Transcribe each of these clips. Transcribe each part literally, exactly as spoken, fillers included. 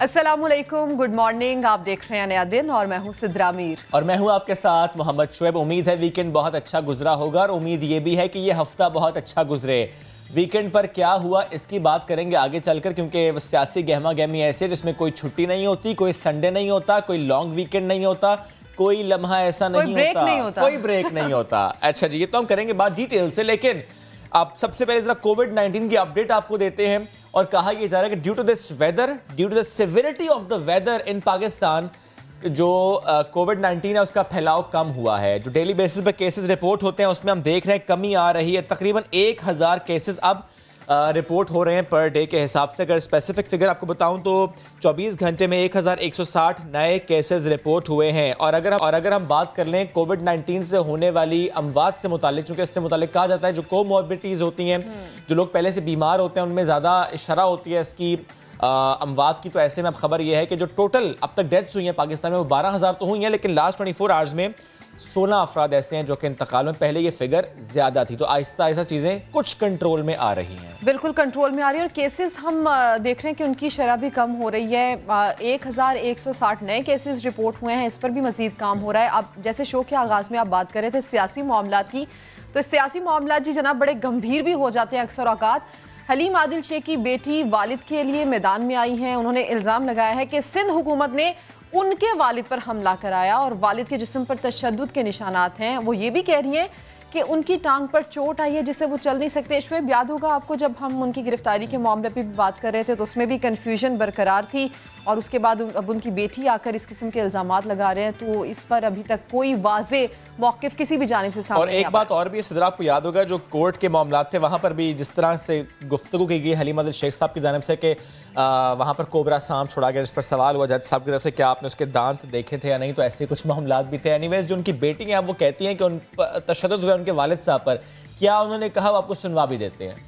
अस्सलामुअलैकुम, good morning. आप देख रहे हैं नया दिन और मैं हूं सिद्रा मीर और मैं हूं आपके साथ मोहम्मद शुएब। उम्मीद है वीकेंड बहुत अच्छा गुजरा होगा और उम्मीद ये भी है कि ये हफ्ता बहुत अच्छा गुजरे। वीकेंड पर क्या हुआ इसकी बात करेंगे आगे चलकर, क्योंकि सियासी गहमा गहमी ऐसे जिसमें कोई छुट्टी नहीं होती, कोई संडे नहीं होता, कोई लॉन्ग वीकेंड नहीं होता, कोई लम्हा ऐसा नहीं होता, नहीं होता कोई ब्रेक नहीं होता। अच्छा जी, ये तो हम करेंगे बात डिटेल से, लेकिन आप सबसे पहले जरा कोविड नाइनटीन की अपडेट आपको देते हैं। और कहा यह जा रहा है कि due to this weather, due to the severity of the weather in Pakistan, जो कोविड नाइनटीन है उसका फैलाव कम हुआ है। जो डेली बेसिस पे केसेस रिपोर्ट होते हैं उसमें हम देख रहे हैं कमी आ रही है। तकरीबन एक हज़ार केसेस अब रिपोर्ट हो रहे हैं पर डे के हिसाब से। अगर स्पेसिफिक फिगर आपको बताऊं तो चौबीस घंटे में एक हज़ार एक सौ साठ नए केसेस रिपोर्ट हुए हैं। और अगर हम और अगर हम बात कर लें कोविड नाइनटीन से होने वाली अमवात से मुतालिक, चूँकि इससे मुतालिक कहा जाता है जो कोमॉर्बिडिटीज़ होती हैं, जो लोग पहले से बीमार होते हैं, उनमें ज़्यादा शरह होती है इसकी अमवात की। तो ऐसे में अब खबर यह है कि जो टोटल अब तक डेथ्स हुई हैं पाकिस्तान में वो बारह हज़ार तो हुई हैं, लेकिन लास्ट ट्वेंटी फोर आवर्स में सोलह अफराद ऐसे हैं जो कि इंतकाल में। पहले ये फिगर ज्यादा थी, तो आहिस्ता आहिस्ता चीजें कुछ कंट्रोल में आ रही हैं। बिल्कुल कंट्रोल में आ रही है और केसेस हम देख रहे हैं कि उनकी शरह भी कम हो रही है। एक हज़ार एक सौ साठ नए केसेस रिपोर्ट हुए हैं, इस पर भी मजीद काम हो रहा है। अब जैसे शो के आगाज में आप बात कर रहे थे सियासी मामलात की, तो सियासी मामलात जी जनाब बड़े गंभीर भी हो जाते हैं अक्सर औकात। हलीम आदिल शेख की बेटी वालिद के लिए मैदान में आई हैं। उन्होंने इल्ज़ाम लगाया है कि सिंध हुकूमत ने उनके वालिद पर हमला कराया और वालिद के जिस्म पर तशद्दुद के निशानात हैं। वो ये भी कह रही हैं कि उनकी टांग पर चोट आई है जिससे वो चल नहीं सकते। शुएब, याद होगा आपको जब हम उनकी गिरफ्तारी के मामले पर भी बात कर रहे थे तो उसमें भी कन्फ्यूजन बरकरार थी और उसके बाद अब उनकी बेटी आकर इस किस्म के इल्ज़ामात लगा रहे हैं, तो इस पर अभी तक कोई वाज़े मौक़िफ़ किसी भी जानिब से सामने और एक बात और भी सिद्रा, आपको याद होगा जो कोर्ट के मामलात थे वहाँ पर भी जिस तरह से गुफ्तगू की गई हलीम आदिल शेख साहब की जानिब से कि वहाँ पर कोबरा सांप छोड़ा गया, जिस पर सवाल हुआ जज साहब की तरफ से क्या आपने उसके दांत देखे थे या नहीं, तो ऐसे कुछ मामलात भी थे। एनीवेज, जो उनकी बेटी हैं वो कहती हैं कि उन पर तशद्दुद हुआ उनके वालिद साहब पर, क्या उन्होंने कहा वो आपको सुनवा भी देते हैं।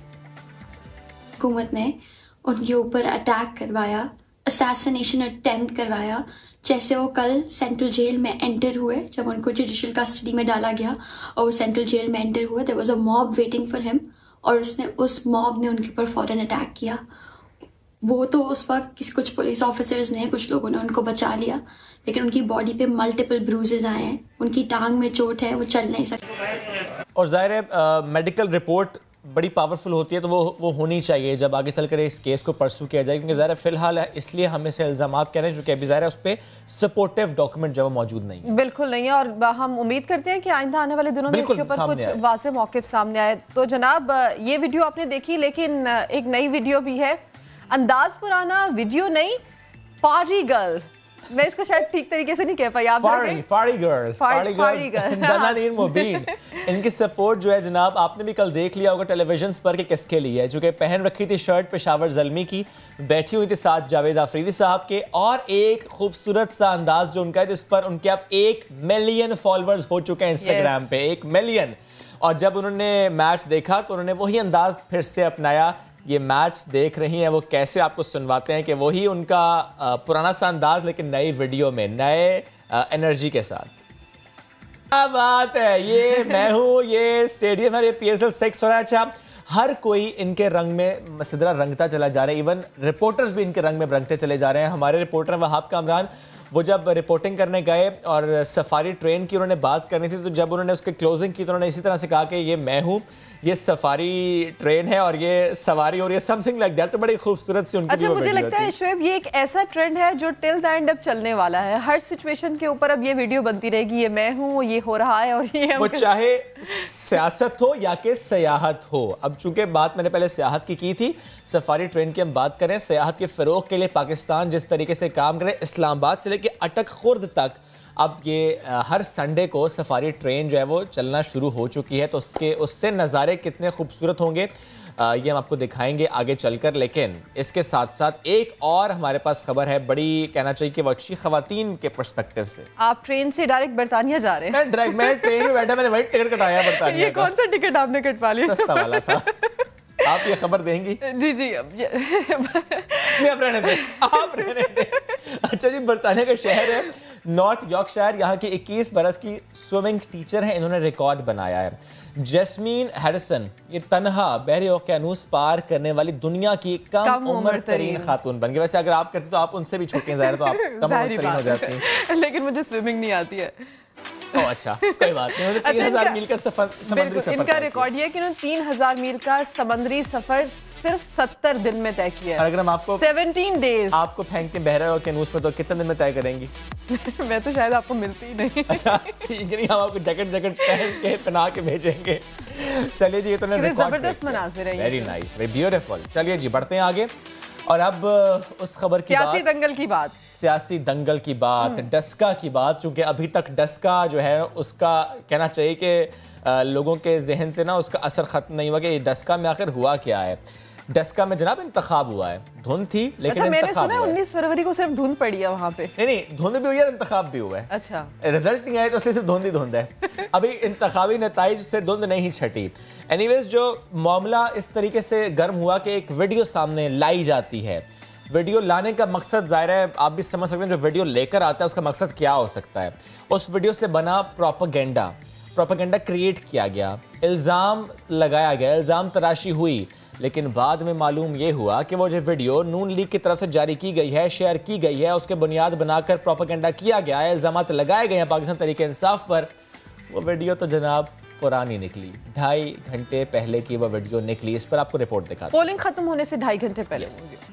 हुकूमत ने उनके ऊपर अटैक करवाया, असैसिनेशन अटेम्प्ट करवाया। जैसे वो कल सेंट्रल जेल में एंटर हुए, जब उनको जुडिशल कस्टडी में डाला गया और वो सेंट्रल जेल में एंटर हुए, there was a mob waiting for him और उसने उस मॉब ने उनके ऊपर फौरन अटैक किया। वो तो उस वक्त किसी कुछ पुलिस ऑफिसर्स ने, कुछ लोगों ने उनको बचा लिया, लेकिन उनकी बॉडी पे मल्टीपल ब्रूजेस आए हैं, उनकी टांग में चोट है, वो चल नहीं सकते। और ज़ाहिर है मेडिकल रिपोर्ट बड़ी पावरफुल होती है, तो वो वो होनी चाहिए जब आगे चलकर इस केस को परसू किया जाए, क्योंकि ज़ाहिर फिलहाल इसलिए हमें से इल्ज़ामात कह रहे हैं जो कि अभी ज़ाहिर उस पर सपोर्टिव डॉक्यूमेंट जो है मौजूद नहीं है। बिल्कुल नहीं है और हम उम्मीद करते हैं कि आइंदा आने वाले दिनों में इसके ऊपर कुछ वाज़े मौक़िफ़ सामने आए। तो जनाब ये वीडियो आपने देखी, लेकिन एक नई वीडियो भी है। अंदाज पुराना, वीडियो नहीं, पारी गर्ल। मैं इसको शायद ठीक तरीके से नहीं कह पाई। आप पारी पारी गर्ल पारी गर्ल दनानीर मुबीन, इनकी सपोर्ट जो है जनाब आपने भी कल देख लिया होगा टेलीविजन पर कि किसके लिए है, जो कि पहन रखी थी शर्ट पेशावर ज़ल्मी की, बैठी हुई थी साथ जावेद आफरीदी साहब के, और एक खूबसूरत सा अंदाज जो उनका है जिस पर उनके अब एक मिलियन फॉलोअर्स हो चुके हैं इंस्टाग्राम पे, एक मिलियन। और जब उन्होंने मैच देखा तो उन्होंने वही अंदाज फिर से अपनाया। ये मैच देख रही हैं वो कैसे आपको सुनवाते हैं कि वही उनका आ, पुराना सा अंदाज लेकिन नई वीडियो में नए एनर्जी के साथ। क्या बात है, ये मैं हूँ, ये स्टेडियम है, ये पी एस एल सिक्स हो रहा है। अच्छा, हर कोई इनके रंग में सिदरा रंगता चला जा रहा है, इवन रिपोर्टर्स भी इनके रंग में रंगते चले जा रहे हैं। हमारे रिपोर्टर वहाब कामरान वो जब रिपोर्टिंग करने गए और सफारी ट्रेन की उन्होंने बात करनी थी, तो जब उन्होंने उसकी क्लोजिंग की तो उन्होंने इसी तरह से कहा कि ये मैं हूँ, ये सफारी ट्रेन है और ये सवारी और ये समथिंग लाइक दैट। तो बड़ी खूबसूरत सी उनकी। अच्छा, मुझे लगता है शुएब ये एक ऐसा ट्रेंड है जो टिल द एंड अब चलने वाला है। हर सिचुएशन के ऊपर अब ये वीडियो बनती रहेगी, ये मैं हूँ, ये हो रहा है और ये वो चाहे सियासत हो या कि सियाहत हो। अब चूंकि बात मैंने पहले सियाहत की की थी, सफारी ट्रेन की हम बात करें, सियाहत के फ़रोग के लिए पाकिस्तान जिस तरीके से काम करे, इस्लामाबाद से लेकर अटक खुर्द तक अब ये हर संडे को सफारी ट्रेन जो है वो चलना शुरू हो चुकी है। तो उसके उससे नज़ारे कितने खूबसूरत होंगे ये हम आपको दिखाएंगे आगे चलकर। लेकिन इसके साथ साथ एक और हमारे पास खबर है, बड़ी कहना चाहिए कि वो अच्छी खवातीन के पर्सपेक्टिव से। आप ट्रेन से डायरेक्ट बरतानिया जा रहे हैं? मैं डायरेक्ट मैं ट्रेन में बैठा, मैंने वही टिकट कटाया बरतानिया। ये कौन सा टिकट आपने कटवा लिया? सस्ता वाला था। आप ये खबर देंगी? जी जी अब ये नहीं, आप रहने दें, आप रहने दें। अच्छा जी, बरतानिया का शहर है नॉर्थ यॉर्कशायर यहाँ की इक्कीस बरस की स्विमिंग टीचर हैं, इन्होंने रिकॉर्ड बनाया है। जैस्मीन हैरिसन ये तनहा बहरे ओकेानूस पार करने वाली दुनिया की कम, कम उम्र तरीन खातून बन गई। वैसे अगर आप करती तो आप उनसे भी छूटती हैं, ज़ाहिर तो आप कम उम्र तरीन हो जाती हैं। लेकिन मुझे स्विमिंग नहीं आती है। ओ अच्छा, कोई बात नहीं। तीन हजार मील का सफर, समुद्री सफर इनका रिकॉर्ड ये है कि उन्होंने तीन हजार मील का समुद्री सफर सिर्फ सत्तर दिन में तय किया है। और अगर हम आपको सत्रह डेज आपको फेंक के बहरा ओकेानूस में तो कितने दिन में तय करेंगी? मैं तो शायद आपको मिलती ही नहीं। अच्छा ठीक है, नहीं हम आपको जैकेट जैकेट पहन के पहना के भेजेंगे। चलिए जी, ये तो जबरदस्त मनाज़िर है, वेरी नाइस, वेरी ब्यूटीफुल। चलिए जी, बढ़ते हैं आगे। और अब उस खबर की सियासी दंगल की बात सियासी दंगल की बात डस्का की बात, चूंकि अभी तक डस्का जो है उसका कहना चाहिए कि लोगों के जहन से ना उसका असर खत्म नहीं हुआ कि डस्का में आखिर हुआ क्या है। डस्का में जनाब इंतखाब हुआ है, धुंध थी लेकिन अच्छा, मैंने सुना उन्नीस फरवरी को सिर्फ धुंध पड़ी है वहाँ पे। नहीं नहीं, धुंध भी हुई है, इंतखाब भी हुआ है। अच्छा, रिजल्ट नहीं आया तो इसलिए सिर्फ धुंध ही धुंध है। अभी इंतखाबी नताइज से धुंध नहीं छटी। एनीवेज, जो मामला इस तरीके से गर्म हुआ कि एक वीडियो सामने लाई जाती है। वीडियो लाने का मकसद ज़ाहिर है आप भी समझ सकते हैं, जो वीडियो लेकर आता है उसका मकसद क्या हो सकता है। उस वीडियो से बना प्रोपेगेंडा प्रोपेगेंडा क्रिएट किया गया, इल्ज़ाम लगाया गया, इल्ज़ाम तराशी हुई, लेकिन बाद में मालूम ये हुआ कि वो जो वीडियो नून लीग की तरफ से जारी की गई है, शेयर की गई है, उसके बुनियाद बनाकर प्रोपेगेंडा किया गया है, इल्ज़ामात लगाए गए हैं पाकिस्तान तहरीक इंसाफ पर। वो वीडियो तो जनाब पुरानी निकली, ढाई घंटे पहले की वो वीडियो निकली। इस पर आपको रिपोर्ट दिखा। पोलिंग खत्म होने से ढाई घंटे पहले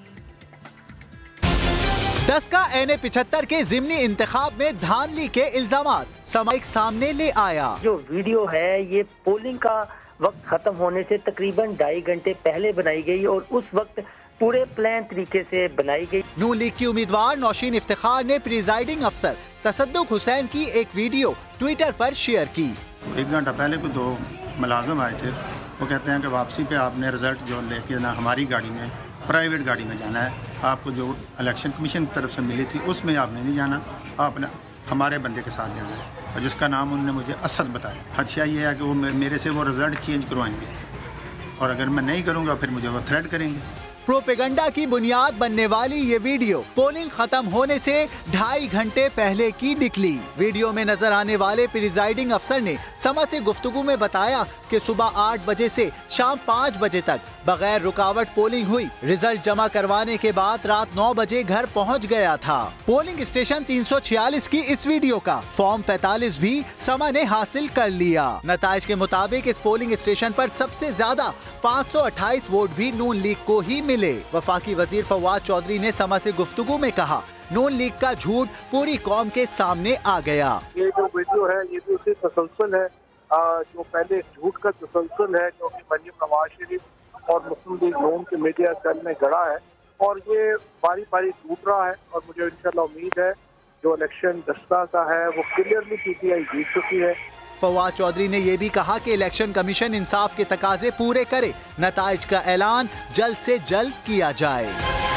डस्का एन ए पिछहत्तर के जिमनी इंतखाब में धांधली के इल्जामात समाइक सामने ले आया। जो वीडियो है ये पोलिंग का वक्त खत्म होने से तकरीबन ढाई घंटे पहले बनाई गई और उस वक्त पूरे प्लान तरीके से बनाई गई। नून लीग की उम्मीदवार नौशीन इफ्तिखार ने प्रिजाइडिंग अफसर तसद्दुक हुसैन की एक वीडियो ट्विटर पर शेयर की। एक घंटा पहले को दो मुलाजिम आए थे, वो कहते हैं कि वापसी पे आपने रिजल्ट जो लेके ना हमारी गाड़ी में प्राइवेट गाड़ी में जाना है, आपको जो इलेक्शन कमीशन की तरफ से मिली थी उसमें आपने नहीं जाना, आपने हमारे बंदे के साथ जाना है, और जिसका नाम उन्होंने मुझे असद बताया। खदशा ये है कि वो मेरे से वो रिज़ल्ट चेंज करवाएंगे और अगर मैं नहीं करूँगा फिर मुझे वो थ्रेट करेंगे। प्रोपेगेंडा की बुनियाद बनने वाली ये वीडियो पोलिंग खत्म होने से ढाई घंटे पहले की निकली। वीडियो में नजर आने वाले प्रिजाइडिंग अफसर ने समा से गुफ्तगू में बताया कि सुबह आठ बजे से शाम पाँच बजे तक बगैर रुकावट पोलिंग हुई। रिजल्ट जमा करवाने के बाद रात नौ बजे घर पहुंच गया था। पोलिंग स्टेशन तीन सौ छियालीस की इस वीडियो का फॉर्म पैंतालीस भी समा ने हासिल कर लिया। नताइज के मुताबिक इस पोलिंग स्टेशन पर सबसे ज्यादा पाँच सौ अट्ठाईस वोट भी नून लीग को ही मिले। वफाकी वजीर फवाद चौधरी ने समा से गुफ्तगू में कहा, नून लीग का झूठ पूरी कौम के सामने आ गया। ये जो वीडियो है ये भी उसी तसलसल है जो पहले झूठ का तसलसल है जो कि मरियम नवाज शरीफ और मुस्लिम लीग नून के मीडिया सेल में गड़ा है और ये बारी बारी टूट रहा है। और मुझे इंशाल्लाह उम्मीद है जो इलेक्शन दस्ता का है वो क्लियरली पीटीआई जीत चुकी है। फवाद चौधरी ने यह भी कहा कि इलेक्शन कमीशन इंसाफ के तकाजे पूरे करे, नताइज का ऐलान जल्द से जल्द किया जाए।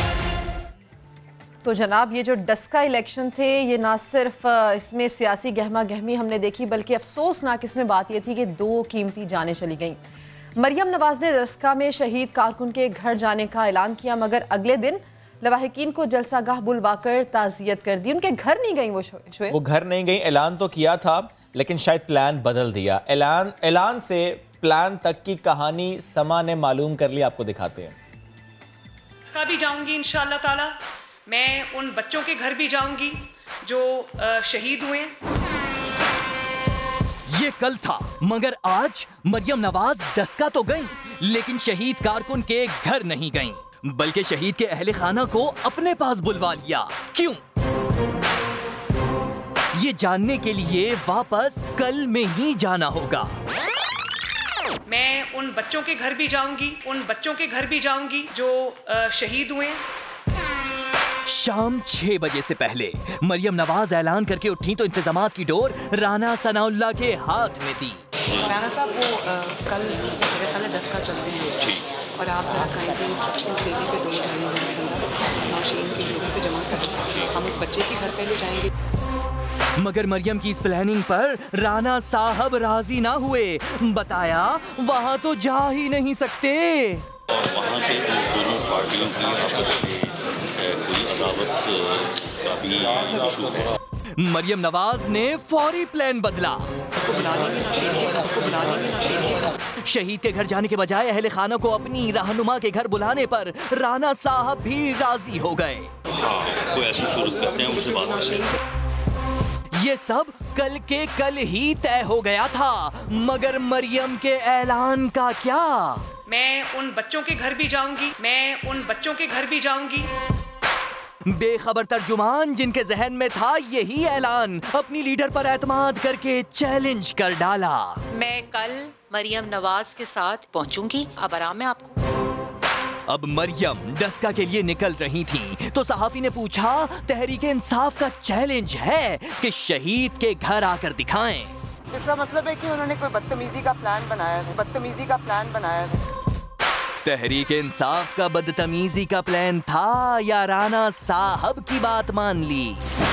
तो जनाब ये जो डस्का इलेक्शन थे ये ना सिर्फ इसमें सियासी गहमा गहमी हमने देखी बल्कि अफसोसनाक इसमें बात ये थी कि दो कीमती जानें चली गईं। मरियम नवाज ने डस्का में शहीद कारकुन के घर जाने का ऐलान किया मगर अगले दिन लवाहिकीन को जलसागाह बुलवाकर ताज़ियत कर दी। उनके घर नहीं गई वो शोएब, वो घर नहीं गई। ऐलान तो किया था लेकिन शायद प्लान बदल दिया। ऐलान ऐलान से प्लान तक की कहानी समा ने मालूम कर ली, आपको दिखाते हैं। का भी जाऊंगी इंशाअल्लाह ताला, मैं उन बच्चों के घर भी जाऊंगी जो शहीद हुए। ये कल था मगर आज मरियम नवाज डस्का तो गई लेकिन शहीद कारकुन के घर नहीं गई, बल्कि शहीद के अहले खाना को अपने पास बुलवा लिया। क्यों? ये जानने के लिए वापस कल में ही जाना होगा। मैं उन बच्चों के घर भी जाऊंगी उन बच्चों के घर भी जाऊंगी जो शहीद हुए। शाम छह बजे से पहले मरियम नवाज ऐलान करके उठी तो इंतजामात की डोर राना सनाउल्लाह के हाथ में थी। राना साहब वो आ, कल मेरे ख्याल डस्का चलते हैं और आप जरा काइंडली इंस्ट्रक्शंस दे दें कि दो ढाई घंटे नौशीन के लोगों को जमा करें, हम उस बच्चे के घर पहले जाएंगे। मगर मरियम की इस प्लानिंग पर राना साहब राजी ना हुए। बताया वहाँ तो जा ही नहीं सकते। वहाँ पे दोनों पार्टियों की आपस में कोई अदावत का भी इशू है। मरियम नवाज ने फौरी प्लान बदला। उसको बुला लेंगे ना शेर के, उसको बुला लेंगे ना शेर के। शहीद के घर जाने के बजाय अहले खाना को अपनी रहनुमा के घर बुलाने पर राना साहब भी राजी हो गए। हाँ, कोई ऐसी सूरत करते हैं उनसे बात करें। ये सब कल के कल ही तय हो गया था, मगर मरियम के ऐलान का क्या? मैं उन बच्चों के घर भी जाऊंगी, मैं उन बच्चों के घर भी जाऊंगी। बेखबर तर्जुमान जिनके जहन में था यही ऐलान, अपनी लीडर पर एतमाद करके चैलेंज कर डाला। मैं कल मरियम नवाज के साथ पहुंचूंगी। अब आराम है आपको। अब मरियम डस्का के लिए निकल रही थी तो सहाफी ने पूछा, तहरीके इंसाफ का चैलेंज है कि शहीद के घर आकर दिखाएं। इसका मतलब है कि उन्होंने कोई बदतमीजी का प्लान बनाया है, बदतमीजी का प्लान बनाया है। तहरीके इंसाफ का बदतमीजी का प्लान था या राना साहब की बात मान ली?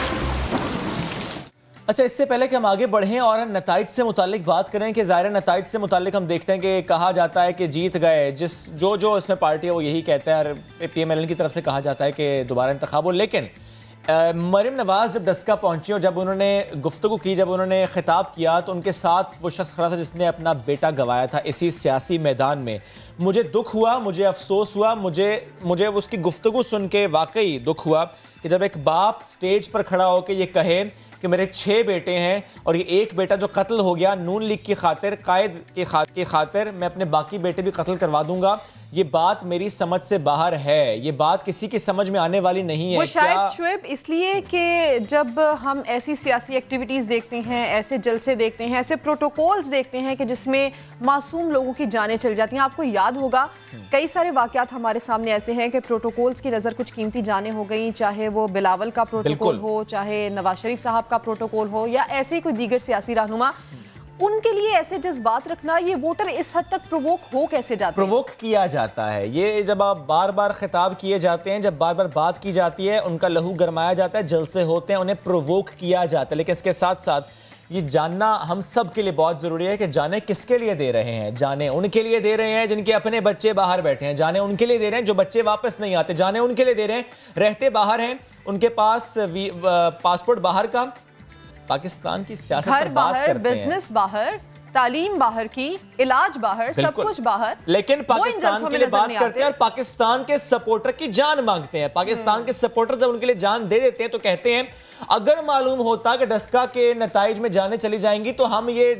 अच्छा, इससे पहले कि हम आगे बढ़ें और नताइज से मुतालिक बात करें कि ज़ाहिर नताइज से मुतालिक हम देखते हैं कि कहा जाता है कि जीत गए जिस जो जो इसमें पार्टी है वो यही कहते हैं, और पी एम एल एन की तरफ से कहा जाता है कि दोबारा इंतखाब हो। लेकिन मरियम नवाज़ जब डस्का पहुंची और जब उन्होंने गुफ्तगू की, जब उन्होंने खिताब किया, तो उनके साथ वो शख्स खड़ा था जिसने अपना बेटा गंवाया था इसी सियासी मैदान में। मुझे दुख हुआ, मुझे अफसोस हुआ, मुझे मुझे उसकी गुफ्तगू सुन के वाकई दुख हुआ कि जब एक बाप स्टेज पर खड़ा होकर ये कहे कि मेरे छः बेटे हैं और ये एक बेटा जो कत्ल हो गया नून लीग की खातिर, कायद की खा, की खातिर मैं अपने बाकी बेटे भी कत्ल करवा दूंगा, ये बात मेरी समझ से बाहर है। ये बात किसी की समझ में आने वाली नहीं है। वो शायद शुएब इसलिए कि जब हम ऐसी सियासी एक्टिविटीज़ देखते हैं, ऐसे जलसे देखते हैं, ऐसे प्रोटोकॉल्स देखते हैं कि जिसमें मासूम लोगों की जानें चल जाती हैं। आपको याद होगा कई सारे वाक़यात हमारे सामने ऐसे हैं कि प्रोटोकॉल्स की नज़र कुछ कीमती जानें हो गई, चाहे वो बिलावल का प्रोटोकॉल हो, चाहे नवाज शरीफ साहब का प्रोटोकॉल हो, या ऐसे ही कोई दीगर सियासी रहनुमा। उनके लिए ऐसे जज्बात रखना, ये वोटर इस हद तक प्रोवोक हो कैसे जाते हैं? प्रोवोक किया जाता है। ये जब आप बार बार खिताब किए जाते हैं, जब बार बार बात की जाती है, उनका लहू गरमाया जाता है, जलसे होते हैं, उन्हें प्रोवोक किया जाता है। लेकिन इसके साथ साथ ये जानना हम सब के लिए बहुत ज़रूरी है कि जाने किसके लिए दे रहे हैं। जाने उनके लिए दे रहे हैं जिनके अपने बच्चे बाहर बैठे हैं, जाने उनके लिए दे रहे हैं जो बच्चे वापस नहीं आते, जाने उनके लिए दे रहे हैं रहते बाहर हैं, उनके पास पासपोर्ट बाहर का, पाकिस्तान की सियासत पर बात करते हैं, बिजनेस बाहर, तालीम बाहर की, इलाज बाहर, सब कुछ बाहर, लेकिन पाकिस्तान के लिए बात करते हैं और पाकिस्तान के सपोर्टर की जान मांगते हैं। पाकिस्तान के सपोर्टर जब उनके लिए जान दे देते हैं तो कहते हैं अगर मालूम होता कि डस्का के नताइज में जाने चली जाएंगी तो हम ये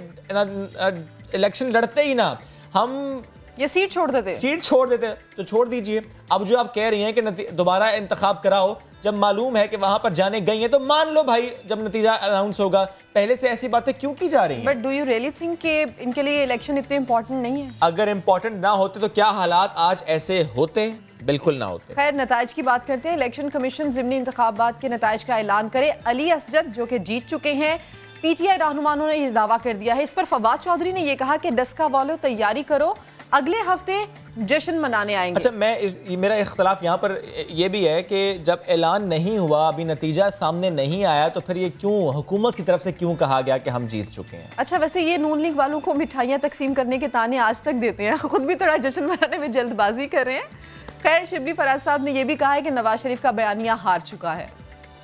इलेक्शन लड़ते ही ना, हम ये सीट छोड़ देते सीट छोड़ देते तो छोड़ दीजिए। अब जो आप कह रही हैं कि दोबारा इंतखाब कराओ, जब मालूम है कि वहां पर जाने गई हैं तो मान लो भाई जब नतीजा अनाउंस होगा, पहले से ऐसी बातें क्यों की जा रही हैं? But do you really think कि इनके लिए इलेक्शन इतने इंपॉर्टेंट नहीं है? अगर इंपॉर्टेंट ना होते तो क्या हालात आज ऐसे होते? बिल्कुल ना होते। खैर, नताइज की बात करते हैं। इलेक्शन कमीशन ज़िमनी इंतखाबात के नताइज का ऐलान करे। अली असजद जो कि जीत चुके हैं, पीटीआई रहनुमानों ने यह दावा कर दिया है। इस पर फवाद चौधरी ने यह कहा कि डस्का वालों तैयारी करो, अगले हफ्ते जश्न मनाने आएंगे। अच्छा, मैं इस मेरा इख्तलाफ यहाँ पर यह भी है कि जब ऐलान नहीं हुआ, अभी नतीजा सामने नहीं आया, तो फिर ये क्यों हुकूमत की तरफ से क्यों कहा गया कि हम जीत चुके हैं? अच्छा, वैसे ये नून लीग वालों को मिठाइयाँ तकसीम करने के ताने आज तक देते हैं, खुद भी थोड़ा जश्न मनाने में जल्दबाजी कर रहे हैं। खैर, शिबली फराज साहब ने यह भी कहा है कि नवाज शरीफ का बयानिया हार चुका है।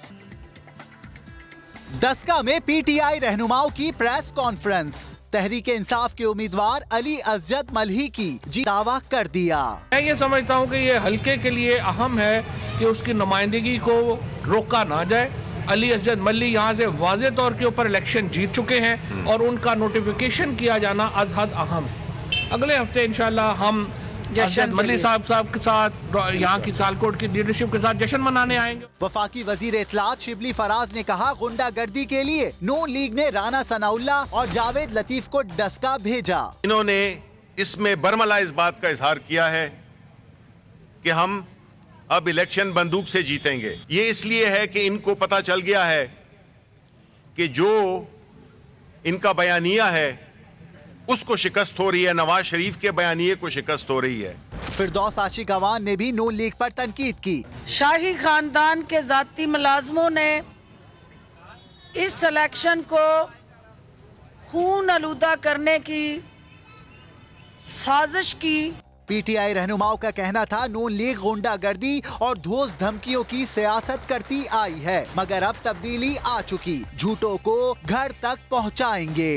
डस्का में पीटीआई रहनुमाओं की प्रेस कॉन्फ्रेंस, तहरीके इंसाफ के उम्मीदवार अली असजद मल्ही की जी दावा कर दिया। मैं ये समझता हूँ कि ये हल्के के लिए अहम है कि उसकी नुमाइंदगी को रोका ना जाए। अली असजद मल्ही यहाँ से वाज़े तौर के ऊपर इलेक्शन जीत चुके हैं और उनका नोटिफिकेशन किया जाना अज हद अहम है। अगले हफ्ते इंशाल्लाह हम असजद मल्ही साहब साहब के साथ यहाँ की सियालकोट की लीडरशिप के साथ जश्न मनाने आएंगे। वफाकी वजीर इत्तलात शिबली फराज ने कहा, गुंडागर्दी के लिए नून लीग ने राना सनाउल्ला और जावेद लतीफ को डस्का भेजा। इन्होंने इसमें बरमला इस बात का इजहार किया है कि हम अब इलेक्शन बंदूक से जीतेंगे। ये इसलिए है कि इनको पता चल गया है कि जो इनका बयानिया है उसको शिकस्त हो रही है, नवाज शरीफ के बयानिए को शिकस्त हो रही है। फिरदौस आशिक अवान ने भी नून लीग पर तनकीद की। शाही खानदान के जाती मुलाजमों ने इस इलेक्शन को खून आलूदा करने की साजिश की पीटीआई रहनुमाओं का कहना था नून लीग गुंडागर्दी और धोस धमकियों की सियासत करती आई है, मगर अब तब्दीली आ चुकी, झूठों को घर तक पहुंचाएंगे।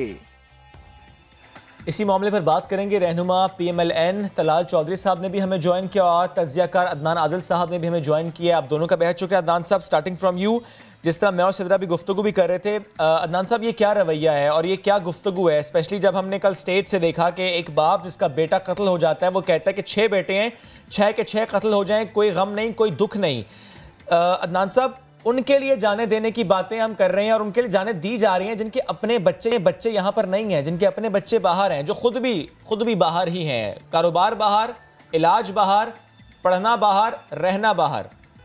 इसी मामले पर बात करेंगे। रहनुमा पीएमएलएन तलाल चौधरी साहब ने भी हमें ज्वाइन किया और तज्जियाकार अदनान आदिल साहब ने भी हमें ज्वाइन किया। आप दोनों का बेहद शुक्रिया। अदनान साहब, स्टार्टिंग फ्रॉम यू, जिस तरह मैं और सिद्रा भी गुफ्तगू भी कर रहे थे, अदनान साहब ये क्या रवैया है और ये क्या गुफ्तगू है, स्पेशली जब हमने कल स्टेज से देखा कि एक बाप जिसका बेटा कत्ल हो जाता है वो कहता है कि छः बेटे हैं, छः के छः कत्ल हो जाएं, कोई गम नहीं, कोई दुख नहीं। अदनान साहब, उनके लिए जाने देने की बातें हम कर रहे हैं और उनके लिए जाने दी जा रही हैं जिनके अपने बच्चे बच्चे यहाँ पर नहीं हैं, जिनके अपने बच्चे बाहर हैं, जो खुद भी खुद भी बाहर ही हैं, कारोबार बाहर, इलाज बाहर, पढ़ना बाहर, रहना बाहर।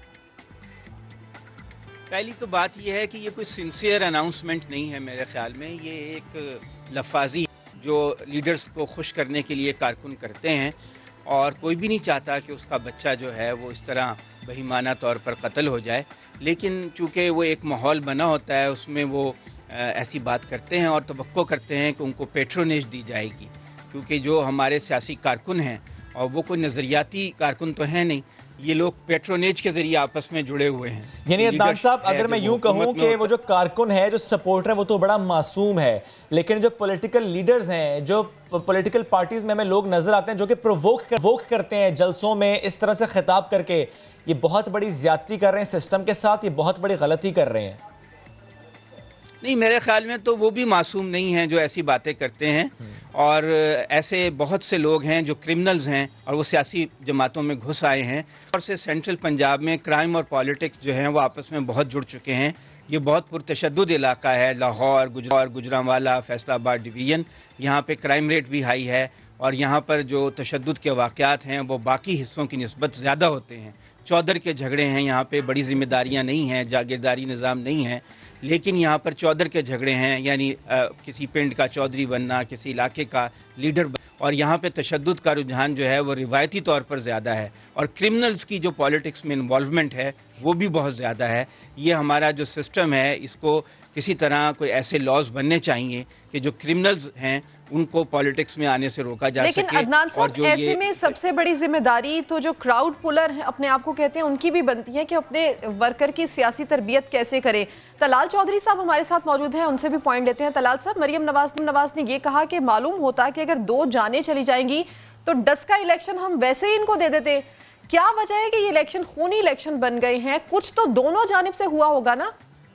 पहली तो बात यह है कि ये कोई सिंसियर अनाउंसमेंट नहीं है मेरे ख्याल में, ये एक लफाजी जो लीडर्स को खुश करने के लिए कारकुन करते हैं, और कोई भी नहीं चाहता कि उसका बच्चा जो है वो इस तरह बहिमाना तौर पर कत्ल हो जाए, लेकिन चूँकि वो एक माहौल बना होता है उसमें वो ऐसी बात करते हैं और तवक्को करते हैं कि उनको पेट्रोनेज दी जाएगी, क्योंकि जो हमारे सियासी कारकुन हैं और वो कोई नज़रियाती कारकुन तो हैं नहीं, ये लोग पेट्रोनेज के जरिए आपस में जुड़े हुए हैं। यानी अदनान साहब, अगर मैं यूं कहूं कि वो जो कारकुन है, जो सपोर्टर है, वो तो बड़ा मासूम है, लेकिन जो पॉलिटिकल लीडर्स हैं, जो पॉलिटिकल पार्टीज में हमें लोग नजर आते हैं जो कि प्रोवोक कर, प्रोवोक करते हैं जलसों में इस तरह से खिताब करके, ये बहुत बड़ी ज्यादती कर रहे हैं सिस्टम के साथ, ये बहुत बड़ी गलती कर रहे हैं। नहीं, मेरे ख्याल में तो वो भी मासूम नहीं हैं जो ऐसी बातें करते हैं, और ऐसे बहुत से लोग हैं जो क्रिमिनल्स हैं और वो सियासी जमातों में घुस आए हैं, और से सेंट्रल पंजाब में क्राइम और पॉलिटिक्स जो हैं वो आपस में बहुत जुड़ चुके हैं। ये बहुत पुरतशद्दुद इलाका है, लाहौर, गुजरात, गुजरांवाला, फैसलाबाद डिवीज़न, यहाँ पे क्राइम रेट भी हाई है, और यहाँ पर जो तशद्दुद के वाक़यात हैं वो बाकी हिस्सों की निस्बत ज़्यादा होते हैं। चौधर के झगड़े हैं, यहाँ पे बड़ी जिम्मेदारियाँ नहीं हैं, जागीरदारी निज़ाम नहीं है, लेकिन यहाँ पर चौधर के झगड़े हैं, यानी आ, किसी पिंड का चौधरी बनना, किसी इलाके का लीडर बनना, और यहाँ पे तशद्दुद का रुझान जो है वो रिवायती तौर पर ज़्यादा है, और क्रिमिनल्स की जो पॉलिटिक्स में इन्वॉल्वमेंट है वो भी बहुत ज़्यादा है। ये हमारा जो सिस्टम है, इसको किसी तरह कोई ऐसे लॉज बनने चाहिए कि जो क्रिमिनल्स हैं उनको पॉलिटिक्स में आने से रोका जा लेकिन सके। अदनान साहब, और जो ऐसे ये में सबसे बड़ी जिम्मेदारी तो जो क्राउड पुलर है अपने आप को कहते हैं उनकी भी बनती है कि अपने वर्कर की सियासी तरबियत कैसे करें। तलाल चौधरी साहब हमारे साथ मौजूद हैं, उनसे भी पॉइंट लेते हैं। तलाल साहब, मरियम नवाज नवाज ने ये कहा कि मालूम होता है कि अगर दो जाने चली जाएंगी तो डस का इलेक्शन हम वैसे ही इनको दे देते। क्या वजह है कि ये इलेक्शन खूनी इलेक्शन बन गए हैं? कुछ तो दोनों जानिब से हुआ होगा ना?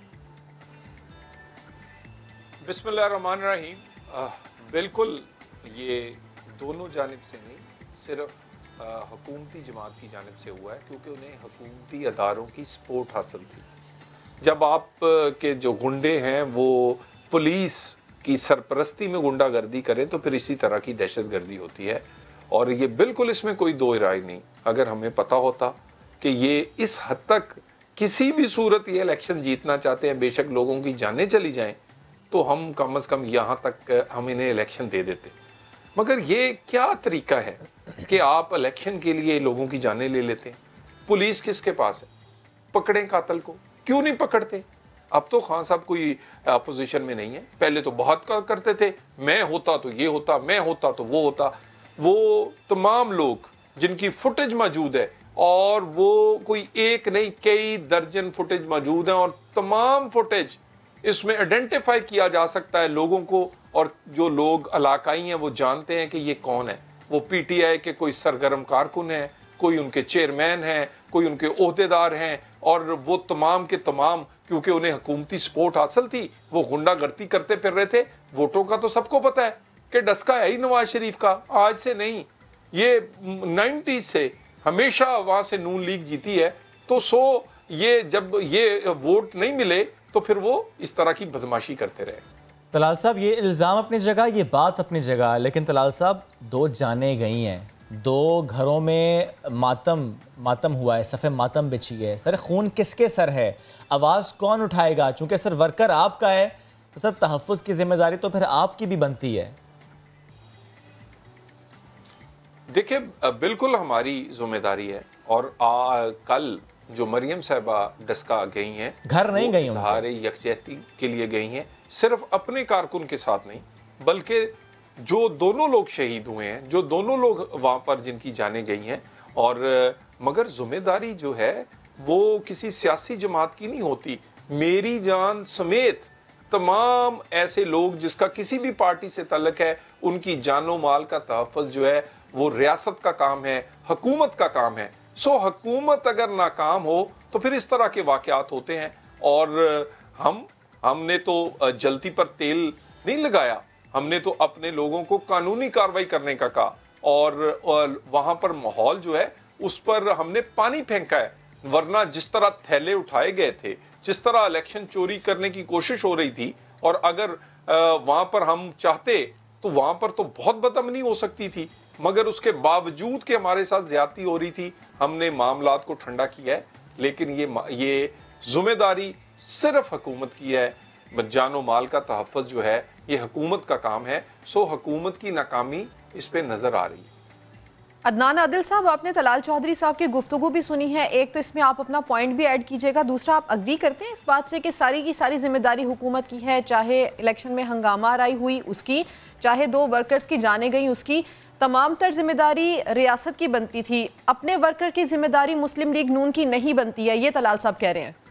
बिस्मिल्लाहिर्रहमानिर्रहीम, बिल्कुल ये दोनों जानिब से नहीं, सिर्फ हुकूमती जमात की जानिब से हुआ है, क्योंकि उन्हें हुकूमती अदारों की सपोर्ट हासिल थी। जब आप के जो गुंडे हैं वो पुलिस की सरपरस्ती में गुंडागर्दी करें तो फिर इसी तरह की दहशतगर्दी होती है, और ये बिल्कुल इसमें कोई दो राय नहीं। अगर हमें पता होता कि ये इस हद तक किसी भी सूरत ये इलेक्शन जीतना चाहते हैं, बेशक लोगों की जानें चली जाएं, तो हम कम से कम यहाँ तक हम इन्हें इलेक्शन दे देते। मगर ये क्या तरीका है कि आप इलेक्शन के लिए लोगों की जानें ले लेते हैं? पुलिस किसके पास है? पकड़ें कातल को, क्यों नहीं पकड़ते? अब तो खान साहब कोई अपोजिशन में नहीं है, पहले तो बहुत करते थे, मैं होता तो ये होता, मैं होता तो वो होता। वो तमाम लोग जिनकी फुटेज मौजूद है, और वो कोई एक नहीं कई दर्जन फुटेज मौजूद हैं, और तमाम फुटेज इसमें आइडेंटिफाई किया जा सकता है लोगों को, और जो लोग इलाकाई हैं वो जानते हैं कि ये कौन है। वो पीटीआई के कोई सरगर्म कारकुन है, कोई उनके चेयरमैन हैं, कोई उनके ओहदेदार हैं, और वो तमाम के तमाम क्योंकि उन्हें हुकूमती सपोर्ट हासिल थी वो गुंडागर्दी करते फिर रहे थे। वोटों का तो सबको पता है कि डस्का है ही नवाज शरीफ का, आज से नहीं, ये नाइन्टीज से हमेशा वहाँ से नून लीग जीती है। तो सो ये जब ये वोट नहीं मिले तो फिर वो इस तरह की बदमाशी करते रहे। तलाल साहब, ये इल्ज़ाम अपनी जगह, ये बात अपनी जगह, लेकिन तलाल साहब दो जाने गई हैं, दो घरों में मातम मातम हुआ है, सफ़े मातम बिछी है। सर खून किसके सर है? आवाज़ कौन उठाएगा? चूंकि सर वर्कर आपका है तो सर तहफ़्फ़ुज़ की जिम्मेदारी तो फिर आपकी भी बनती है। देखिए, बिल्कुल हमारी जिम्मेदारी है, और आ, कल जो मरियम साहबा डस्का गई हैं, घर नहीं गई, सहारे यकजहती के लिए गई हैं, सिर्फ अपने कारकुन के साथ नहीं बल्कि जो दोनों लोग शहीद हुए हैं, जो दोनों लोग वहां पर जिनकी जानें गई हैं, और मगर जिम्मेदारी जो है वो किसी सियासी जमात की नहीं होती। मेरी जान समेत तमाम ऐसे लोग जिसका किसी भी पार्टी से ताल्लुक है, उनकी जानो माल का तहफ़्फ़ुज़ जो है वो रियासत का काम है, हुकूमत का काम है। सो हुकूमत अगर नाकाम हो तो फिर इस तरह के वाक़यात होते हैं। और हम हमने तो जलती पर तेल नहीं लगाया, हमने तो अपने लोगों को कानूनी कार्रवाई करने का कहा, और, और वहां पर माहौल जो है उस पर हमने पानी फेंका है। वरना जिस तरह थैले उठाए गए थे, जिस तरह इलेक्शन चोरी करने की कोशिश हो रही थी, और अगर वहां पर हम चाहते तो वहां पर तो बहुत बदअमनी हो सकती थी, मगर उसके बावजूद कि हमारे साथ ज्यादती हो रही थी, हमने मामलात को ठंडा किया है। लेकिन ये ये जिम्मेदारी सिर्फ हुकूमत की है। जानो माल का तहफ़्फ़ुज़ जो है ये हुकूमत का काम है। सो हुकूमत की नाकामी इस पे नजर आ रही है। अदनान आदिल साहब, आपने तलाल चौधरी साहब की गुफ्तगू भी सुनी है। एक तो इसमें आप अपना पॉइंट भी ऐड कीजिएगा, दूसरा आप अग्री करते हैं इस बात से कि सारी की सारी जिम्मेदारी हुकूमत की है, चाहे इलेक्शन में हंगामा आई हुई उसकी, चाहे दो वर्कर्स की जाने गई उसकी, तमाम तर जिम्मेदारी रियासत की बनती थी, अपने वर्कर की जिम्मेदारी मुस्लिम लीग नून की नहीं बनती है, ये तलाल साहब कह रहे हैं।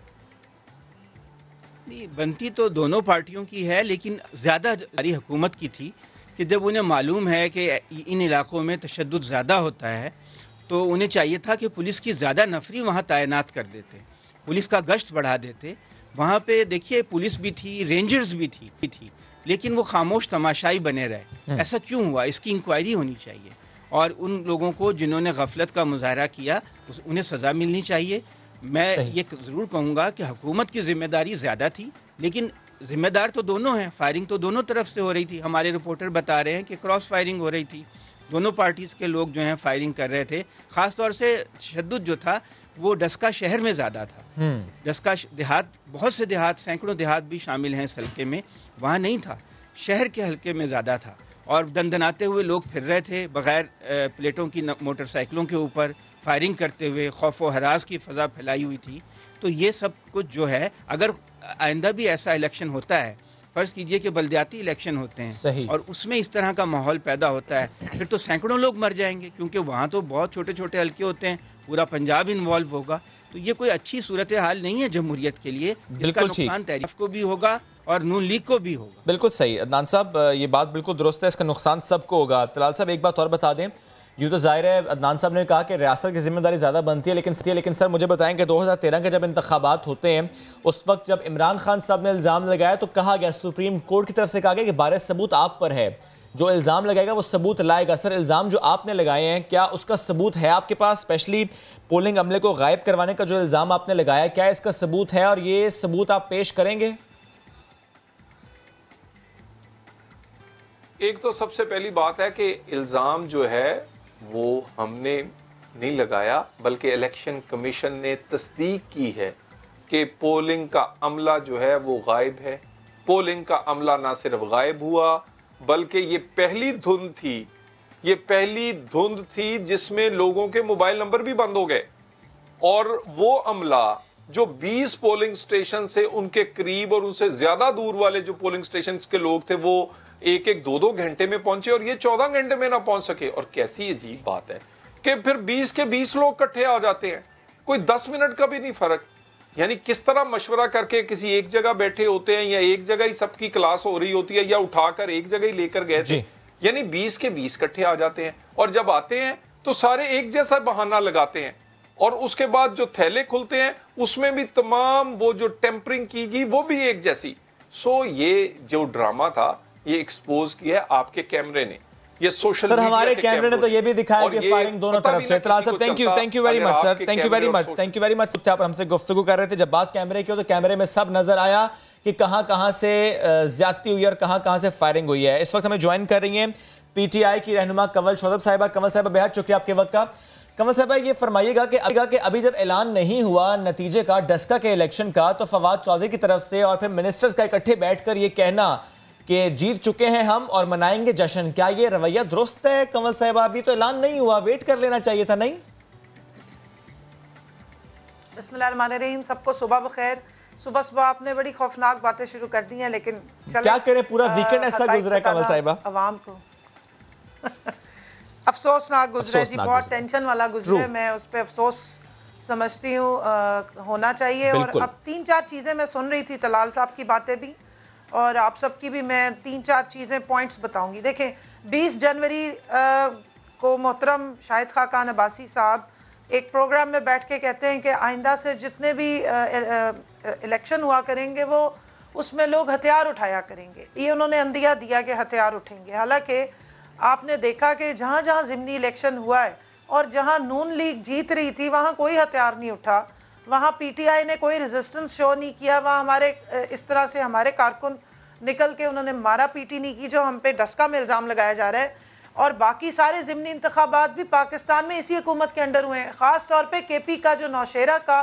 नहीं, बनती तो दोनों पार्टियों की है, लेकिन ज़्यादा हमारी हुकूमत की थी कि जब उन्हें मालूम है कि इन इलाकों में तशद्दुद ज़्यादा होता है तो उन्हें चाहिए था कि पुलिस की ज़्यादा नफरी वहाँ तैनात कर देते, पुलिस का गश्त बढ़ा देते। वहाँ पे देखिए पुलिस भी थी, रेंजर्स भी थी थी लेकिन वो खामोश तमाशाई बने रहे। ऐसा क्यों हुआ, इसकी इंक्वायरी होनी चाहिए, और उन लोगों को जिन्होंने गफलत का मुजाहरा किया उन्हें सज़ा मिलनी चाहिए। मैं ये ज़रूर कहूँगा कि हुकूमत की जिम्मेदारी ज़्यादा थी, लेकिन जिम्मेदार तो दोनों हैं। फायरिंग तो दोनों तरफ से हो रही थी। हमारे रिपोर्टर बता रहे हैं कि क्रॉस फायरिंग हो रही थी, दोनों पार्टीज़ के लोग जो हैं फायरिंग कर रहे थे। ख़ास तौर से तशद्दुद जो था वो डस्का शहर में ज़्यादा था। डस्का देहात, बहुत से देहात, सैकड़ों देहात भी शामिल हैं इस हल्के में, वहाँ नहीं था, शहर के हल्के में ज़्यादा था। और दंदनाते हुए लोग फिर रहे थे बग़ैर प्लेटों की मोटरसाइकिलों के ऊपर फायरिंग करते हुए, खौफ व हरास की फ़ज़ा फैलाई हुई थी। तो ये सब कुछ जो है, अगर आइंदा भी ऐसा इलेक्शन होता है, फ़र्ज़ कीजिए कि बल्दियाती इलेक्शन होते हैं सही। और उसमें इस तरह का माहौल पैदा होता है, फिर तो सैकड़ों लोग मर जाएंगे, क्योंकि वहाँ तो बहुत छोटे छोटे हल्के होते हैं, पूरा पंजाब इन्वॉल्व होगा। तो ये कोई अच्छी सूरत हाल नहीं है जमहूरियत के लिए। इसका नुकसान तहरीक को भी होगा और नून लीग को भी होगा। बिल्कुल सही अदनान साहब, ये बात बिल्कुल दुरुस्त है, इसका नुकसान सबको होगा। तलाल साहब एक बात और बता दें, यूँ तो जाहिर है अदनान साहब ने कहा कि रियासत की जिम्मेदारी ज़्यादा बनती है, लेकिन लेकिन सर मुझे बताएं कि दो हज़ार तेरह के जब इंतखाबात होते हैं उस वक्त जब इमरान खान साहब ने इल्ज़ाम लगाया तो कहा गया, सुप्रीम कोर्ट की तरफ से कहा गया कि बारह सबूत आप पर है, जो इल्ज़ाम लगाएगा वो सबूत लाएगा। सर इल्ज़ाम जो आपने लगाए हैं क्या उसका सबूत है आपके पास? स्पेशली पोलिंग अमले को गायब करवाने का जो इल्ज़ाम आपने लगाया, क्या इसका सबूत है और ये सबूत आप पेश करेंगे? एक तो सबसे पहली बात है कि इल्ज़ाम जो है वो हमने नहीं लगाया, बल्कि इलेक्शन कमीशन ने तस्दीक की है कि पोलिंग का अमला जो है वो गायब है। पोलिंग का अमला ना सिर्फ गायब हुआ, बल्कि ये पहली धुंध थी, ये पहली धुंध थी जिसमें लोगों के मोबाइल नंबर भी बंद हो गए, और वो अमला जो बीस पोलिंग स्टेशन से उनके करीब और उनसे ज्यादा दूर वाले जो पोलिंग स्टेशन के लोग थे वो एक एक दो दो घंटे में पहुंचे और ये चौदह घंटे में ना पहुंच सके। और कैसी अजीब बात है कि फिर बीस के बीस लोग इकट्ठे आ जाते हैं, कोई दस मिनट का भी नहीं फर्क। यानी किस तरह मशवरा करके किसी एक जगह बैठे होते हैं, या एक जगह ही सबकी क्लास हो रही होती है, या उठाकर एक जगह ही लेकर गए थे। यानी बीस के बीस इकट्ठे आ जाते हैं, और जब आते हैं तो सारे एक जैसा बहाना लगाते हैं, और उसके बाद जो थैले खुलते हैं उसमें भी तमाम वो जो टेम्परिंग की गई वो भी एक जैसी। सो ये जो ड्रामा था ये एक्सपोज किया है आपके कैमरे ने, ये सोशल सर हमारे कैमरे ने तो ये भी दिखाया कि फायरिंग दोनों तरफ से। Talal sahab thank you thank you very much sir, thank you very much thank you very much. आप हमसे गुफ्तगू कर रहे थे, जब बात कैमरे की हो तो कैमरे में सब नजर आया कि कहां कहां से ज्यादती हुई और कहां कहां से फायरिंग हुई है। इस वक्त हमें ज्वाइन कर रही हैं पीटीआई की रहनुमा कंवल शोजब साहिबा। कंवल साहिबा बेहद शुक्रिया आपके वक्त का। कंवल साहिबा ये फरमाइएगा कि कि अभी जब ऐलान नहीं हुआ नतीजे का डस्का के इलेक्शन का, तो फवाद चौधरी की तरफ से और फिर मिनिस्टर्स का इकट्ठे बैठकर ये कहना कि जीत चुके हैं हम और मनाएंगे जश्न, क्या ये रवैया दुरुस्त है? कंवल साहिबा अभी तो ऐलान नहीं हुआ, वेट कर लेना चाहिए था नहीं? बिस्मिल्लाहिर्रहमानिर्रहीम, सबको सुबह बखैर। सुबह सुबह आपने बड़ी खौफनाक बातें शुरू कर दी हैं, लेकिन क्या करें, पूरा वीकेंड ऐसा गुजरा है कंवल साहिबा। अवाम को अफसोसनाक गुजरा जी, बहुत गुजरा। टेंशन वाला गुजरे, मैं उस पर अफसोस समझती हूँ होना चाहिए। और अब तीन चार चीज़ें मैं सुन रही थी, तलाल साहब की बातें भी और आप सबकी भी, मैं तीन चार चीज़ें पॉइंट्स बताऊंगी। देखें, बीस जनवरी आ, को मोहतरम शाहिद खाकान अब्बासी साहब एक प्रोग्राम में बैठ के कहते हैं कि आइंदा से जितने भी इलेक्शन हुआ करेंगे वो उसमें लोग हथियार उठाया करेंगे। ये उन्होंने अंदिया दिया कि हथियार उठेंगे। हालांकि आपने देखा कि जहाँ जहाँ ज़िमनी इलेक्शन हुआ है और जहाँ नून लीग जीत रही थी वहाँ कोई हथियार नहीं उठा, वहाँ पीटीआई ने कोई रेजिस्टेंस शो नहीं किया, वहाँ हमारे इस तरह से हमारे कारकुन निकल के उन्होंने मारा पीटी नहीं की जो हम पे डस्का में इल्ज़ाम लगाया जा रहा है। और बाकी सारे ज़िमनी इंतखाबात भी पाकिस्तान में इसी हुकूमत के अंडर हुए हैं। ख़ास तौर पे केपी का जो नौशेरा का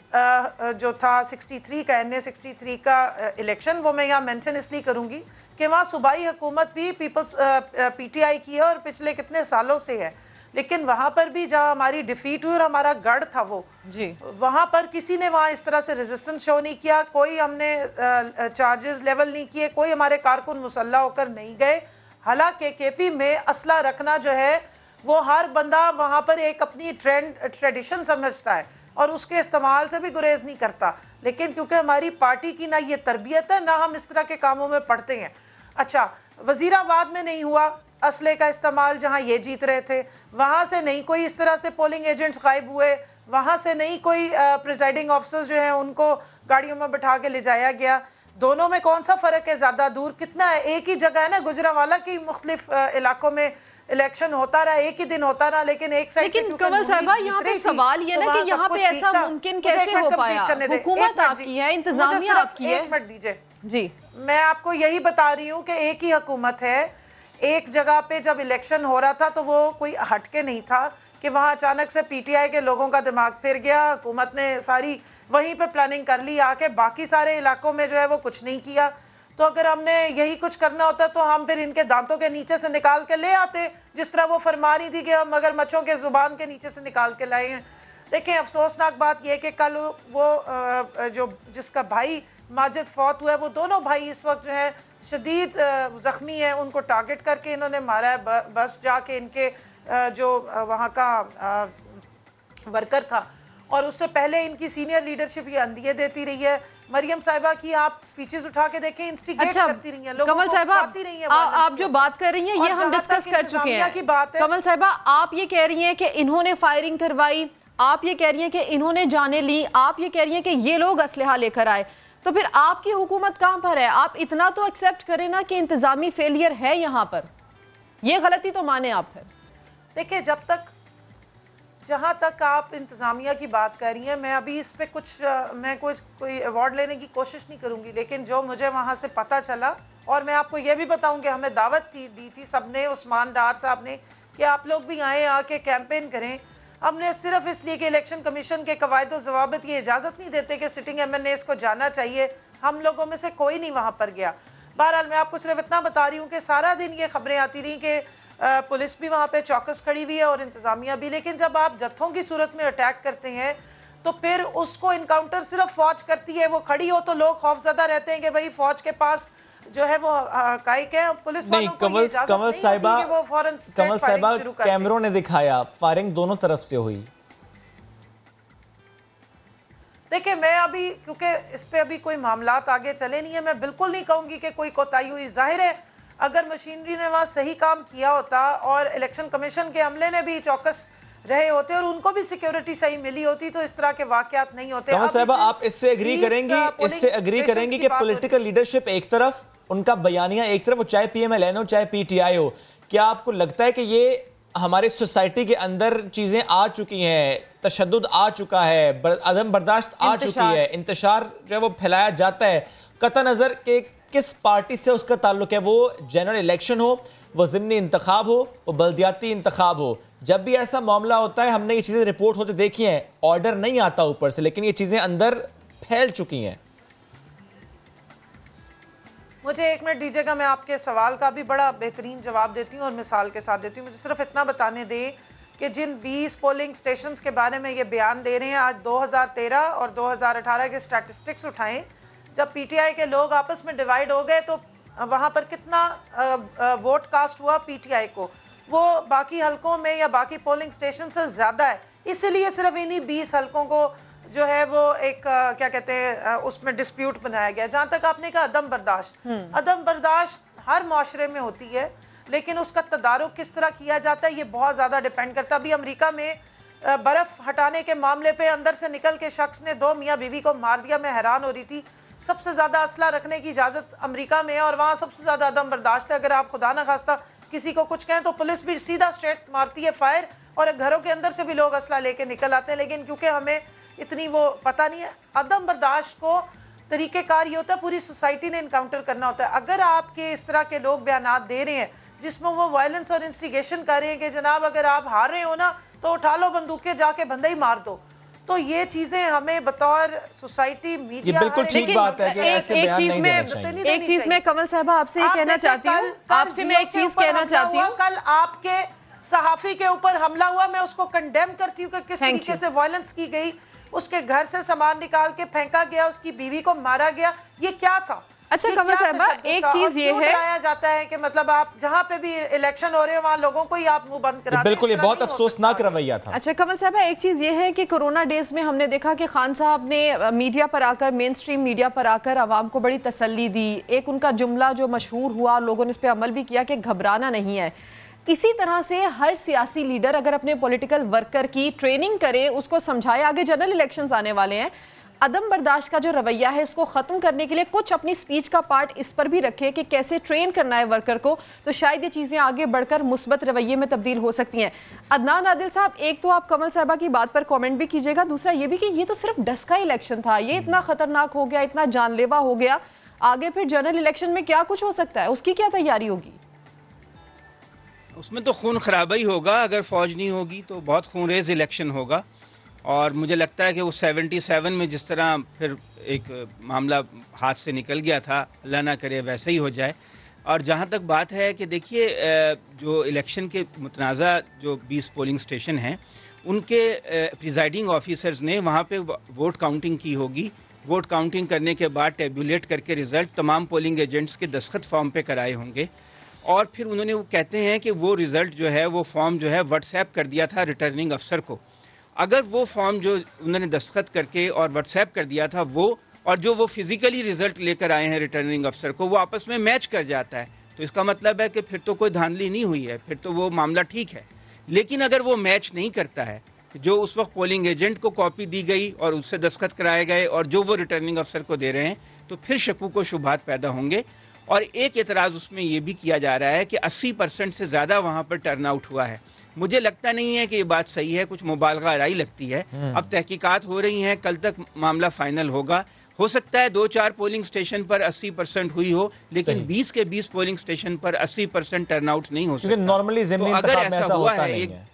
जो था तिरसठ का एन ए तिरसठ का इलेक्शन, वो मैं यहाँ मेंशन इसलिए करूँगी कि वहाँ सूबाई हुकूमत भी पीपल्स पीटीआई की है और पिछले कितने सालों से है। लेकिन वहाँ पर भी जहाँ हमारी डिफीट हुई और हमारा गढ़ था वो जी, वहाँ पर किसी ने वहाँ इस तरह से रेजिस्टेंस शो नहीं किया, कोई हमने चार्जेस लेवल नहीं किए, कोई हमारे कारकुन मुसल्ला होकर नहीं गए। हालांकि केपी में असला रखना जो है वो हर बंदा वहाँ पर एक अपनी ट्रेंड ट्रेडिशन समझता है और उसके इस्तेमाल से भी गुरेज नहीं करता। लेकिन क्योंकि हमारी पार्टी की ना ये तरबियत है ना हम इस तरह के कामों में पढ़ते हैं। अच्छा, वजीराबाद में नहीं हुआ असले का इस्तेमाल, जहां ये जीत रहे थे वहां से नहीं कोई इस तरह से पोलिंग एजेंट्स गायब हुए, वहां से नहीं कोई प्रिजाइडिंग ऑफिसर्स जो है उनको गाड़ियों में बिठा के ले जाया गया। दोनों में कौन सा फर्क है, ज्यादा दूर कितना है? एक ही जगह है ना गुजरांवाला की, मुख्तलिफ इलाकों में इलेक्शन होता रहा, एक ही दिन होता रहा, लेकिन एक साइड लेकिन कमल साहिबा यहाँ पे सवाल ये ना कि यहाँ पे ऐसा मुमकिन कैसे हो पाया? हुकूमत आपकी है, इंतजामिया आपकी है। एक मिनट दीजिए जी, मैं आपको यही बता रही हूँ कि एक ही हुकूमत है। एक जगह पे जब इलेक्शन हो रहा था तो वो कोई हटके नहीं था कि वहां अचानक से पीटीआई के लोगों का दिमाग फिर गया, हुकूमत ने सारी वहीं पे प्लानिंग कर ली आके, बाकी सारे इलाकों में जो है वो कुछ नहीं किया। तो अगर हमने यही कुछ करना होता तो हम फिर इनके दांतों के नीचे से निकाल के ले आते, जिस तरह वो फरमा रही थी कि हम मगरमच्छों के जुबान के नीचे से निकाल के लाए हैं। देखें, अफसोसनाक बात यह कि कल वो जो जिसका भाई माजिद फौत हुआ है, वो दोनों भाई इस वक्त जो है शदीद जख्मी है, उनको टारगेट करके इन्होंने मारा है। बस जाके इनके जो वहाँ का वर्कर था और उससे पहले इनकी सीनियर लीडरशिप ये अंदिये देती रही है। मरियम साहिबा की आप स्पीचेस उठा के देखें, इंस्टिगेट अच्छा, करती रही हैं, लोगों कमल को साहिबा उकसाती रही हैं। आप जो बात कर रही हैं ये हम डिस्कस कर चुके हैं। की बात है। कमल साहिबा, आप ये कह रही हैं कि इन्होंने फायरिंग करवाई, आप ये कह रही हैं कि इन्होंने जाने ली, आप ये कह रही हैं कि ये लोग असलहा लेकर आए, तो फिर आपकी हुकूमत कहां पर है? आप इतना तो एक्सेप्ट करें ना कि इंतजामी फेलियर है यहाँ पर, ये गलती तो माने आप फिर। देखिए, जब तक जहां तक आप इंतजामिया की बात कर रही हैं, मैं अभी इस पे कुछ मैं कुछ कोई अवार्ड लेने की कोशिश नहीं करूंगी, लेकिन जो मुझे वहां से पता चला, और मैं आपको ये भी बताऊं कि हमें दावत थी दी थी सबने, उस्मान डार साहब ने, कि आप लोग भी आए, आके कैंपेन करें। हमने सिर्फ इसलिए कि इलेक्शन कमीशन के कवायद और ज़वाबित की इजाज़त नहीं देते कि सिटिंग एम एन एस को जाना चाहिए, हम लोगों में से कोई नहीं वहाँ पर गया। बहरहाल मैं आपको सिर्फ इतना बता रही हूँ कि सारा दिन ये खबरें आती रही कि पुलिस भी वहाँ पे चौकस खड़ी हुई है और इंतज़ामिया भी, लेकिन जब आप जत्थों की सूरत में अटैक करते हैं तो फिर उसको इनकाउंटर सिर्फ फौज करती है। वो खड़ी हो तो लोग खौफजदा रहते हैं कि भाई फौज के पास जो है वो हकाइक है, पुलिस नहीं, कमल कमल साहिबा कमल साहिबा कैमरों ने दिखाया फायरिंग दोनों तरफ से हुई। देखिए, मैं अभी क्योंकि इस पे अभी कोई मामलात आगे चले नहीं है, मैं बिल्कुल नहीं कहूंगी कि कोई कोताही हुई। जाहिर है अगर मशीनरी ने वहां सही काम किया होता और इलेक्शन कमीशन के अमले ने भी चौकस रहे होते और उनको भी सिक्योरिटी सही मिली होती तो इस तरह के वाकयात नहीं होते। कमल साहिबा, आप इससे एग्री करेंगी इससे एग्री करेंगी कि पॉलिटिकल लीडरशिप एक तरफ, उनका बयानिया एक तरफ, वो चाहे पीएमएलएन हो चाहे पीटीआई हो, क्या आपको लगता है कि ये हमारे सोसाइटी के अंदर चीजें आ चुकी हैं, तशद्दुद आ चुका है, अदम बर्दाश्त आ चुकी है, इंतशार जो है वो फैलाया जाता है, कतई नजर के किस पार्टी से उसका ताल्लुक है, वो जनरल इलेक्शन हो, वो ज़िमनी इंतखाब हो, वो बल्दियाती इंतखाब हो, जब भी ऐसा मामला होता है हमने ये चीज़ें रिपोर्ट होते देखी हैं, ऑर्डर नहीं आता ऊपर से, लेकिन ये चीज़ें अंदर फैल चुकी हैं। मुझे एक मिनट दीजिएगा, मैं आपके सवाल का भी बड़ा बेहतरीन जवाब देती हूँ और मिसाल के साथ देती हूँ। मुझे सिर्फ इतना बताने दें कि जिन बीस पोलिंग स्टेशंस के बारे में ये बयान दे रहे हैं, आज दो हज़ार तेरह और दो हज़ार अठारह के स्टैटिस्टिक्स उठाएं, जब पीटीआई के लोग आपस में डिवाइड हो गए तो वहाँ पर कितना वोट कास्ट हुआ पीटीआई को। वो बाकी हलकों में या बाकी पोलिंग स्टेशन से ज्यादा है, इसीलिए सिर्फ इन्हीं बीस हलकों को जो है वो एक क्या कहते हैं उसमें डिस्प्यूट बनाया गया। जहां तक आपने कहा अदम बर्दाश्त, अदम बर्दाश्त हर माशरे में होती है, लेकिन उसका तदारुक किस तरह किया जाता है ये बहुत ज्यादा डिपेंड करता है। अभी अमेरिका में बर्फ हटाने के मामले पे अंदर से निकल के शख्स ने दो मियाँ बीवी को मार दिया। मैं हैरान हो रही थी, सबसे ज्यादा असला रखने की इजाजत अमेरिका में है और वहां सबसे ज्यादा अदम बर्दाश्त है। अगर आप खुदा ना खास्ता किसी को कुछ कहें तो पुलिस भी सीधा स्ट्रेट मारती है फायर, और घरों के अंदर से भी लोग असला लेके निकल आते हैं। लेकिन क्योंकि हमें इतनी वो पता नहीं है, अदम बर्दाश्त को तरीकेकार ये होता है पूरी सोसाइटी ने इनकाउंटर करना होता है। अगर आपके इस तरह के लोग बयानात दे रहे हैं जिसमें वो वायलेंस और इंस्टिगेशन कर रहे हैं कि जनाब अगर आप हार रहे हो ना तो उठा लो बंदूकें, जाके बंदा ही मार दो, तो ये चीजें हमें बतौर सोसाइटी मीडिया बिल्कुल ठीक बात है कि ऐसे एक बयान चीज नहीं में देना चाहिए। एक चीज में कमल साहबा आपसे ये कहना चाहती हूँ, आपसे मैं एक चीज कहना चाहती हूँ, कल आपके सहाफी के ऊपर हमला हुआ, मैं उसको कंडेम करती हूँ कि किस तरीके से वायलेंस की गई, उसके घर से सामान निकाल के फेंका गया, उसकी बीवी को मारा गया, ये क्या था? अच्छा कमल साहबा एक चीज ये है बताया जाता है कि मतलब आप जहाँ पे भी इलेक्शन हो रहे हो वहाँ लोगों को ही आप मुंह बंद करा, बिल्कुल ये बहुत अफसोसनाक रवैया था। अच्छा कमल साहबा एक चीज ये है कि कोरोना डेज में हमने देखा कि खान साहब ने मीडिया पर आकर, मेन स्ट्रीम मीडिया पर आकर आवाम को बड़ी तसल्ली दी। एक उनका जुमला जो मशहूर हुआ, लोगों ने इस पर अमल भी किया कि घबराना नहीं है। इसी तरह से हर सियासी लीडर अगर अपने पॉलिटिकल वर्कर की ट्रेनिंग करे, उसको समझाए, आगे जनरल इलेक्शंस आने वाले हैं, अदम बर्दाश्त का जो रवैया है इसको ख़त्म करने के लिए कुछ अपनी स्पीच का पार्ट इस पर भी रखे कि कैसे ट्रेन करना है वर्कर को, तो शायद ये चीज़ें आगे बढ़कर मुस्बत रवैये में तब्दील हो सकती हैं। अदनान आदिल साहब, एक तो आप कमल साहबा की बात पर कमेंट भी कीजिएगा, दूसरा ये भी कि ये तो सिर्फ डस का इलेक्शन था, ये इतना ख़तरनाक हो गया, इतना जानलेवा हो गया, आगे फिर जनरल इलेक्शन में क्या कुछ हो सकता है, उसकी क्या तैयारी होगी? उसमें तो खून खराबा ही होगा, अगर फौज नहीं होगी तो बहुत खूनरेज इलेक्शन होगा। और मुझे लगता है कि वो सतहत्तर में जिस तरह फिर एक मामला हाथ से निकल गया था, अल्लाह ना करे वैसे ही हो जाए। और जहाँ तक बात है कि देखिए जो इलेक्शन के मुतनाज़ा जो बीस पोलिंग स्टेशन हैं उनके प्रिजाइडिंग ऑफिसर्स ने वहाँ पे वोट काउंटिंग की होगी। वोट काउंटिंग करने के बाद टेबुलेट करके रिज़ल्ट तमाम पोलिंग एजेंट्स के दस्तखत फॉर्म पे कराए होंगे, और फिर उन्होंने वो कहते हैं कि वो रिज़ल्ट जो है वो फॉर्म जो है व्हाट्सएप कर दिया था रिटर्निंग अफसर को। अगर वो फॉर्म जो उन्होंने दस्तखत करके और व्हाट्सएप कर दिया था वो और जो वो फिजिकली रिजल्ट लेकर आए हैं रिटर्निंग अफसर को, वो आपस में मैच कर जाता है, तो इसका मतलब है कि फिर तो कोई धांधली नहीं हुई है, फिर तो वो मामला ठीक है। लेकिन अगर वो मैच नहीं करता है, जो उस वक्त पोलिंग एजेंट को कॉपी दी गई और उससे दस्तखत कराए गए और जो वो रिटर्निंग अफसर को दे रहे हैं, तो फिर शकूक व शुबहात पैदा होंगे। और एक एतराज़ उसमें यह भी किया जा रहा है कि अस्सी परसेंट से ज़्यादा वहाँ पर टर्न आउट हुआ है। मुझे लगता नहीं है कि ये बात सही है, कुछ मुबालगा राई लगती है। अब तहकीकात हो रही हैं, कल तक मामला फाइनल होगा। हो सकता है दो चार पोलिंग स्टेशन पर अस्सी परसेंट हुई हो, लेकिन बीस के बीस पोलिंग स्टेशन पर अस्सी परसेंट टर्नआउट नहीं हो सकता। नॉर्मली ज़िमनी इंतखाब में ऐसा होता नहीं है।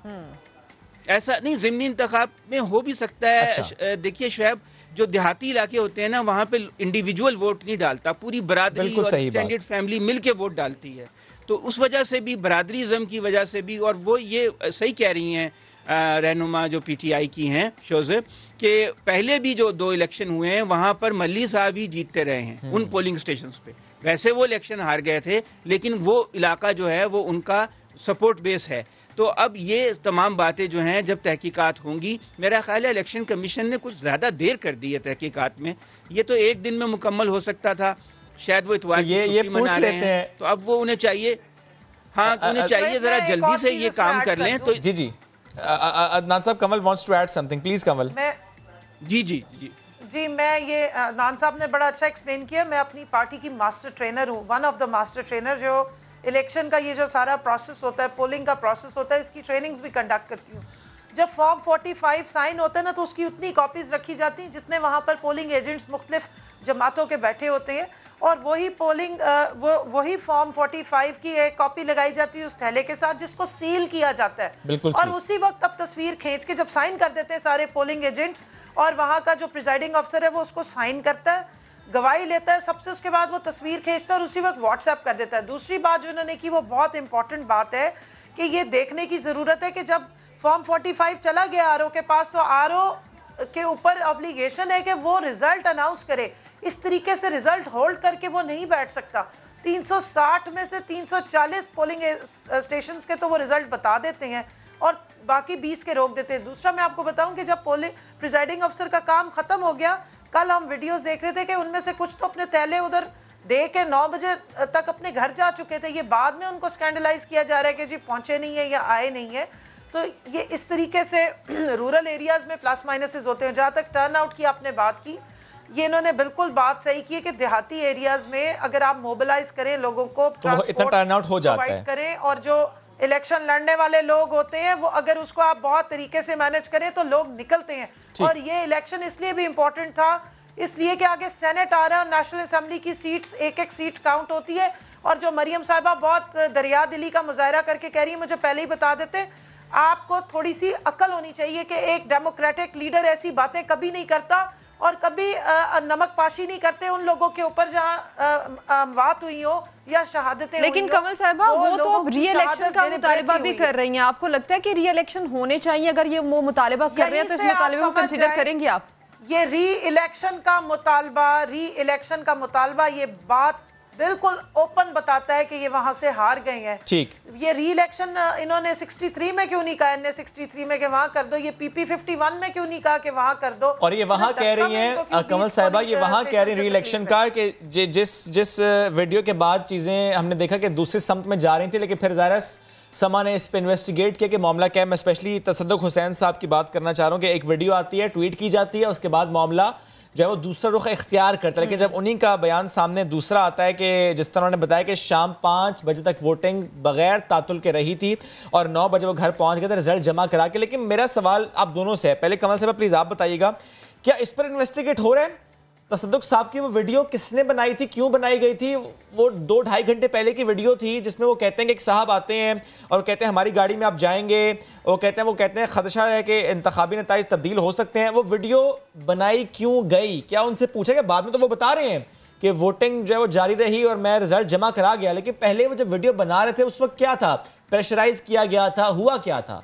ऐसा नहीं, ज़िमनी इंतखाब में हो भी सकता है। अच्छा। देखिए शुएब, जो देहाती इलाके होते हैं ना, वहाँ पे इंडिविजुअल वोट नहीं डालता, पूरी बरादरी और एक्सटेंडेड फैमिली मिलके वोट डालती है। तो उस वजह से भी, बरादरीज़म की वजह से भी, और वो ये सही कह रही हैं रहनुमा जो पीटीआई की हैं शोज़े, कि पहले भी जो दो इलेक्शन हुए हैं वहाँ पर मल्ली साहब ही जीतते रहे हैं उन पोलिंग स्टेशंस पे। वैसे वो इलेक्शन हार गए थे, लेकिन वो इलाका जो है वो उनका सपोर्ट बेस है। तो अब ये तमाम बातें जो हैं जब तहकीकात होंगी, मेरा ख्याल है इलेक्शन कमीशन ने कुछ ज़्यादा देर कर दी है तहकीकात में। ये तो एक दिन में मुकम्मल हो सकता था, शायद वो इतवार ये ये पूछ लेते हैं, तो अब वो उन्हें चाहिए, हाँ उन्हें चाहिए ज़रा जल्दी से ये काम कर लें। तो जी जी Adnan sahab, Kamal wants to add something, please Kamal. जी जी जी जी मैं ये अदनान साहब ने बड़ा अच्छा एक्सप्लेन किया। मैं अपनी पार्टी की मास्टर ट्रेनर हूँ, one of the master trainer, जो इलेक्शन का ये जो सारा प्रोसेस होता है, पोलिंग का प्रोसेस होता है, इसकी ट्रेनिंग्स भी कंडक्ट करती हूँ। जब फॉर्म पैंतालीस साइन होता है ना, तो उसकी उतनी कॉपीज रखी जाती हैं जितने वहाँ पर पोलिंग एजेंट्स मुख्तलिफ जमातों के बैठे होते हैं, और वही पोलिंग वो वही फॉर्म पैंतालीस की एक कॉपी लगाई जाती है उस थैले के साथ, जिसको सील किया जाता है। और उसी वक्त अब तस्वीर खींच के जब साइन कर देते हैं सारे पोलिंग एजेंट्स, और वहाँ का जो प्रिजाइडिंग अफसर है वो उसको साइन करता है, गवाही लेता है सबसे, उसके बाद वो तस्वीर खींचता है और उसी वक्त व्हाट्सएप कर देता है। दूसरी बात जो उन्होंने की वो बहुत इंपॉर्टेंट बात है कि ये देखने की जरूरत है कि जब फॉर्म पैंतालीस चला गया आर ओ के पास, तो आर ओ के ऊपर ऑब्लिगेशन है कि वो रिजल्ट अनाउंस करे। इस तरीके से रिजल्ट होल्ड करके वो नहीं बैठ सकता। तीन सौ साठ में से तीन सौ चालीस पोलिंग स्टेशंस के तो वो रिजल्ट बता देते हैं और बाकी बीस के रोक देते हैं। दूसरा मैं आपको बताऊं कि जब पोलिंग प्रिजाइडिंग अफसर का काम खत्म हो गया, कल हम वीडियोस देख रहे थे कि उनमें से कुछ तो अपने थैले उधर दे के नौ बजे तक अपने घर जा चुके थे। ये बाद में उनको स्कैंडलाइज किया जा रहा है कि जी पहुंचे नहीं है या आए नहीं है। तो ये इस तरीके से रूरल एरियाज में प्लस माइनसेस होते हैं। जहां तक टर्न आउट की आपने बात की, ये इन्होंने बिल्कुल बात सही की है कि देहाती एरियाज में अगर आप मोबिलाइज करें लोगों को, तो इतना टर्न आउट हो जाता है करें, और जो इलेक्शन लड़ने वाले लोग होते हैं वो अगर उसको आप बहुत तरीके से मैनेज करें तो लोग निकलते हैं। और ये इलेक्शन इसलिए भी इम्पोर्टेंट था, इसलिए कि आगे सेनेट आ रहा है और नेशनल असेंबली की सीट्स एक एक सीट काउंट होती है। और जो मरियम साहिबा बहुत दरिया दिली का मुजाहरा करके कह रही है, मुझे पहले ही बता देते, आपको थोड़ी सी अक्ल होनी चाहिए कि एक डेमोक्रेटिक लीडर ऐसी बातें कभी नहीं करता और कभी नमक पाशी नहीं करते उन लोगों के ऊपर जहां बात हुई हो या शहादतें। लेकिन कमल साहिबा वो तो अब री इलेक्शन का मुतालिबा भी कर रही हैं। आपको लगता है कि री इलेक्शन होने चाहिए? अगर ये वो मुतालिबा कर रहे हैं तो इस मुतालिबे को कंसीडर करेंगे आप? ये री इलेक्शन का मुतालबा री इलेक्शन का मुतालबा ये बात बिल्कुल ओपन बताता है कि ये वहां से हार गए हैं। ठीक, ये री इलेक्शन इन्होंने तिरसठ में क्यों नहीं कहा, इन्हें तिरसठ में कि वहां कर दो, ये पीपी इक्यावन में क्यों नहीं कहा कि वहां कर दो। और ये वहां कह रही हैं कमल साहिबा, ये वहां कह रही हैं री इलेक्शन का कि जिस जिस वीडियो के बाद चीजें हमने देखा कि दूसरी सम्त में जा रही थी, लेकिन फिर ज़ाहिर समा ने इस पर इन्वेस्टिगेट किया कि मामला क्या है। मैं स्पेशली तसद्दुक हुसैन साहब की बात करना चाह रहा हूँ कि एक वीडियो आती है, ट्वीट की जाती है, उसके बाद मामला जो है वो दूसरा रुख इख्तियार करता है। लेकिन जब उन्हीं का बयान सामने दूसरा आता है कि जिस तरह उन्होंने बताया कि शाम पाँच बजे तक वोटिंग बगैर तातुल के रही थी और नौ बजे वो घर पहुंच गए थे रिजल्ट जमा करा के। लेकिन मेरा सवाल आप दोनों से है, पहले कमल साहब प्लीज़ आप बताइएगा, क्या इस पर इन्वेस्टिगेट हो रहा है? तसद्दुक साहब की वो वीडियो किसने बनाई थी, क्यों बनाई गई थी? वो दो ढाई घंटे पहले की वीडियो थी जिसमें वो कहते हैं कि एक साहब आते हैं और कहते हैं हमारी गाड़ी में आप जाएंगे, वो कहते हैं वो कहते हैं खदशा है कि इंतखाबी नताइज तब्दील हो सकते हैं। वो वीडियो बनाई क्यों गई? क्या उनसे पूछा गया? बाद में तो वो बता रहे हैं कि वोटिंग जो है वो जारी रही और मैं रिजल्ट जमा करा गया, लेकिन पहले वो जब वीडियो बना रहे थे उस वक्त क्या था? प्रेशराइज किया गया था, हुआ क्या था?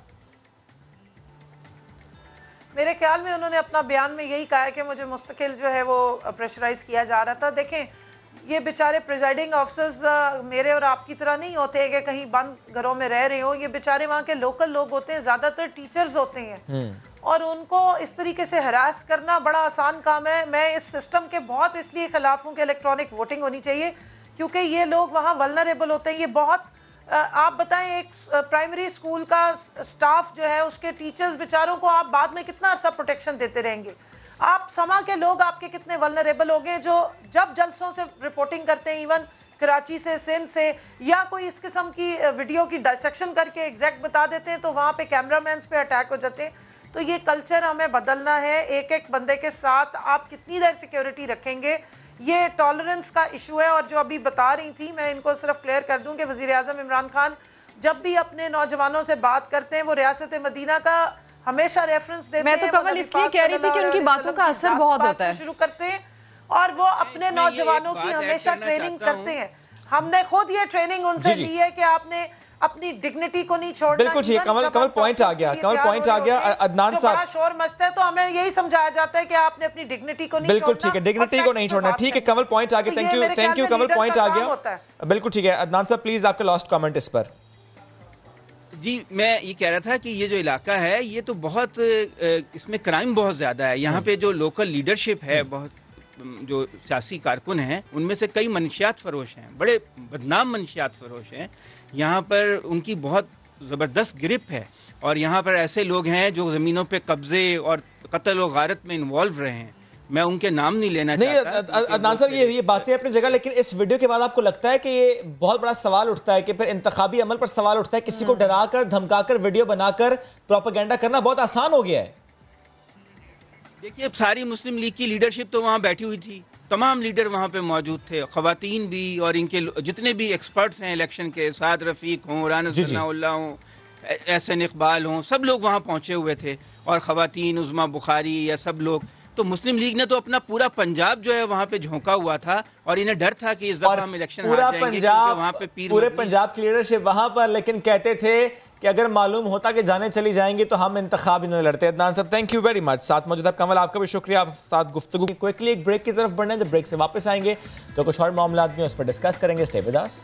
मेरे ख्याल में उन्होंने अपना बयान में यही कहा है कि मुझे मुस्तकिल जो है वो प्रेशराइज किया जा रहा था। देखें, ये बेचारे प्रिजाइडिंग ऑफिसर्स मेरे और आपकी तरह नहीं होते कि कहीं बंद घरों में रह रहे हो। ये बेचारे वहाँ के लोकल लोग होते हैं, ज्यादातर टीचर्स होते हैं और उनको इस तरीके से हरास करना बड़ा आसान काम है। मैं इस सिस्टम के बहुत इसलिए खिलाफ हूँ कि इलेक्ट्रॉनिक वोटिंग होनी चाहिए, क्योंकि ये लोग वहाँ वल्नरेबल होते हैं। ये बहुत आप बताएं, एक प्राइमरी स्कूल का स्टाफ जो है उसके टीचर्स बेचारों को आप बाद में कितना अर्सा प्रोटेक्शन देते रहेंगे? आप समा के लोग आपके कितने वल्नरेबल हो गए जो जब जलसों से रिपोर्टिंग करते हैं, इवन कराची से, सिंध से, या कोई इस किस्म की वीडियो की डायसेक्शन करके एग्जैक्ट बता देते हैं तो वहां पे कैमरामैन पे अटैक हो जाते हैं। तो ये कल्चर हमें बदलना है। एक एक बंदे के साथ आप कितनी देर सिक्योरिटी रखेंगे, ये टॉलरेंस का इशू है। और जो अभी बता रही थी, मैं इनको सिर्फ क्लियर कर दूं कि वजीर आजम इमरान खान जब भी अपने नौजवानों से बात करते हैं वो रियासत मदीना का हमेशा रेफरेंस देते हैं। मैं तो कमल इसलिए कह रही थी कि उनकी बातों का असर बहुत होता है, शुरू करते हैं और वो अपने नौजवानों की हमेशा ट्रेनिंग करते हैं। हमने खुद ये ट्रेनिंग उनसे ली है कि आपने अपनी डिग्निटी को नहीं छोड़ना। बिल्कुल ठीक है कमल, कमल पॉइंट आ गया, कमल पॉइंट आ गया। अदनान साहब, शोर मचता है तो हमें यही समझाया जाता है कि आपने अपनी डिग्निटी को नहीं बिल्कुल ठीक है, डिग्निटी को नहीं छोड़ना। ठीक है कमल, पॉइंट आ गया। Thank you, thank you Kamal, point आ गया। बिल्कुल ठीक है। अदनान साहब प्लीज आपका लास्ट कमेंट इस पर। जी, मैं ये कह रहा था कि ये जो इलाका है ये तो बहुत, इसमें क्राइम बहुत ज़्यादा है। यहाँ पे जो लोकल लीडरशिप है, बहुत जो सियासी कारकुन हैं, उनमें से कई मनशियात फरोश हैं, बड़े बदनाम मनशियात फरोश हैं। यहाँ पर उनकी बहुत ज़बरदस्त गिरफ्त है और यहाँ पर ऐसे लोग हैं जो ज़मीनों पे कब्जे और कत्ल और गारत में इन्वॉल्व रहे हैं। मैं उनके नाम नहीं लेना नहीं, चाहता। अदनान साहब ये ये बातें अपनी जगह, लेकिन इस वीडियो के बाद आपको लगता है कि ये बहुत बड़ा सवाल उठता है कि फिर इंतखाबी अमल पर सवाल उठता है, किसी को डराकर धमकाकर वीडियो बनाकर प्रोपेगेंडा करना बहुत आसान हो गया है। देखिए, अब सारी मुस्लिम लीग की लीडरशिप तो वहाँ बैठी हुई थी, तमाम लीडर वहाँ पे मौजूद थे, ख़वातीन भी और इनके जितने भी एक्सपर्ट्स हैं इलेक्शन के, साद रफ़ीक हों, राना सनाउल्लाह हों, एहसन इकबाल हों, सब लोग वहाँ पहुँचे हुए थे और ख़वातीन, उज़मा बुखारी या सब लोग। तो मुस्लिम लीग ने तो अपना पूरा पंजाब जो है वहाँ पे झोंका हुआ था और इन्हें डर था कि इस दफा हम इलेक्शन पूरा पंजाब, वहाँ पे पीर पूरे पंजाब की लीडरशिप वहाँ पर, लेकिन कहते थे कि अगर मालूम होता कि जाने चली जाएंगी तो हम इंतखाब ही न लड़ते। अदनान साहब थैंक यू वेरी मच, साथ मौजूद आप कमल, आपका भी शुक्रिया, आप साथ गुफ्तगू। क्विकली एक ब्रेक की तरफ बढ़ना है, जब ब्रेक से वापस आएंगे तो कुछ और मामला भी उस पर डिस्कस करेंगे। Stay with us.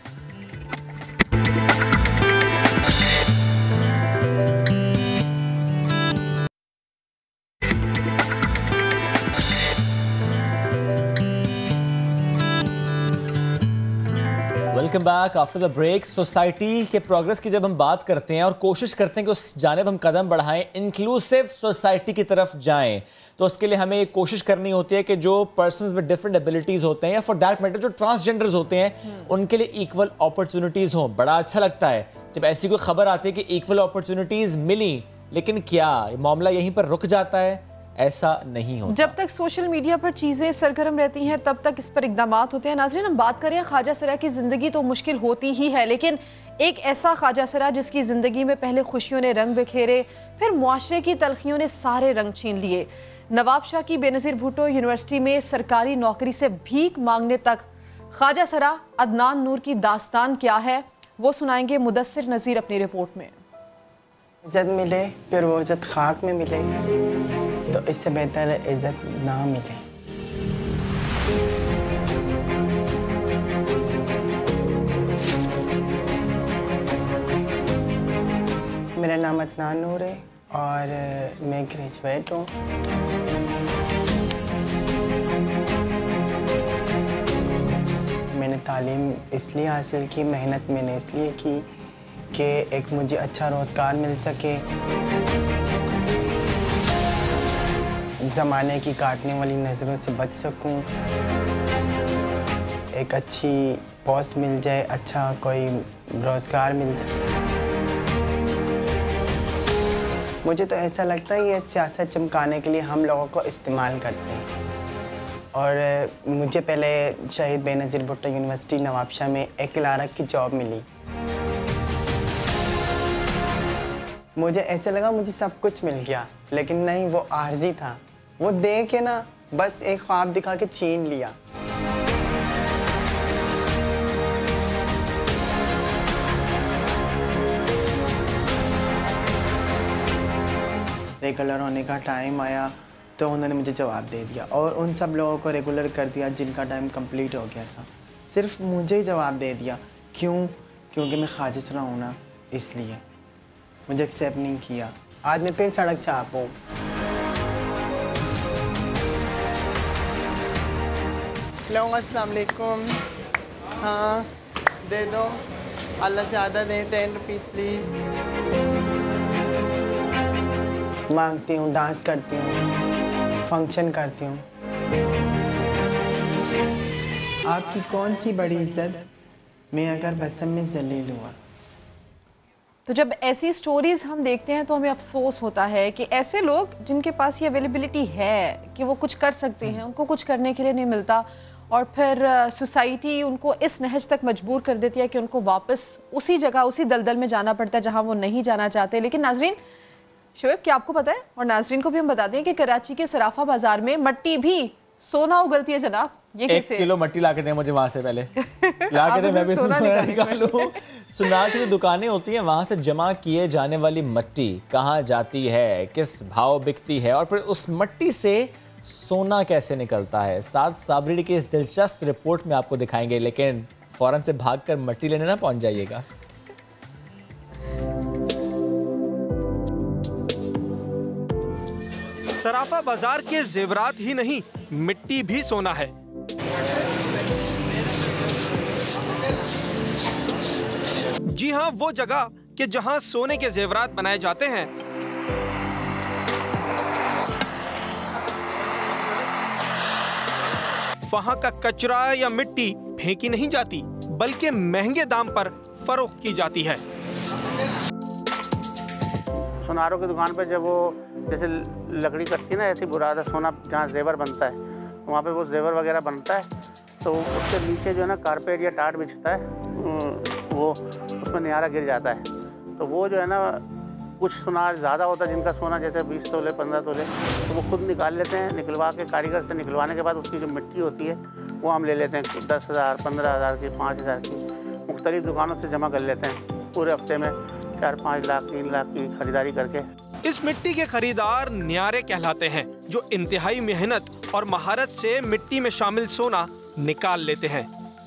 Welcome back after the break. Society के प्रोग्रेस की जब हम बात करते हैं और कोशिश करते हैं कि उस जानिब हम कदम बढ़ाएं, इंक्लूसिव सोसाइटी की तरफ जाएं, तो उसके लिए हमें एक कोशिश करनी होती है कि जो पर्सन्स विद डिफरेंट एबिलिटीज़ होते हैं या फॉर दैट मैटर जो ट्रांसजेंडर्स होते हैं उनके लिए इक्वल अपॉर्चुनिटीज़ हों। बड़ा अच्छा लगता है जब ऐसी कोई खबर आती है कि इक्वल अपॉर्चुनिटीज़ मिली, लेकिन क्या मामला यहीं पर रुक जाता है? ऐसा नहीं होता। जब तक सोशल मीडिया पर चीज़ें सरगर्म रहती हैं तब तक इस पर इक़दामात होते हैं। नाज़रीन, हम बात करें ख्वाजा सरा की ज़िंदगी तो मुश्किल होती ही है, लेकिन एक ऐसा ख्वाजा सरा जिसकी ज़िंदगी में पहले खुशियों ने रंग बिखेरे, फिर मुआशरे की तलखियों ने सारे रंग छीन लिए। नवाब शाह की बेनज़ीर भुट्टो यूनिवर्सिटी में सरकारी नौकरी से भीख मांगने तक ख्वाजा सरा अदनान नूर की दास्तान क्या है, वो सुनाएंगे मुदस्सिर नज़ीर अपनी रिपोर्ट में। इज्जत मिले फिर वो इज्जत खाक में मिले तो इससे बेहतर इज्जत ना मिले। मेरा नाम अदनान नूर है और मैं ग्रेजुएट हूँ। मैंने तालीम इसलिए हासिल की, मेहनत मैंने इसलिए की कि एक मुझे अच्छा रोज़गार मिल सके, ज़माने की काटने वाली नज़रों से बच सकूं, एक अच्छी पोस्ट मिल जाए, अच्छा कोई रोज़गार मिल जाए। मुझे तो ऐसा लगता है ये सियासत चमकाने के लिए हम लोगों को इस्तेमाल करते हैं। और मुझे पहले शहीद बेनज़ीर भुट्टो यूनिवर्सिटी नवाब शाह में एक क्लार्क की जॉब मिली। मुझे ऐसा लगा मुझे सब कुछ मिल गया, लेकिन नहीं, वो आर्जी था। वो दे के ना बस एक ख्वाब दिखा के छीन लिया। रेगुलर होने का टाइम आया तो उन्होंने मुझे जवाब दे दिया और उन सब लोगों को रेगुलर कर दिया जिनका टाइम कंप्लीट हो गया था। सिर्फ मुझे ही जवाब दे दिया। क्यों? क्योंकि मैं ख्वाजा सरा हूं ना, इसलिए मुझे एक्सेप्ट नहीं किया। आज मैं फिर सड़क चाप हूँ। अस्सलाम वालेकुम। हाँ दे दो, अल्लाह ज़्यादा दे, टेन रुपीज़ प्लीज़। मांगती हूँ, डांस करती हूँ, फंक्शन करती हूँ। आपकी कौन सी बड़ी इज्जत, मैं अगर बसम में जलील हुआ। तो जब ऐसी स्टोरीज़ हम देखते हैं तो हमें अफसोस होता है कि ऐसे लोग जिनके पास ये अवेलेबिलिटी है कि वो कुछ कर सकते हैं, उनको कुछ करने के लिए नहीं मिलता, और फिर सोसाइटी उनको इस नहज तक मजबूर कर देती है कि उनको वापस उसी जगह, उसी दलदल में जाना पड़ता है जहां वो नहीं जाना चाहते। लेकिन नाजरीन, शोएब क्या आपको पता है, और नाजरीन को भी हम बता दें कि कराची के सराफा बाजार में मट्टी भी सोना उगलती है जनाब। ये एक किलो मट्टी ला के दें मुझे वहाँ से पहले ला के दें, मैं भी सोना निकालूं। सुनार की जो दुकानें होती हैं वहाँ से जमा किए जाने वाली मट्टी कहाँ जाती है, किस भाव बिकती है, और फिर उस मट्टी से सोना कैसे निकलता है, साथ साबरी की इस दिलचस्प रिपोर्ट में आपको दिखाएंगे। लेकिन फौरन से भागकर मट्टी लेने ना पहुँच जाइएगा। सराफा बाजार के जेवरात ही नहीं, मिट्टी भी सोना है। जी हाँ, वो जगह कि जहां सोने के जेवरात बनाए जाते हैं। वहां का कचरा या मिट्टी फेंकी नहीं जाती, बल्कि महंगे दाम पर फरोख्त की जाती है। सुनारों की दुकान पर जब वो जैसे लकड़ी कटती है ना, ऐसी बुरादा सोना जहाँ जेवर बनता है, वहाँ पे वो जेवर वगैरह बनता है, तो उसके नीचे जो है ना कारपेट या टाट बिछता है, वो उसमें निहारा गिर जाता है। तो वो जो है ना, कुछ सुनार ज़्यादा होता है जिनका सोना जैसे बीस तोले पंद्रह तोले, तो वो खुद निकाल लेते हैं। निकलवा के कारीगर से निकलवाने के बाद उसकी जो मिट्टी होती है वो हम ले लेते हैं, दस हज़ार पंद्रह हज़ार की, पाँच हज़ार की, मुख्तलिफ़ दुकानों से जमा कर लेते हैं पूरे हफ्ते में। चार पाँच लाख तीन लाख की खरीदारी करके। इस मिट्टी के खरीदार न्यारे कहलाते हैं, जो इंतहाई मेहनत और महारत से मिट्टी में शामिल सोना निकाल लेते हैं।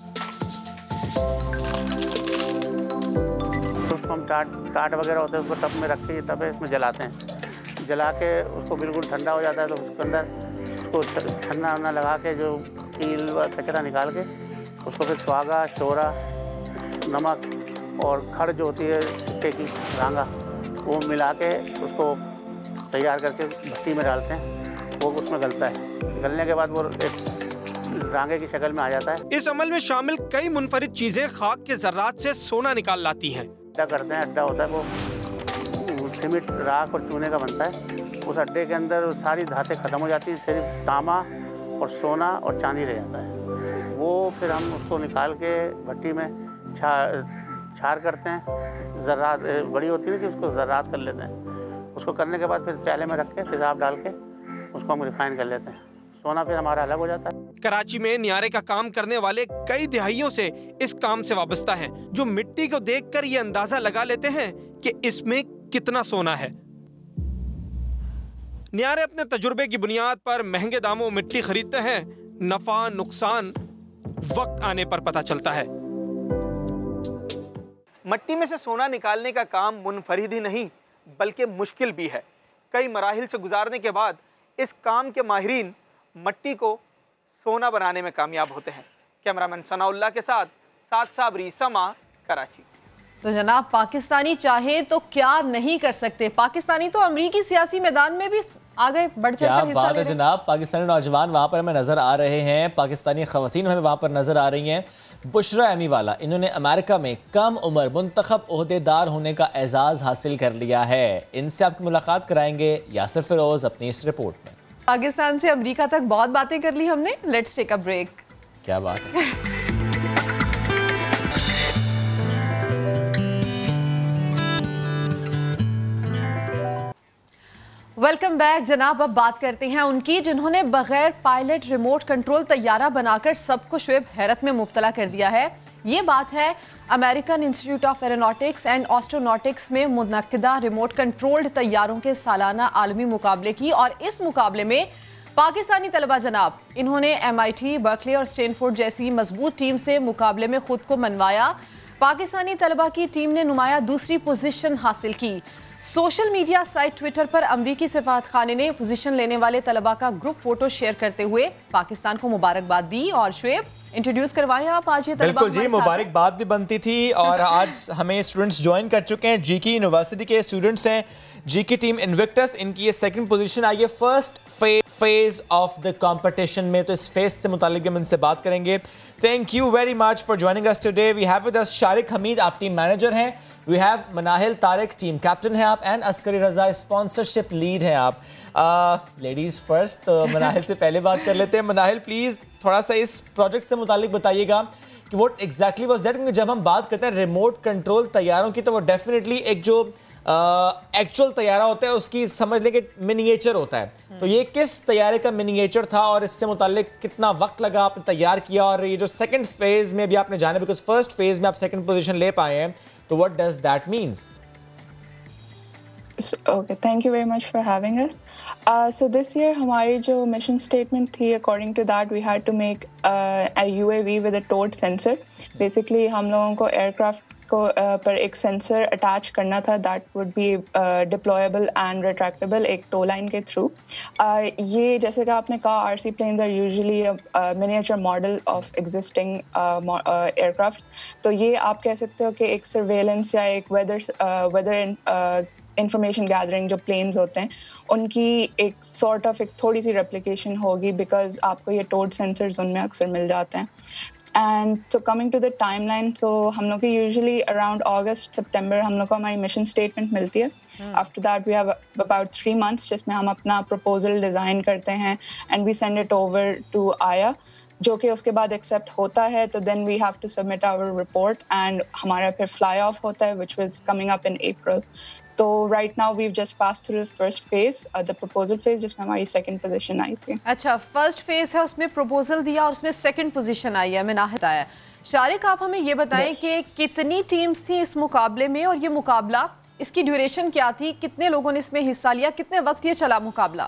तो उसको हम टाट टाट वगैरह होते हैं, उसको टब में रख के तब इसमें जलाते हैं। जला के उसको बिल्कुल ठंडा हो जाता है तो उसके अंदर उसको ठंडा वन्ना लगा के जो कील व कचरा निकाल के उसको फिर सुहागा, शोरा, नमक और खड़ जो होती है सिक्के की रांगा, वो मिला के उसको तैयार करके भट्टी में डालते हैं। वो उसमें गलता है, गलने के बाद वो एक रांगे की शक्ल में आ जाता है। इस अमल में शामिल कई मुनफरिद चीजें खाक के जर्रात से सोना निकाल लाती हैं। अड्डा करते हैं, अड्डा होता है वो सीमेंट, राख और चूने का बनता है। उस अड्डे के अंदर सारी धातें खत्म हो जाती है, सिर्फ तांबा और सोना और चांदी रह जाता है। वो फिर हम उसको निकाल के भट्टी में छा छार करते हैं। ज़र्रात बड़ी होती है कि उसको ज़र्रात कर लेते हैं। उसको करने के बाद फिर प्याले में रख के तेज़ाब डाल के उसको हम रिफाइन कर लेते हैं। सोना फिर हमारा अलग हो जाता है। कराची में न्यारे का काम करने वाले कई दिहाइयों से इस काम से वाबस्ता हैं, जो मिट्टी को देखकर ये अंदाजा लगा लेते हैं कि इसमें कितना सोना है। न्यारे अपने तजुर्बे की बुनियाद पर महंगे दामों मिट्टी खरीदते हैं। नफा नुकसान वक्त आने पर पता चलता है। मिट्टी में से सोना निकालने का काम मुनफरिद ही नहीं बल्कि मुश्किल भी है। कई मराहिल से गुजारने के बाद इस काम के माहिरीन मिट्टी को सोना बनाने में कामयाब होते हैं। कैमरामैन सनाउल्लाह के साथ साद साबरी, समा, कराची। तो जनाब, पाकिस्तानी चाहे तो क्या नहीं कर सकते। पाकिस्तानी तो अमरीकी सियासी मैदान में भी आगे बढ़ चढ़कर हिस्सा ले रहे हैं। क्या बात है जनाब, पाकिस्तानी नौजवान वहाँ पर हमें नजर आ रहे हैं, पाकिस्तानी खवातीन हमें वहाँ पर नजर आ रही हैं। बुशरा एमीवाला, इन्होंने अमेरिका में कम उम्र मुंतखब ओहदेदार होने का एजाज़ हासिल कर लिया है। इनसे आपकी मुलाकात कराएंगे यासिर फिरोज अपनी इस रिपोर्ट में। पाकिस्तान से अमेरिका तक बहुत बातें कर ली हमने, लेट्स टेक अ ब्रेक। क्या बात है। वेलकम बैक जनाब। अब बात करते हैं उनकी जिन्होंने बगैर पायलट रिमोट कंट्रोल तैयारा बनाकर सबको शुएब हैरत में मुब्तला कर दिया है। ये बात है American Institute of Aeronautics and Astronautics में मुनक्किदा रिमोट कंट्रोल्ड तैयारों के सालाना आलमी मुकाबले की। और इस मुकाबले में पाकिस्तानी तलबा जनाब, इन्होंने एम आई टी, बर्कले और स्टैनफोर्ड जैसी मजबूत टीम से मुकाबले में खुद को मनवाया। पाकिस्तानी तलबा की टीम ने नुमाया दूसरी पोजीशन हासिल की। सोशल मीडिया साइट ट्विटर पर अमरीकी सफारत खाने ने पोजीशन लेने वाले तलबा का ग्रुप फोटो शेयर करते हुए पाकिस्तान को मुबारकबाद दी। और शुएब, इंट्रोड्यूस करवाएं आप आज ये तलबा। बिल्कुल जी, मुबारकबाद भी बनती थी। और आज हमें स्टूडेंट्स ज्वाइन कर चुके हैं, जी की यूनिवर्सिटी के स्टूडेंट्स हैं, जी की टीम इन्विक्टस। इनकी ये सेकंड पोजीशन आई है फर्स्ट फे, फेज ऑफ द कंपटीशन में। तो इस फेज से मुतालिक हम इनसे बात करेंगे। Thank you very much for joining us today. We have with us Shariq Hameed, आप टीम मैनेजर हैं। We have Manahil Tariq, team captain है आप, and Askari Raza, sponsorship lead हैं आप। लेडीज़ फर्स्ट, तो मनाहिल से पहले बात कर लेते हैं। मनाहिल, प्लीज़ थोड़ा सा इस प्रोजेक्ट से मुतालिक बताइएगा कि व्हाट एग्जैक्टली वाज दैट। क्योंकि जब हम बात करते हैं रिमोट कंट्रोल तैयारों की, तो वो डेफिनेटली एक जो एक्चुअल uh, तैयारा होता है उसकी समझ लें कि मिनिएचर होता है। तो ये किस तैयारे का मिनिएचर था और इससे मुतालिक कितना वक्त लगा आपने तैयार किया? और ये जो सेकंड फेज में भी आपने जाना, बिकॉज फर्स्ट फेज में आप सेकंड पोजीशन ले पाए हैं, तो what does that means? Okay, thank you very much for having us. Uh, so this year हमारी जो mission statement थी, according to that we had to make uh, a U A V with a towed sensor. Basically हम लोगों को aircraft को uh, पर एक sensor attach करना था that would be uh, deployable and retractable एक टो लाइन के थ्रू। uh, ये जैसे कि आपने कहा, R C planes are usually a, a miniature model of existing uh, uh, aircraft। तो ये आप कह सकते हो कि एक surveillance या एक weather uh, weather uh, information gathering जो प्लेन्स होते हैं उनकी एक सॉर्ट ऑफ एक थोड़ी सी रेप्लिकेशन होगी, बिकॉज आपको ये टोड सेंसर्स उनमें अक्सर मिल जाते हैं। And so coming to the time line, so हम लोग की यूजुअली अराउंड अगस्त सितंबर हम लोग को हमारी मिशन स्टेटमेंट मिलती है। After that we have about three months जिसमें हम अपना प्रपोजल डिज़ाइन करते हैं and we send it over to AIAA, जो कि उसके बाद एक्सेप्ट होता है। तो then we have to submit our report and हमारा फिर फ्लाई ऑफ होता है, which was coming up in April. तो right now we have just pass through the first phase, the proposal phase, जिसमें हमारी सेकंड पोजीशन आई थी। अच्छा, first phase है, उसमें प्रपोजल दिया और उसमें सेकंड पोजीशन आई है, मैं नाहिद आया। शारिक, आप हमें ये बताएं yes. कि कितनी टीम्स थी इस मुकाबले में और ये मुकाबला इसकी ड्यूरेशन क्या थी, कितने लोगों ने इसमें हिस्सा लिया, कितने वक्त ये चला मुकाबला?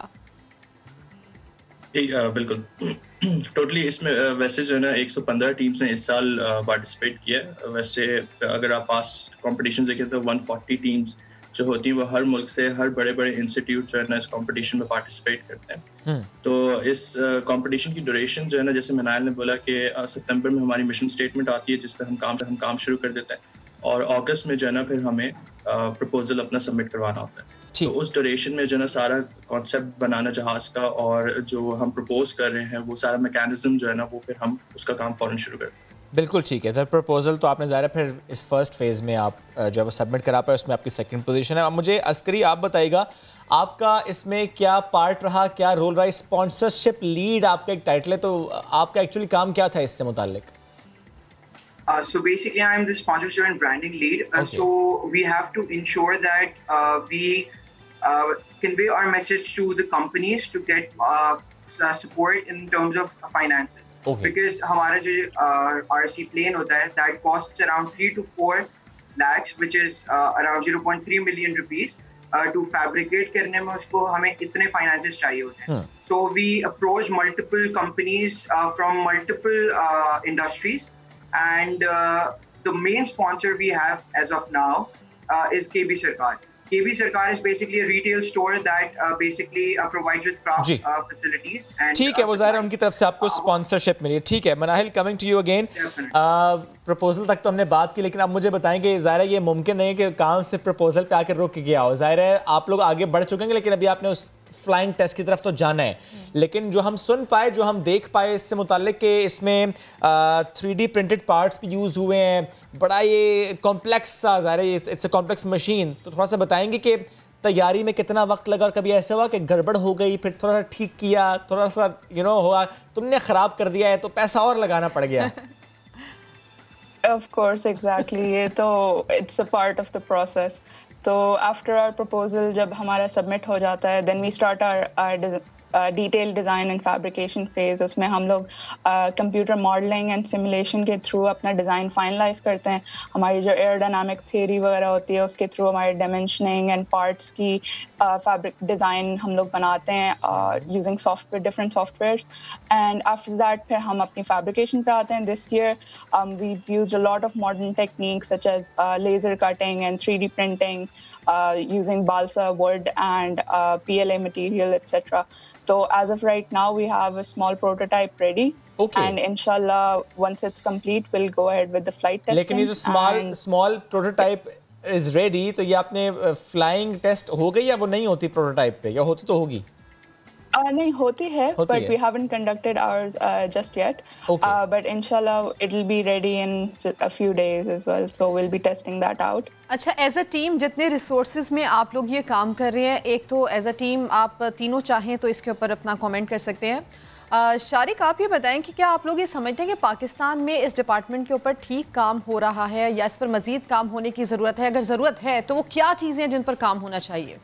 बिल्कुल टोटली इसमें वैसे जो है ना एक सौ पंद्रह टीम्स ने इस साल पार्टिसिपेट किया। वैसे अगर आप पास्ट कॉम्पिटिशन देखें तो एक सौ चालीस टीम्स जो होती हैं वो हर मुल्क से, हर बड़े बड़े इंस्टीट्यूट जो है ना इस कंपटीशन में पार्टिसिपेट करते हैं। तो इस कंपटीशन की ड्यूरेशन जो है ना, जैसे मनायल ने बोला कि सितंबर में हमारी मिशन स्टेटमेंट आती है जिस पर हम काम हम काम शुरू कर देते हैं और अगस्त में जो है ना फिर हमें प्रपोजल अपना सबमिट करवाना होता है। तो उस ड्यूरेशन में जो है ना सारा कॉन्सेप्ट बनाना जहाज का और जो हम प्रपोज कर रहे हैं वो सारा मैकेनिज्म जो है ना वो फिर हम उसका काम फौरन शुरू करते हैं। बिल्कुल ठीक है। तो प्रपोजल तो आपने ज़ाहिर फिर इस फर्स्ट फेज़ में आप जो है वो सबमिट करा पाए, उसमें आपकी सेकंड पोजीशन है। अब मुझे अस्करी आप बताइएगा आपका इसमें क्या पार्ट रहा, क्या रोल रहा? स्पॉन्सरशिप लीड आपका एक टाइटल है, तो आपका एक्चुअली काम क्या था इससे मुताल्लिक? Uh, so basically, I'm the sponsorship and branding lead. Uh, okay. So we have to ensure that uh, we uh, convey our message to the companies to get uh, support in terms of finances. Okay. Because हमारा जो uh, R C plane होता है, that costs around three to four lakhs, which is uh, around zero point three million rupees. Uh, to fabricate करने में उसको हमें इतने finances चाहिए होते हैं. Hmm. So we approach multiple companies uh, from multiple uh, industries. And uh, the main sponsor we have as of now uh, is K B Sarkar. K B Sarkar is basically a retail store that uh, basically uh, provides with craft uh, facilities. ठीक है, वो ज़ाहिर है उनकी तरफ से आपको sponsorship मिली है। ठीक है Manahil, coming to you again. Proposal तक तो हमने बात की, लेकिन आप मुझे बताएं कि ज़ाहिर है ये मुमकिन नहीं है कि काम सिर्फ प्रपोजल पे आकर रुक गया हो। ज़ाहिर है आप लोग आगे बढ़ चुके हैं, लेकिन अभी आपने उस फ्लाइंग टेस्ट की तरफ तो जाना है। लेकिन जो हम सुन पाए, जो हम देख पाए इससे मुताल्लिक कि इसमें थ्री डी प्रिंटेड पार्ट्स भी यूज़ हुए हैं, बड़ा ये कॉम्प्लेक्स सा, ज़ाहिर है इट्स अ कॉम्प्लेक्स मशीन। तो थोड़ा सा बताएंगे कि तैयारी में कितना वक्त लगा और कभी ऐसा हुआ कि गड़बड़ हो गई, फिर थोड़ा सा ठीक किया, थोड़ा सा यू नो हुआ तुमने ख़राब कर दिया है तो पैसा और लगाना पड़ गया? Of course, exactly. ये तो it's a part of the process. तो आफ्टर आवर प्रपोजल जब हमारा सबमिट हो जाता है, then we start our detail design and fabrication phase. उसमें हम लोग कंप्यूटर मॉडलिंग एंड सिमुलेशन के थ्रू अपना डिज़ाइन फाइनलाइज करते हैं। हमारी जो एयरोडायनामिक थ्योरी वगैरह होती है उसके थ्रू हमारे डायमेंशनिंग एंड पार्ट्स की फैब्रिक uh, डिज़ाइन हम लोग बनाते हैं using software, different softwares. And after that फिर हम अपनी फैब्रिकेशन पे आते हैं। This year we used a lot of modern techniques such as laser cutting and three D printing using balsa wood and P L A material, et cetera. So as of right now, we have a small prototype ready. Okay. And inshallah, once it's complete, we'll go ahead with the flight testing. लेकिन ये जो small small prototype is ready, तो ये आपने flying test हो गई या वो नहीं होती prototype पे, या होती तो होगी? Uh, नहीं होती है, but है. we haven't conducted ours uh, just yet. Okay. Uh, but inshallah it will be ready in a few days as well. So we'll be testing that out. अच्छा, एज अ टीम जितने resources में आप लोग ये काम कर रहे हैं, एक तो एज अ टीम आप तीनों चाहें तो इसके ऊपर अपना कमेंट कर सकते हैं। uh, शारिक, आप ये बताएं कि क्या आप लोग ये समझते हैं कि पाकिस्तान में इस डिपार्टमेंट के ऊपर ठीक काम हो रहा है या इस पर मजीद काम होने की ज़रूरत है? अगर ज़रूरत है तो वो क्या चीज़ें हैं जिन पर काम होना चाहिए?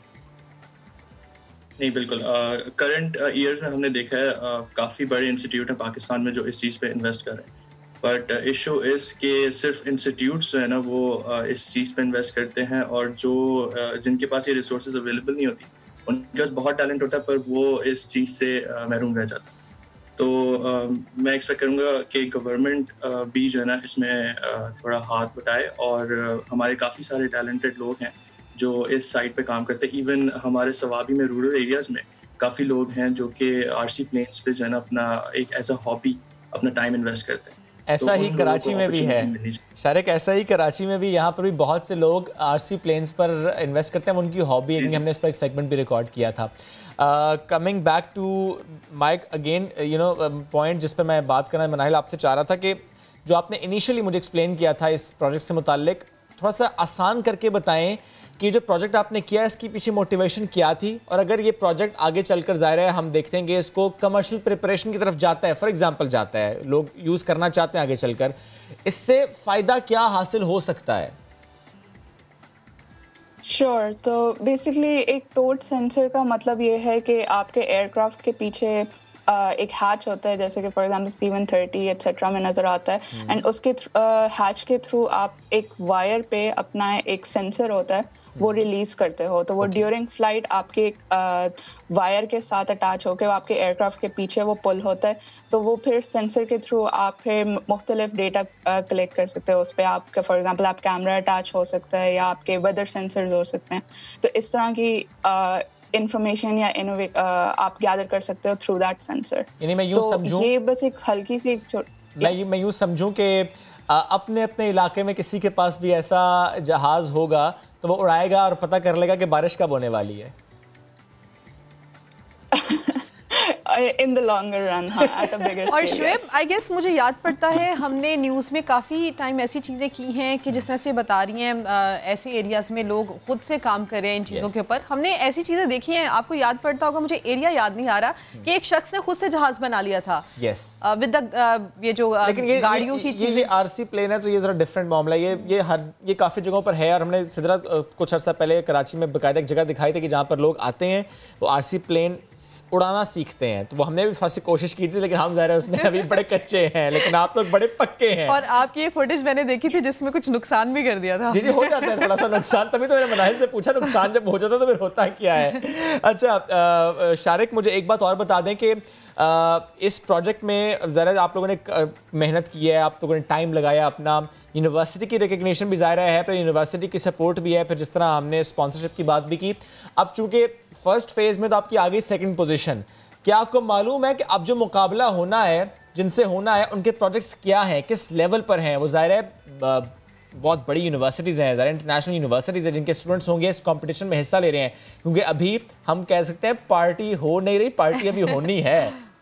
नहीं, बिल्कुल करंट uh, ईयर्स uh, में हमने देखा है uh, काफ़ी बड़े इंस्टीट्यूट हैं पाकिस्तान में जो इस चीज़ पे इन्वेस्ट कर रहे हैं। बट इशू इस के सिर्फ इंस्टीट्यूट्स जो है ना वो uh, इस चीज़ पे इन्वेस्ट करते हैं और जो uh, जिनके पास ये रिसोर्सेज अवेलेबल नहीं होती, उनके पास बहुत टैलेंट होता है पर वो इस चीज़ से uh, महरूम रह जाता है। तो uh, मैं एक्सपेक्ट करूँगा कि गवर्नमेंट uh, भी जो है ना इसमें uh, थोड़ा हाथ बटाए और uh, हमारे काफ़ी सारे टैलेंटेड लोग हैं जो इस साइट पे काम करते हैं। इवन हमारे सवाबी में रूरल एरियाज़ में काफ़ी लोग हैं जो कि आरसी प्लेन्स पे जो है ना अपना एक एज अ हॉबी अपना टाइम इन्वेस्ट करते हैं। ऐसा तो ही कराची में भी है शारिक, ऐसा ही कराची में भी, यहाँ पर भी बहुत से लोग आरसी प्लेन्स पर इन्वेस्ट करते हैं, उनकी हॉबी है। हमने इस पर एक सेगमेंट भी रिकॉर्ड किया था। Coming back to mic again, you know point जिस पर मैं बात करना मनाहिल आपसे चाह रहा था कि जो आपने इनिशियली मुझे एक्सप्लेन किया था इस प्रोजेक्ट से मुताल्लिक, थोड़ा सा आसान करके बताएं कि जो प्रोजेक्ट आपने किया इसकी पीछे मोटिवेशन क्या थी, और अगर ये प्रोजेक्ट आगे चलकर ज़ाहिर है हम देखते हैं कि इसको कमर्शियल प्रिपरेशन की तरफ जाता है, फॉर एग्जांपल जाता है, लोग यूज़ करना चाहते हैं आगे चलकर, इससे फ़ायदा क्या हासिल हो सकता है? श्योर sure, तो बेसिकली एक टोट सेंसर का मतलब ये है कि आपके एयरक्राफ्ट के पीछे Uh, एक हैच होता है, जैसे कि for example C one thirty etcetera में नज़र आता है, एंड hmm. उसके हैच uh, के थ्रू आप एक वायर पे अपना एक सेंसर होता है वो रिलीज करते हो, तो वो ड्यूरिंग फ्लाइट आपके वायर के साथ अटैच होकर आपके एयरक्राफ्ट के पीछे वो पुल होता है, तो वो फिर सेंसर के थ्रू आप फिर मुख्तलिफ डेटा कलेक्ट कर सकते हो उस पर। आपका फॉर एग्जांपल आप कैमरा अटैच हो सकता है या आपके वेदर सेंसर्स हो सकते हैं, तो इस तरह की इंफॉर्मेशन या uh, आप गैदर कर सकते हो थ्रू दैट सेंसर। यानी मैं यूं तो समझूं, ये बस एक हल्की सी मैं मैं यूं समझूं कि अपने अपने इलाके में किसी के पास भी ऐसा जहाज होगा तो वो उड़ाएगा और पता कर लेगा कि बारिश कब होने वाली है। इन द लॉन्गर रन, हाँ, एट अ बिगर और शुएब, आई गेस मुझे याद पड़ता है हमने न्यूज़ में काफ़ी टाइम ऐसी चीज़ें की हैं कि जिस तरह से बता रही हैं ऐसे एरियाज़ में लोग खुद से काम कर रहे हैं इन चीज़ों yes. के ऊपर। हमने ऐसी चीज़ें देखी हैं, आपको याद पड़ता होगा, मुझे एरिया याद नहीं आ रहा, कि एक शख्स ने खुद से जहाज बना लिया था yes. विद द ये जो गाड़ियों की चीज़। ये आरसी प्लेन है तो ये ज़रा डिफरेंट मामला है। ये ये हर ये काफ़ी जगहों पर है, और हमने सिदरा कुछ अर्सा पहले कराची में बाकायदा एक जगह दिखाई थी कि जहाँ पर लोग आते हैं वो आरसी प्लेन उड़ाना सीखते हैं। तो वो हमने भी खासी कोशिश की थी, लेकिन हम ज़रा उसमें अभी बड़े कच्चे हैं, लेकिन आप लोग बड़े पक्के हैं। और आपकी एक फुटेज मैंने देखी थी जिसमें कुछ नुकसान भी कर दिया था। जी जी, हो जाता है थोड़ा सा नुकसान, तभी तो मैंने मनाहिल से पूछा नुकसान जब हो जाता तो फिर होता क्या है। अच्छा शारिक, मुझे एक बात और बता दें कि Uh, इस प्रोजेक्ट में ज़रा आप लोगों ने मेहनत की है, आप लोगों ने टाइम लगाया अपना, यूनिवर्सिटी की रिकग्निशन भी ज़ाहिर है, फिर यूनिवर्सिटी की सपोर्ट भी है, फिर जिस तरह हमने स्पॉन्सरशिप की बात भी की। अब चूँकि फर्स्ट फेज़ में तो आपकी आ गई सेकंड पोजीशन, क्या आपको मालूम है कि अब जो मुकाबला होना है, जिनसे होना है, उनके प्रोजेक्ट्स क्या हैं, किस लेवल पर हैं? वो ज़ाहिर है बहुत बड़ी यूनिवर्सिटीज़ हैं, ज़रा इंटरनेशनल यूनिवर्सिटीज़ हैं, जिनके स्टूडेंट्स होंगे इस कंपटीशन में हिस्सा ले रहे हैं, क्योंकि अभी हम कह सकते हैं पार्टी हो नहीं रही, पार्टी अभी होनी है।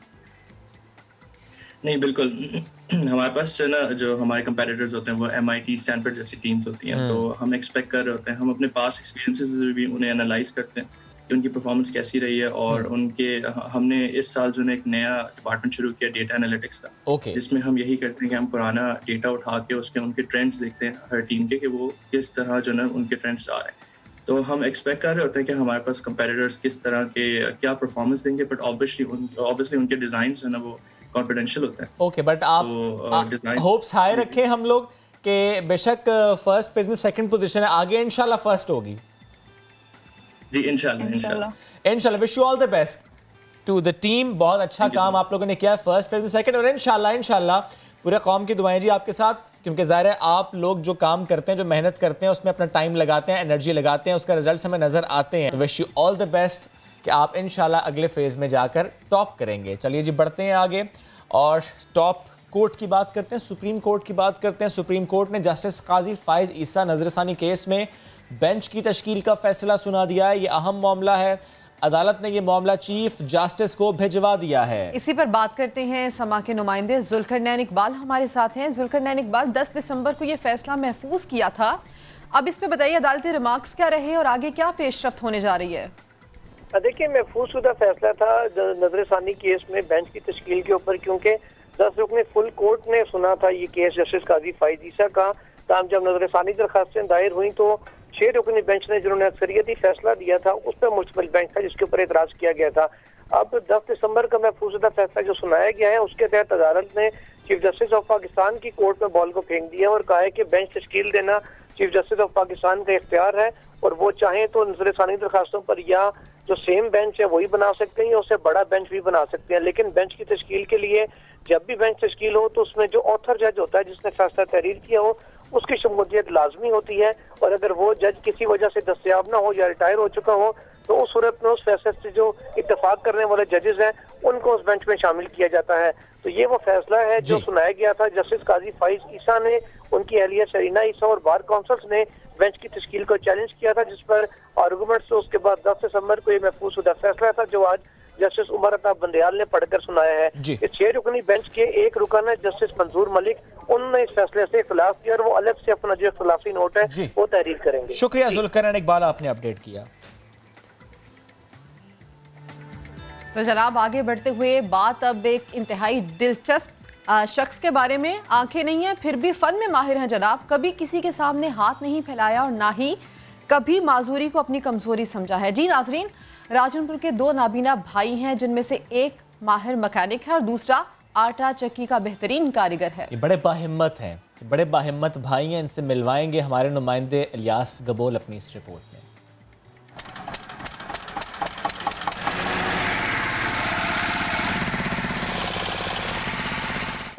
नहीं, बिल्कुल। हमारे पास जो ना जो हमारे कंपेटिटर्स होते हैं वो एम आई टी, स्टैनफोर्ड जैसी टीम्स होती हैं, तो हम एक्सपेक्ट कर रहे होते हैं, हम अपने पास एक्सपीरियंसेस से भी उन्हें एनालाइज करते हैं कि उनकी परफॉर्मेंस कैसी रही है। और उनके हमने इस साल जो है एक नया डिपार्टमेंट शुरू किया डेटा एनालिटिक्स का, okay. जिसमें हम यही करते हैं कि हम पुराना डेटा उठा के उसके उनके ट्रेंड्स देखते हैं हर टीम के, कि वो किस तरह जो है उनके ट्रेंड्स आ रहे हैं। तो हम एक्सपेक्ट कर रहे होते हैं कि हमारे पास कंपेटिटर्स किस तरह के क्या परफॉर्मेंस देंगे, बट ऑब्वियसली ऑब्वियसली उनके डिज़ाइन जो है ना वो कॉन्फिडेंशियल होता है। ओके, बट आप होप्स हाई रखें हम लोग कि बेशक फर्स्ट फेज में सेकंड पोजीशन है, आगे इंशाल्लाह फर्स्ट होगी। जी इंशाल्लाह इंशाल्लाह इंशाल्लाह। Wish you all the best to the team. बहुत अच्छा काम आप लोगों ने किया फर्स्ट फेज में, सेकंड, और इंशाल्लाह इंशाल्लाह पूरे कौम की दुआएं जी आपके साथ, क्योंकि ज़ाहिर है आप लोग जो काम करते हैं, जो मेहनत करते हैं, उसमें अपना टाइम लगाते हैं, एनर्जी लगाते हैं, उसका रिजल्ट हमें नज़र आते हैं। Wish you all the best कि आप इंशाल्लाह अगले फेज़ में जाकर टॉप करेंगे। चलिए जी, बढ़ते हैं आगे और टॉप कोर्ट की बात करते हैं, सुप्रीम कोर्ट की बात करते हैं। सुप्रीम कोर्ट ने जस्टिस काजी फाइज ईसा नजरसानी केस में बेंच की तश्कील का फैसला सुना दिया है। ये अहम मामला है, अदालत ने ये मामला चीफ जस्टिस को भिजवा दिया है। इसी पर बात करते हैं। समा के नुमाइंदे जुल्करनैन इकबाल हमारे साथ हैं। जुल्करनैन इकबाल, दस दिसंबर को ये फैसला महफूज किया था, अब इस पे बताइए अदालती रिमार्क्स क्या रहे और आगे क्या पेशरफ्त होने जा रही है? देखिए, महफूज शुदा फैसला था नजरसानी केस में बेंच की तश्कील के ऊपर, क्योंकि दस रुकने फुल कोर्ट ने सुना था ये केस जस्टिस काजी फाइज ईसा का। तमाम जब नजरसानी दरखास्तें दायर हुई तो छह रुकनी बेंच ने जिन्होंने अक्सरियती फैसला दिया था उस पर मुश्तमिल बेंच था जिसके ऊपर एतराज किया गया था। अब दस दिसंबर का महफूज शुदा फैसला जो सुनाया गया है उसके तहत अदालत ने चीफ जस्टिस ऑफ पाकिस्तान की कोर्ट में बॉल को फेंक दिया और कहा है कि बेंच तश्कील देना चीफ जस्टिस ऑफ पाकिस्तान का इख्तियार है, और वो चाहें तो नजरसानी दरखास्तों पर या जो सेम बेंच है वही बना सकते हैं या उससे बड़ा बेंच भी बना सकते हैं। लेकिन बेंच की तश्कील के लिए जब भी बेंच तश्कील हो तो उसमें जो ऑथर जज होता है जिसने फैसला तहरीर किया हो उसकी शमूलियत लाजमी होती है, और अगर वो जज किसी वजह से दस्तयाब ना हो या रिटायर हो चुका हो तो उस सूरत में उस फैसले से जो इत्तेफाक करने वाले जजेस हैं उनको उस बेंच में शामिल किया जाता है। तो ये वो फैसला है जो सुनाया गया था। जस्टिस काजी फाइज ईसा ने, उनकी अहलिया सरीना ईसा और बार काउंसिल्स ने बेंच की तश्कील को चैलेंज किया था, जिस पर आर्गूमेंट्स से उसके बाद दस दिसंबर को ये महफूज शुदा फैसला था जो आज जस्टिस उमर अता बंदयाल ने पढ़कर सुनाया है। इस छह रुकनी बेंच के एक रुकन है जस्टिस मंजूर मलिक, उन्होंने इस फैसले से इख्तिलाफ किया और वो अलग से अपना जो इख्तिलाफी नोट है वो तहरीर करेंगे। शुक्रिया जुल्करनैन इकबाल, आपने अपडेट किया। तो जनाब आगे बढ़ते हुए बात अब एक इंतहाई दिलचस्प शख्स के बारे में। आंखें नहीं है फिर भी फन में माहिर हैं जनाब, कभी किसी के सामने हाथ नहीं फैलाया और ना ही कभी माजूरी को अपनी कमजोरी समझा है। जी नाजरीन, राजनपुर के दो नाबीना भाई हैं जिनमें से एक माहिर मैकेनिक है और दूसरा आटा चक्की का बेहतरीन कारीगर है। ये बड़े बाहिम्मत हैं, बड़े बाहिम्मत भाई हैं, इनसे मिलवाएंगे हमारे नुमाइंदे इलियास गबोल अपनी इस रिपोर्ट में।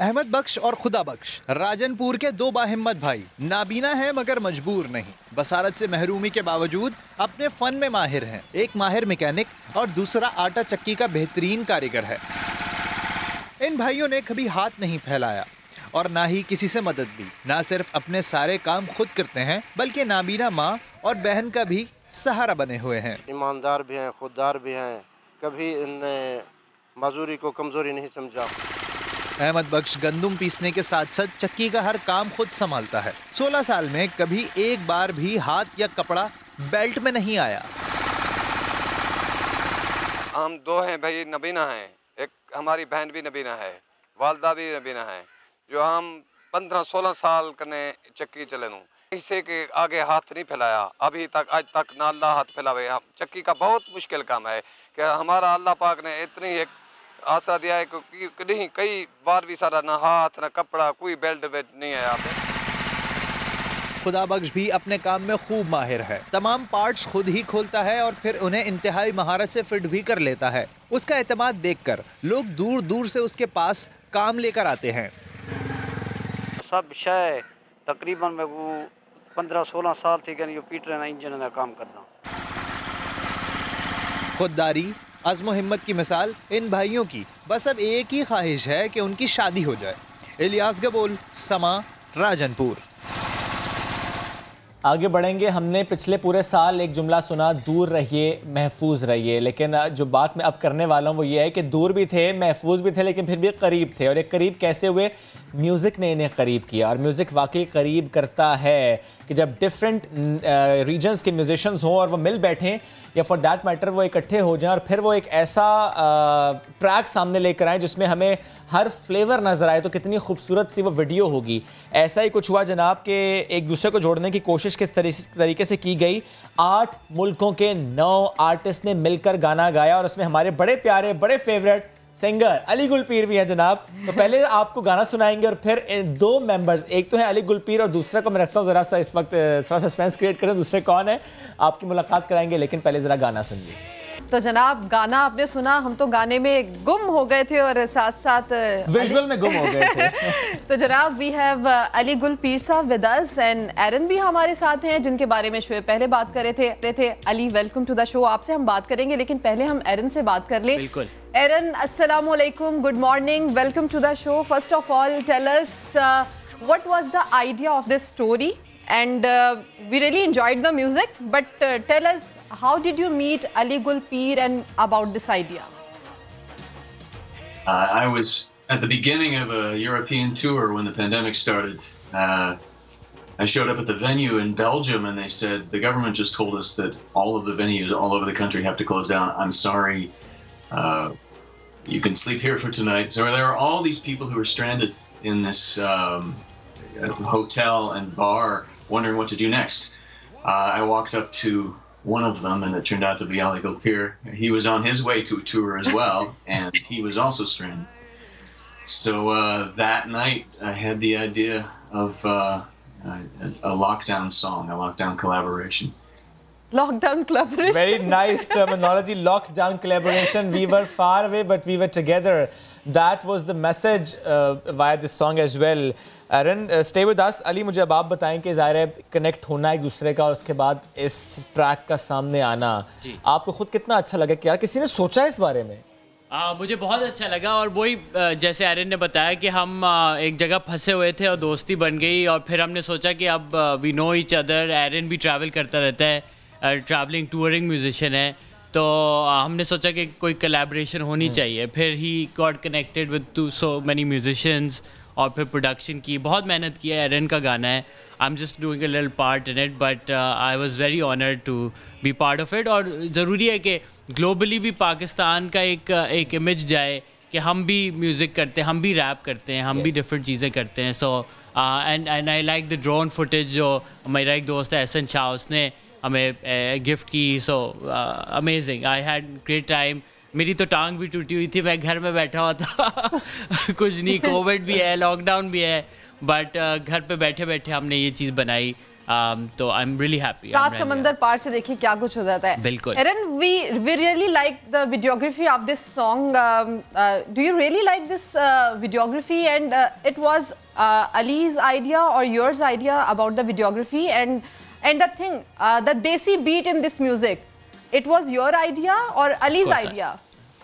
अहमद बख्श और खुदा बख्श राजनपुर के दो बाहिम्मत भाई, नाबीना है मगर मजबूर नहीं। बसारत से महरूमी के बावजूद अपने फन में माहिर हैं। एक माहिर मैकेनिक और दूसरा आटा चक्की का बेहतरीन कारीगर है। इन भाइयों ने कभी हाथ नहीं फैलाया और ना ही किसी से मदद ली। ना सिर्फ अपने सारे काम खुद करते हैं बल्कि नाबीना माँ और बहन का भी सहारा बने हुए हैं। ईमानदार भी हैं, खुददार भी हैं, कभी इनने मजदूरी को कमजोरी नहीं समझा। अहमद बख्श गंदुम पीसने के साथ साथ चक्की का हर काम खुद संभालता है। सोलह साल में कभी एक बार भी हाथ या कपड़ा बेल्ट में नहीं आया। हम दो हैं भाई, नबीना हैं, एक हमारी बहन भी नबीना है, वालदा भी नबीना है, जो हम पंद्रह सोलह साल करने चक्की चले नू इसे के आगे हाथ नहीं फैलाया अभी तक, आज तक ना अल्लाह हाथ फैलावे। चक्की का बहुत मुश्किल काम है कि हमारा अल्लाह पाक ने इतनी एक आसरा दिया है कि नहीं कई बार भी सारा ना हाथ ना कपड़ा कोई बेल्ट वेल्ट नहीं है यहाँ पे। खुदा बख्श भी अपने काम में खूब माहिर है। तमाम पार्ट्स खुद ही खोलता है और फिर उन्हें इंतहाई महारत से फिट भी कर लेता है। उसका एतमाद देखकर लोग दूर दूर से उसके पास काम लेकर आते हैं। सब शय तकरीबन मैं वो पंद्रह सोलह साल थी कि पीट रहे इंजन का काम करना। खुददारी, अज़्म हिम्मत की मिसाल इन भाइयों की बस अब एक ही ख्वाहिश है कि उनकी शादी हो जाए। इलियास गबोल, समा, राजनपुर। आगे बढ़ेंगे। हमने पिछले पूरे साल एक जुमला सुना, दूर रहिए महफूज रहिए, लेकिन जो बात मैं अब करने वाला हूँ वो ये है कि दूर भी थे, महफूज भी थे, लेकिन फिर भी करीब थे। और एक करीब कैसे हुए? म्यूज़िक ने इन्हें करीब किया। और म्यूज़िक वाकई करीब करता है कि जब डिफरेंट रीजन्स के म्यूजिशंस हों और वो मिल बैठें या फॉर दैट मैटर वो इकट्ठे हो जाएं और फिर वो एक ऐसा ट्रैक सामने लेकर आएँ जिसमें हमें हर फ्लेवर नज़र आए, तो कितनी खूबसूरत सी वो वीडियो होगी। ऐसा ही कुछ हुआ जनाब के एक दूसरे को जोड़ने की कोशिश किस तरीके से की गई। आठ मुल्कों के नौ आर्टिस्ट ने मिलकर गाना गाया और उसमें हमारे बड़े प्यारे बड़े फेवरेट सिंगर अली गुलपीर भी हैं जनाब। तो पहले आपको गाना सुनाएंगे और फिर दो मेंबर्स, एक तो है अली गुलपीर और दूसरा को मैं रखता हूँ ज़रा सा इस वक्त थोड़ा सस्पेंस क्रिएट करें, दूसरे कौन है आपकी मुलाकात कराएंगे, लेकिन पहले ज़रा गाना सुनिए। तो जनाब गाना आपने सुना, हम तो गाने में गुम हो गए थे और साथ साथ विजुअल में गुम हो गए थे। तो जनाब वी हैव अली गुलपीर साहब विद अस एंड एरन भी हमारे साथ हैं, जिनके बारे में शो पहले बात कर रहे थे थे Ali, welcome to the show. आपसे हम बात करेंगे, लेकिन पहले हम एरन से बात कर ले। बिल्कुल। एरन, अस्सलाम वालेकुम, good morning, welcome to the show. First of all tell us what was the idea of this story and uh, we really enjoyed the music, but uh, tell us, how did you meet Ali Gulpir and about this idea? Uh, I was at the beginning of a European tour when the pandemic started. Uh, I showed up at the venue in Belgium and they said, the government just told us that all of the venues all over the country have to close down. I'm sorry, uh, you can sleep here for tonight. So there are all these people who are stranded in this um, hotel and bar, wondering what to do next. Uh, I walked up to one of them, and it turned out to be Ali Gulpir. He was on his way to a tour as well, and he was also stranded. So uh, that night, I had the idea of uh, a, a lockdown song, a lockdown collaboration. Lockdown collaboration. Very nice terminology, lockdown collaboration. We were far away, but we were together. That was the message uh, via this song as well. Aaron, uh, stay with us. Ali, मुझे अब आप बताएं कि ज़ाहिर है connect होना एक दूसरे का और उसके बाद इस ट्रैक का सामने आना, आपको खुद कितना अच्छा लगा कि यार किसी ने सोचा इस बारे में? आ, मुझे बहुत अच्छा लगा। और वही जैसे एरन ने बताया कि हम एक जगह फंसे हुए थे और दोस्ती बन गई और फिर हमने सोचा कि अब we know each other. Aaron भी ट्रैवल करता रहता है, ट्रैवलिंग टूरिंग म्यूजिशियन है, तो हमने सोचा कि कोई कोलैबोरेशन होनी चाहिए। फिर he got connected with to so many musicians और फिर प्रोडक्शन की, बहुत मेहनत की है। एरन का गाना है, I am just doing a little part in it, but I was very honoured to be part of it. और ज़रूरी है कि ग्लोबली भी पाकिस्तान का एक एक इमेज जाए कि हम भी म्यूज़िक करते हैं, हम भी रैप करते हैं, हम yes. भी डिफरेंट चीज़ें करते हैं। So and and I like the drone footage जो मेरा एक दोस्त है एहसन शाह, उसने हमें गिफ्ट की। So amazing, I had great time. मेरी तो टांग भी टूटी हुई थी, मैं घर में बैठा हुआ था कुछ नहीं, कोविड भी है, लॉकडाउन भी है, बट uh, घर पे बैठे बैठे हमने ये चीज़ बनाई। um, तो आई एम रियली हैप्पी. सात समंदर पार से देखिए क्या कुछ हो जाता है. बिल्कुल. Aaron, we we really like the videography of this song. Um, uh, do you really like this uh, videography? And uh, it was uh, Ali's idea or yours idea about the videography? And and the thing, uh, the desi beat in this music, it was your idea or Ali's idea?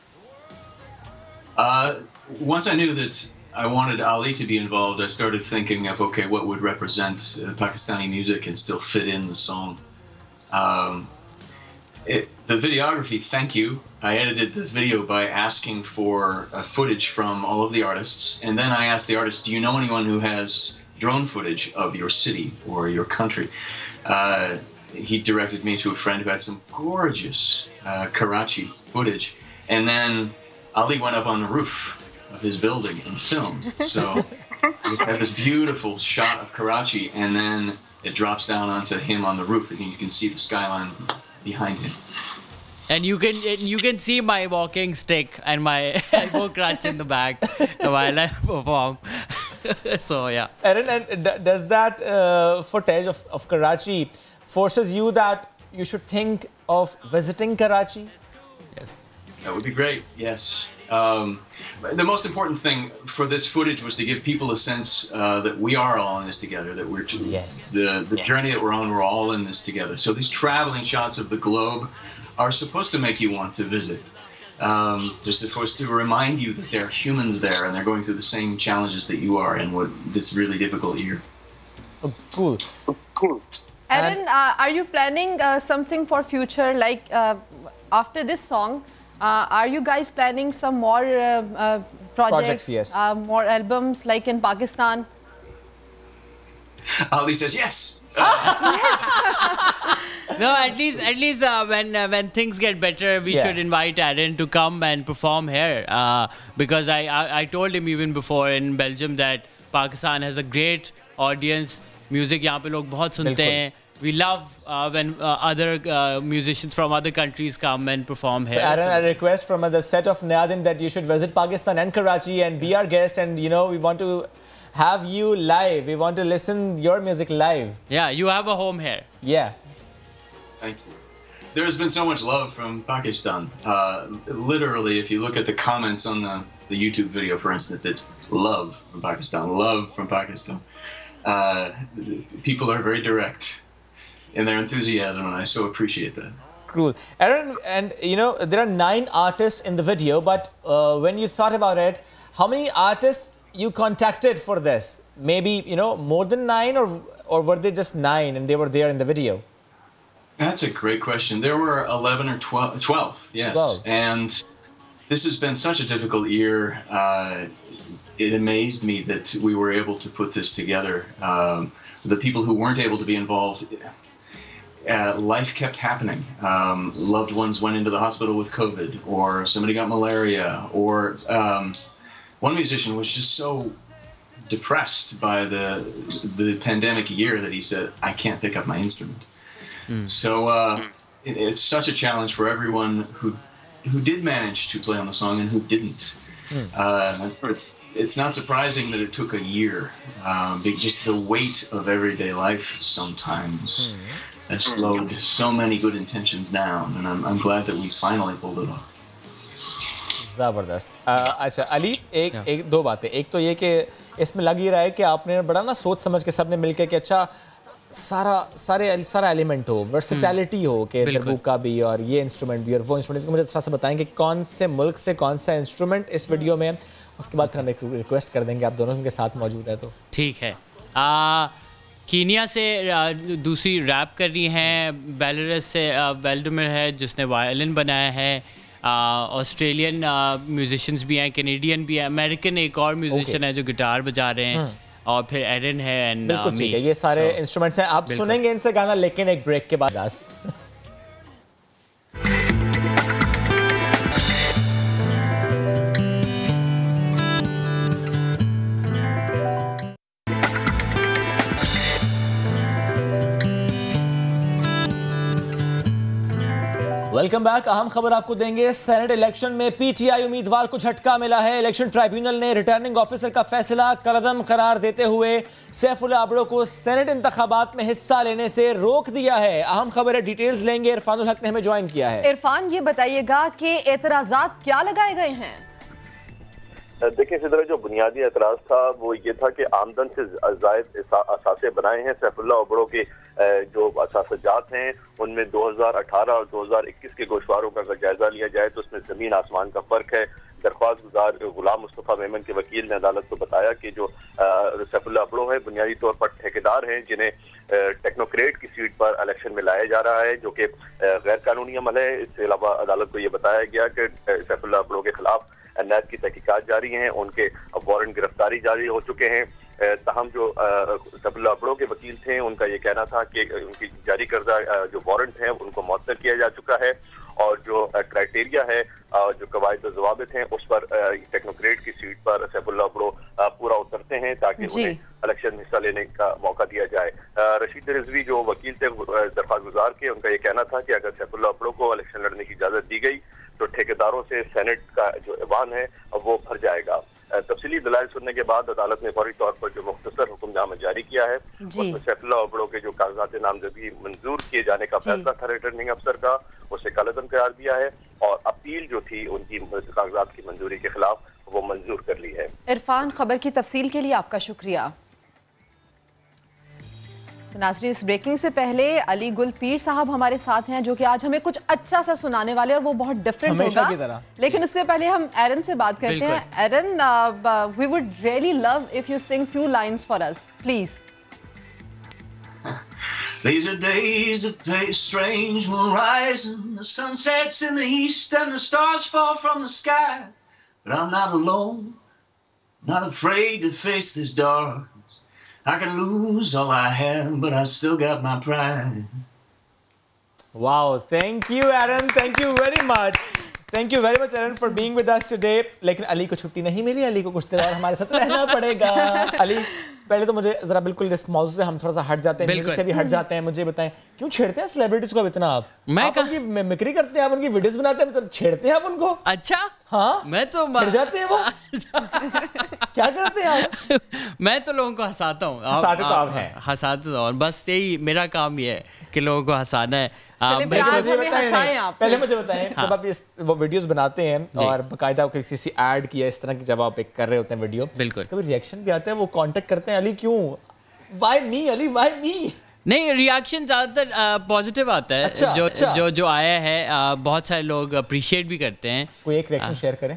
Uh, once I knew that I wanted Ali to be involved, I started thinking of, okay, what would represent uh, Pakistani music and still fit in the song. Um, it, the videography, thank you. I edited the video by asking for uh, footage from all of the artists. And then I asked the artist, do you know anyone who has drone footage of your city or your country? Uh, he directed me to a friend who had some gorgeous uh, Karachi footage. And then Ali went up on the roof of his building and filmed. So we had this beautiful shot of Karachi, and then it drops down onto him on the roof, and you can see the skyline behind him. And you can you can see my walking stick and my elbow crutch in the back while I perform. So yeah. Aaron, and does that uh, footage of, of Karachi forces you that you should think of visiting Karachi? Yes. That would be great. Yes. Um, the most important thing for this footage was to give people a sense uh, that we are all in this together, that we're yes. the, the yes. journey that we're on, we're all in this together. So these traveling shots of the globe are supposed to make you want to visit. Um, they're supposed to remind you that there are humans there and they're going through the same challenges that you are in what this really difficult year. Oh, cool. Cool. Aaron, uh, are you planning uh, something for future, like uh, after this song? Uh, are you guys planning some more uh, uh, projects, projects yes. uh, more albums like in Pakistan? Ali says yes. No, at least at least uh, when uh, when things get better, we yeah. should invite Aaron to come and perform here. Uh, because I, I I told him even before in Belgium that Pakistan has a great audience. Music यहाँ पे लोग बहुत सुनते हैं. We love uh, when uh, other uh, musicians from other countries come and perform here. So Aaron, a request from the set of Naadin that you should visit Pakistan and Karachi and be our guest, and you know we want to have you live. We want to listen your music live. Yeah, you have a home here. Yeah. Thank you. There's been so much love from Pakistan. Uh, literally, if you look at the comments on the, the YouTube video, for instance, it's love from Pakistan, love from Pakistan. Uh, people are very direct in their enthusiasm, and I so appreciate that. Cool. Aaron, and you know, there are nine artists in the video, but uh, when you thought about it, how many artists you contacted for this? Maybe, you know, more than nine, or, or were they just nine and they were there in the video? That's a great question. There were eleven or twelve, twelve yes. twelve. And this has been such a difficult year. Uh, it amazed me that we were able to put this together. Um, the people who weren't able to be involved, uh, life kept happening. Um, loved ones went into the hospital with COVID, or somebody got malaria, or um, one musician was just so depressed by the the pandemic year that he said, I can't pick up my instrument. Mm. So uh, it, it's such a challenge for everyone who who did manage to play on the song and who didn't. Mm. Uh, it's not surprising that it took a year. Um, just the weight of everyday life sometimes mm. has slowed so many good intentions down, and I'm, I'm glad that we finally pulled it off. ज़बरदस्त. अच्छा अली, एक एक दो बातें. एक तो ये कि इसमें लग ही रहा है कि आपने बड़ा ना सोच समझ के सबने मिलके कि अच्छा सारा सारे सारा एलिमेंट हो, वर्सेटैलिटी हो, कि दरबूक का भी और ये इंस्ट्रूमेंट भी और वो इंस्ट्रूमेंट. इसको मुझे थोड़ा सा बताएंगे कौन से मुल्क से कौन सा इंस्ट्रूमेंट इस वीडियो में. उसके बाद फिर हम एक रिक्वेस्ट कर देंगे, आप दोनों उनके साथ मौजूद है तो ठीक है. कीनिया से दूसरी रैप कर रही हैं, बेलारूस से वेल्डमर है जिसने वायलिन बनाया है. ऑस्ट्रेलियन म्यूजिशियंस भी हैं, कैनेडियन भी हैं, अमेरिकन एक और म्यूजिशियन है जो गिटार बजा रहे हैं, और फिर एरन है एंड बिल्कुल ठीक है. ये सारे इंस्ट्रूमेंट्स हैं. आप सुनेंगे इनसे गाना, लेकिन एक ब्रेक के बाद. Welcome back. अहम खबर आपको देंगे। सेनेट इलेक्शन में पीटीआई उम्मीदवार को झटका मिला है। इलेक्शन ट्राइब्यूनल ने रिटर्निंग ऑफिसर का फैसला कलअदम करार देते हुए सैफुल्लाह अबड़ो को सेनेट इंतखाबात में हिस्सा लेने से रोक दिया है। अहम खबर है, डिटेल्स लेंगे। इरफानुल हक ने हमें ज्वाइन किया है। इरफान, ये बताइएगा कि एतराजात क्या लगाए गए हैं? देखिए सिदरा, जो बुनियादी एतराज था वो ये था कि आमदन से जायद असासे बनाए हैं। सैफुल्लाह अबड़ो के जो असासजात हैं उनमें दो हज़ार अठारह और दो हज़ार इक्कीस के गोशवारों का अगर जायजा लिया जाए तो उसमें जमीन आसमान का फर्क है। दरख्वास्त गुजार गुलाम मुस्तफ़ा मेमन के वकील ने अदालत को बताया कि जो सैफुल्लाह अबड़ो है बुनियादी तौर पर ठेकेदार हैं जिन्हें टेक्नोक्रेट की सीट पर इलेक्शन में लाया जा रहा है, जो कि गैर कानूनी अमल है। इसके अलावा अदालत को ये बताया गया कि सैफुल्लाह अबड़ो के खिलाफ नैब की तहकीकात जारी हैं, उनके वारंट गिरफ्तारी जारी हो चुके हैं। तहम जो सैफुल्लाह अबड़ो के वकील थे उनका ये कहना था कि उनकी जारी करदा जो वारंट है उनको मुअत्तल किया जा चुका है और जो क्राइटेरिया है, जो कवायद और ज़वाबित हैं उस पर टेक्नोक्रेट की सीट पर सैफुल्लाह अबड़ो पूरा उतरते हैं ताकि उन्हें इलेक्शन में हिस्सा लेने का मौका दिया जाए। रशीद रिजवी जो वकील थे दरख्वास्त गुजार के, उनका ये कहना था कि अगर सैफुल्लाह अबड़ो को इलेक्शन लड़ने की इजाज़त दी गई तो ठेकेदारों से सेनेट का जो ऐवान है वो भर जाएगा। तफसीली दलाइल सुनने के बाद अदालत ने फौरी तौर पर जो मुख्तसर हुक्मनामा जारी किया है उसमें सैफुल्लाह अबड़ो के जो कागजात नामजदगी मंजूर किए जाने का फैसला था रिटर्निंग अफसर का, उसे कलअदम करार दिया है और अपील जो थी उनकी कागजात की मंजूरी के खिलाफ वो मंजूर कर ली है। इरफान, खबर की तफसील के लिए आपका शुक्रिया। नाज़रीन, इस ब्रेकिंग से पहले अली गुल पीर साहब हमारे साथ हैं जो कि आज हमें कुछ अच्छा सा सुनाने वाले और वो बहुत डिफरेंट होगा। लेकिन उससे पहले हम एरन से बात करते हैं। Aaron, we would really love if you sing few lines for us, please. These are days that play strange moon rising, the sun sets in the east and the stars fall from the sky. But I'm not alone, not afraid to face this dark. I can lose all I have, but I still got my pride. Wow, thank you Aaron, thank you very much. Thank you very much Aaron for being with us today. लेकिन अली को छुट्टी नहीं मिली, अली को कुछ देर और हमारे साथ रहना पड़ेगा। अली, पहले तो मुझे जरा बिल्कुल इस मौजू से हम थोड़ा सा हट जाते हैं, म्यूजिक से भी हट जाते हैं। मुझे बताएं क्यों छेड़ते हैं सेलिब्रिटीज को अब इतना? आप मैं आप उनकी मिमिक्री करते हैं, आप उनकी वीडियोस बनाते हैं, मतलब छेड़ते हैं आप उनको? अच्छा, हाँ, मैं तो छेड़ जाते हैं वो। क्या करते हैं आप? मैं तो लोगों को हंसाता हूँ। हंसाते तो आप हैं, हंसाते तो, और बस यही मेरा काम ये है कि लोगों को हंसाना है। पहले मुझे बताएं, जब आप इस वो वीडियोस बनाते हैं और बाकायदा किसी ऐड किया इस तरह की जब आप एक कर रहे होते हैं वीडियो, बिल्कुल कभी रिएक्शन भी आता है, वो कांटेक्ट करते हैं अली क्यों, why me Ali, why me? नहीं, रिएक्शन ज़्यादातर पॉजिटिव आता है। अच्छा, जो अच्छा। जो जो आया है, आ, बहुत सारे लोग अप्रिशिएट भी करते हैं। कोई एक रिएक्शन शेयर करें।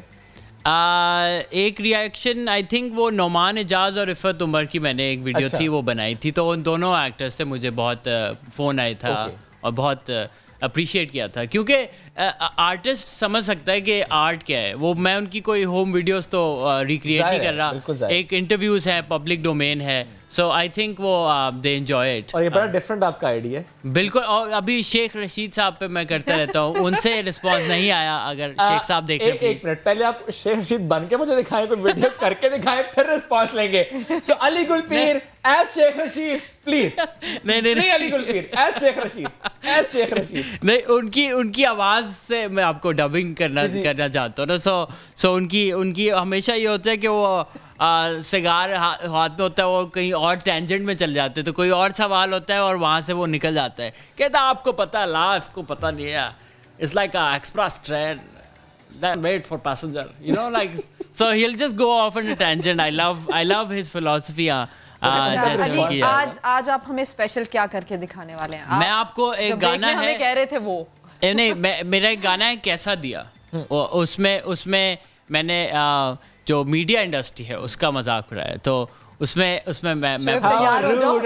आ, एक रिएक्शन आई थिंक वो नोमान एजाज और इफ़त उमर की मैंने एक वीडियो अच्छा। थी वो बनाई थी, तो उन दोनों एक्टर्स से मुझे बहुत फ़ोन आया था और बहुत अप्रिशिएट किया था, क्योंकि आर्टिस्ट समझ सकता है कि आर्ट क्या है। वो मैं उनकी कोई होम वीडियोस तो रिक्रिएट नहीं कर रहा, एक इंटरव्यूज़ है, पब्लिक डोमेन है, सो आई थिंक वो दे एंजॉय इट। और ये बड़ा डिफरेंट आपका आइडिया है। बिल्कुल, और अभी शेख रशीद साहब पे मैं करता रहता हूँ, उनसे रिस्पॉन्स नहीं आया। अगर शेख साहब देख रहे हैं, एक मिनट पहले आप शेख रशीद बन के मुझे दिखाएं, कोई वीडियो करके दिखाएं, फिर रिस्पॉन्स लेंगे। सो अली गुल पीर एज शेख रशीद, प्लीज। नहीं नहीं नहीं, अली गुल पीर एज शेख रशीद, एज शेख रशीद नहीं, उनकी उनकी आवाज़ से मैं आपको डबिंग करना करना चाहता हूँ ना। सो सो उनकी उनकी हमेशा ये होता है कि वो सिगार हाथ में होता है, वो कहीं और टेंजेंट में चल जाते हैं, तो कोई और सवाल होता है और वहाँ से वो निकल जाता है। कहता आपको पता, लाइफ को पता नहीं है, it's like a express train that made for passenger, you know, like so he'll just go off on a tangent. I love I love his philosophy. uh, Ali, आज आज आप हमें स्पेशल क्या करके दिखाने वाले हैं? मैं आपको एक गाना है, हमें कह रहे थे वो नहीं, मैं मेरा एक गाना है कैसा दिया, उसमें उसमें मैंने जो मीडिया इंडस्ट्री है उसका मजाक उड़ाया, तो उसमें उसमें मैं मैं तैयार हो जाओ,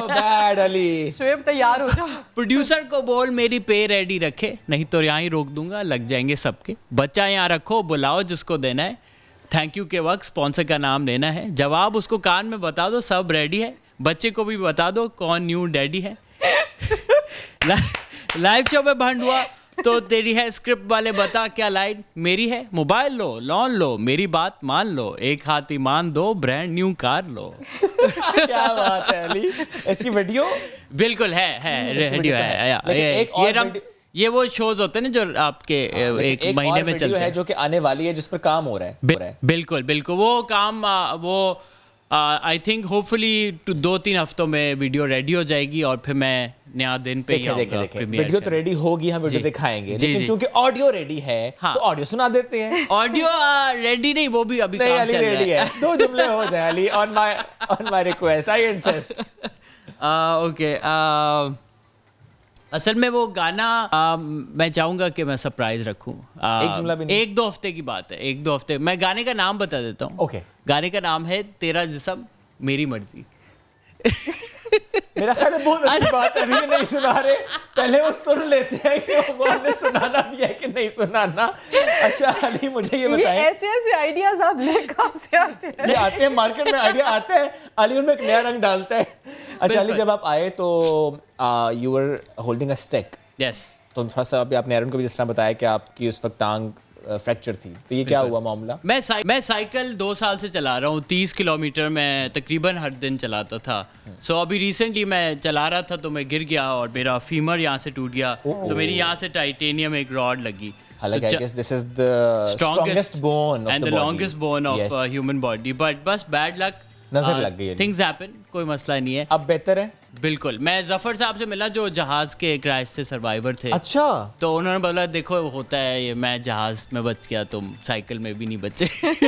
तैयार हो जाओ। प्रोड्यूसर को बोल मेरी पे रेडी रखे, नहीं तो यहाँ ही रोक दूंगा, लग जाएंगे सबके। बच्चा यहाँ रखो, बुलाओ जिसको देना है, थैंक यू के वक्त स्पॉन्सर का नाम लेना है, जवाब उसको कान में बता दो, सब रेडी है। बच्चे को भी बता दो कौन न्यू डैडी है। लाइव शो में भंड हुआ तो तेरी है स्क्रिप्ट वाले बता क्या लाइन मेरी है, मोबाइल लो, लॉन लो, मेरी बात मान लो, एक हाथ ईमान दो, ब्रांड न्यू कार लो। क्या बात है अली, इसकी वीडियो बिल्कुल है है वीडियो है, है, है, ये, ये रम ये वो शोज होते हैं ना जो आपके एक, एक महीने में चलते हैं, है जो कि आने वाली है जिस पर काम हो रहा है, बि, हो रहा है। बिल्कुल बिल्कुल वो काम वो आई थिंक होपफुली दो तीन हफ्तों में वीडियो रेडी हो जाएगी और फिर मैं नया दिन पे ही आऊंगा। वीडियो तो रेडी होगी, हम वीडियो दिखाएंगे, लेकिन चूंकि ऑडियो रेडी है तो ऑडियो सुना देते हैं। ऑडियो रेडी नहीं, वो भी अभी नहीं, काम अली चल रेडी रहा है, दो जुमले हो जाए Ali, on my on my request, I insist. Okay, असल में वो गाना आ, मैं चाहूंगा कि मैं सरप्राइज रखूं। आ, एक जुमला भी नहीं? एक दो हफ्ते की बात है, एक दो हफ्ते। मैं गाने का नाम बता देता हूँ। ओके, गाने गाने का नाम है तेरा जिस्म मेरी मर्जी। मेरा ख्याल है बहुत अच्छी बात है, अभी नहीं सुना रहे, पहले वो सुन लेते हैं कि वो हमने सुनाना भी है कि नहीं सुनाना। अच्छा अली मुझे ये बताएं, ये ऐसे ऐसे आइडियाज आप ले कहां से आते हैं? ये आते हैं मार्केट में, आइडिया आता है, अली उनमें एक नया रंग डालता है। अच्छा अली, जब आप आए तो you were holding a stick. Yes. तो थोड़ा सा अभी आपने एरन को भी जिस तरह बताया कि आपकी उस वक्त टांग फ्रैक्चर थी, तो ये क्या हुआ मामला? मैं साइ, मैं साइकिल दो साल से चला रहा हूँ, तीस किलोमीटर मैं तकरीबन हर दिन चलाता था। सो so, अभी रिसेंटली मैं चला रहा था तो मैं गिर गया और मेरा फीमर यहाँ से टूट गया, तो मेरी यहाँ से टाइटेनियम एक रॉड लगी। हालांकि I guess this is the strongest bone and the longest bone of human body, but बस बैड लक, नजर लग गई। थिंग्स हैपन, कोई मसला नहीं है, अब बेहतर है। बिल्कुल। मैं जफर साहब से मिला जो जहाज के क्रैश से सर्वाइवर थे। अच्छा। तो उन्होंने बोला देखो होता है ये, मैं जहाज में बच गया, तुम साइकिल में भी नहीं बचे।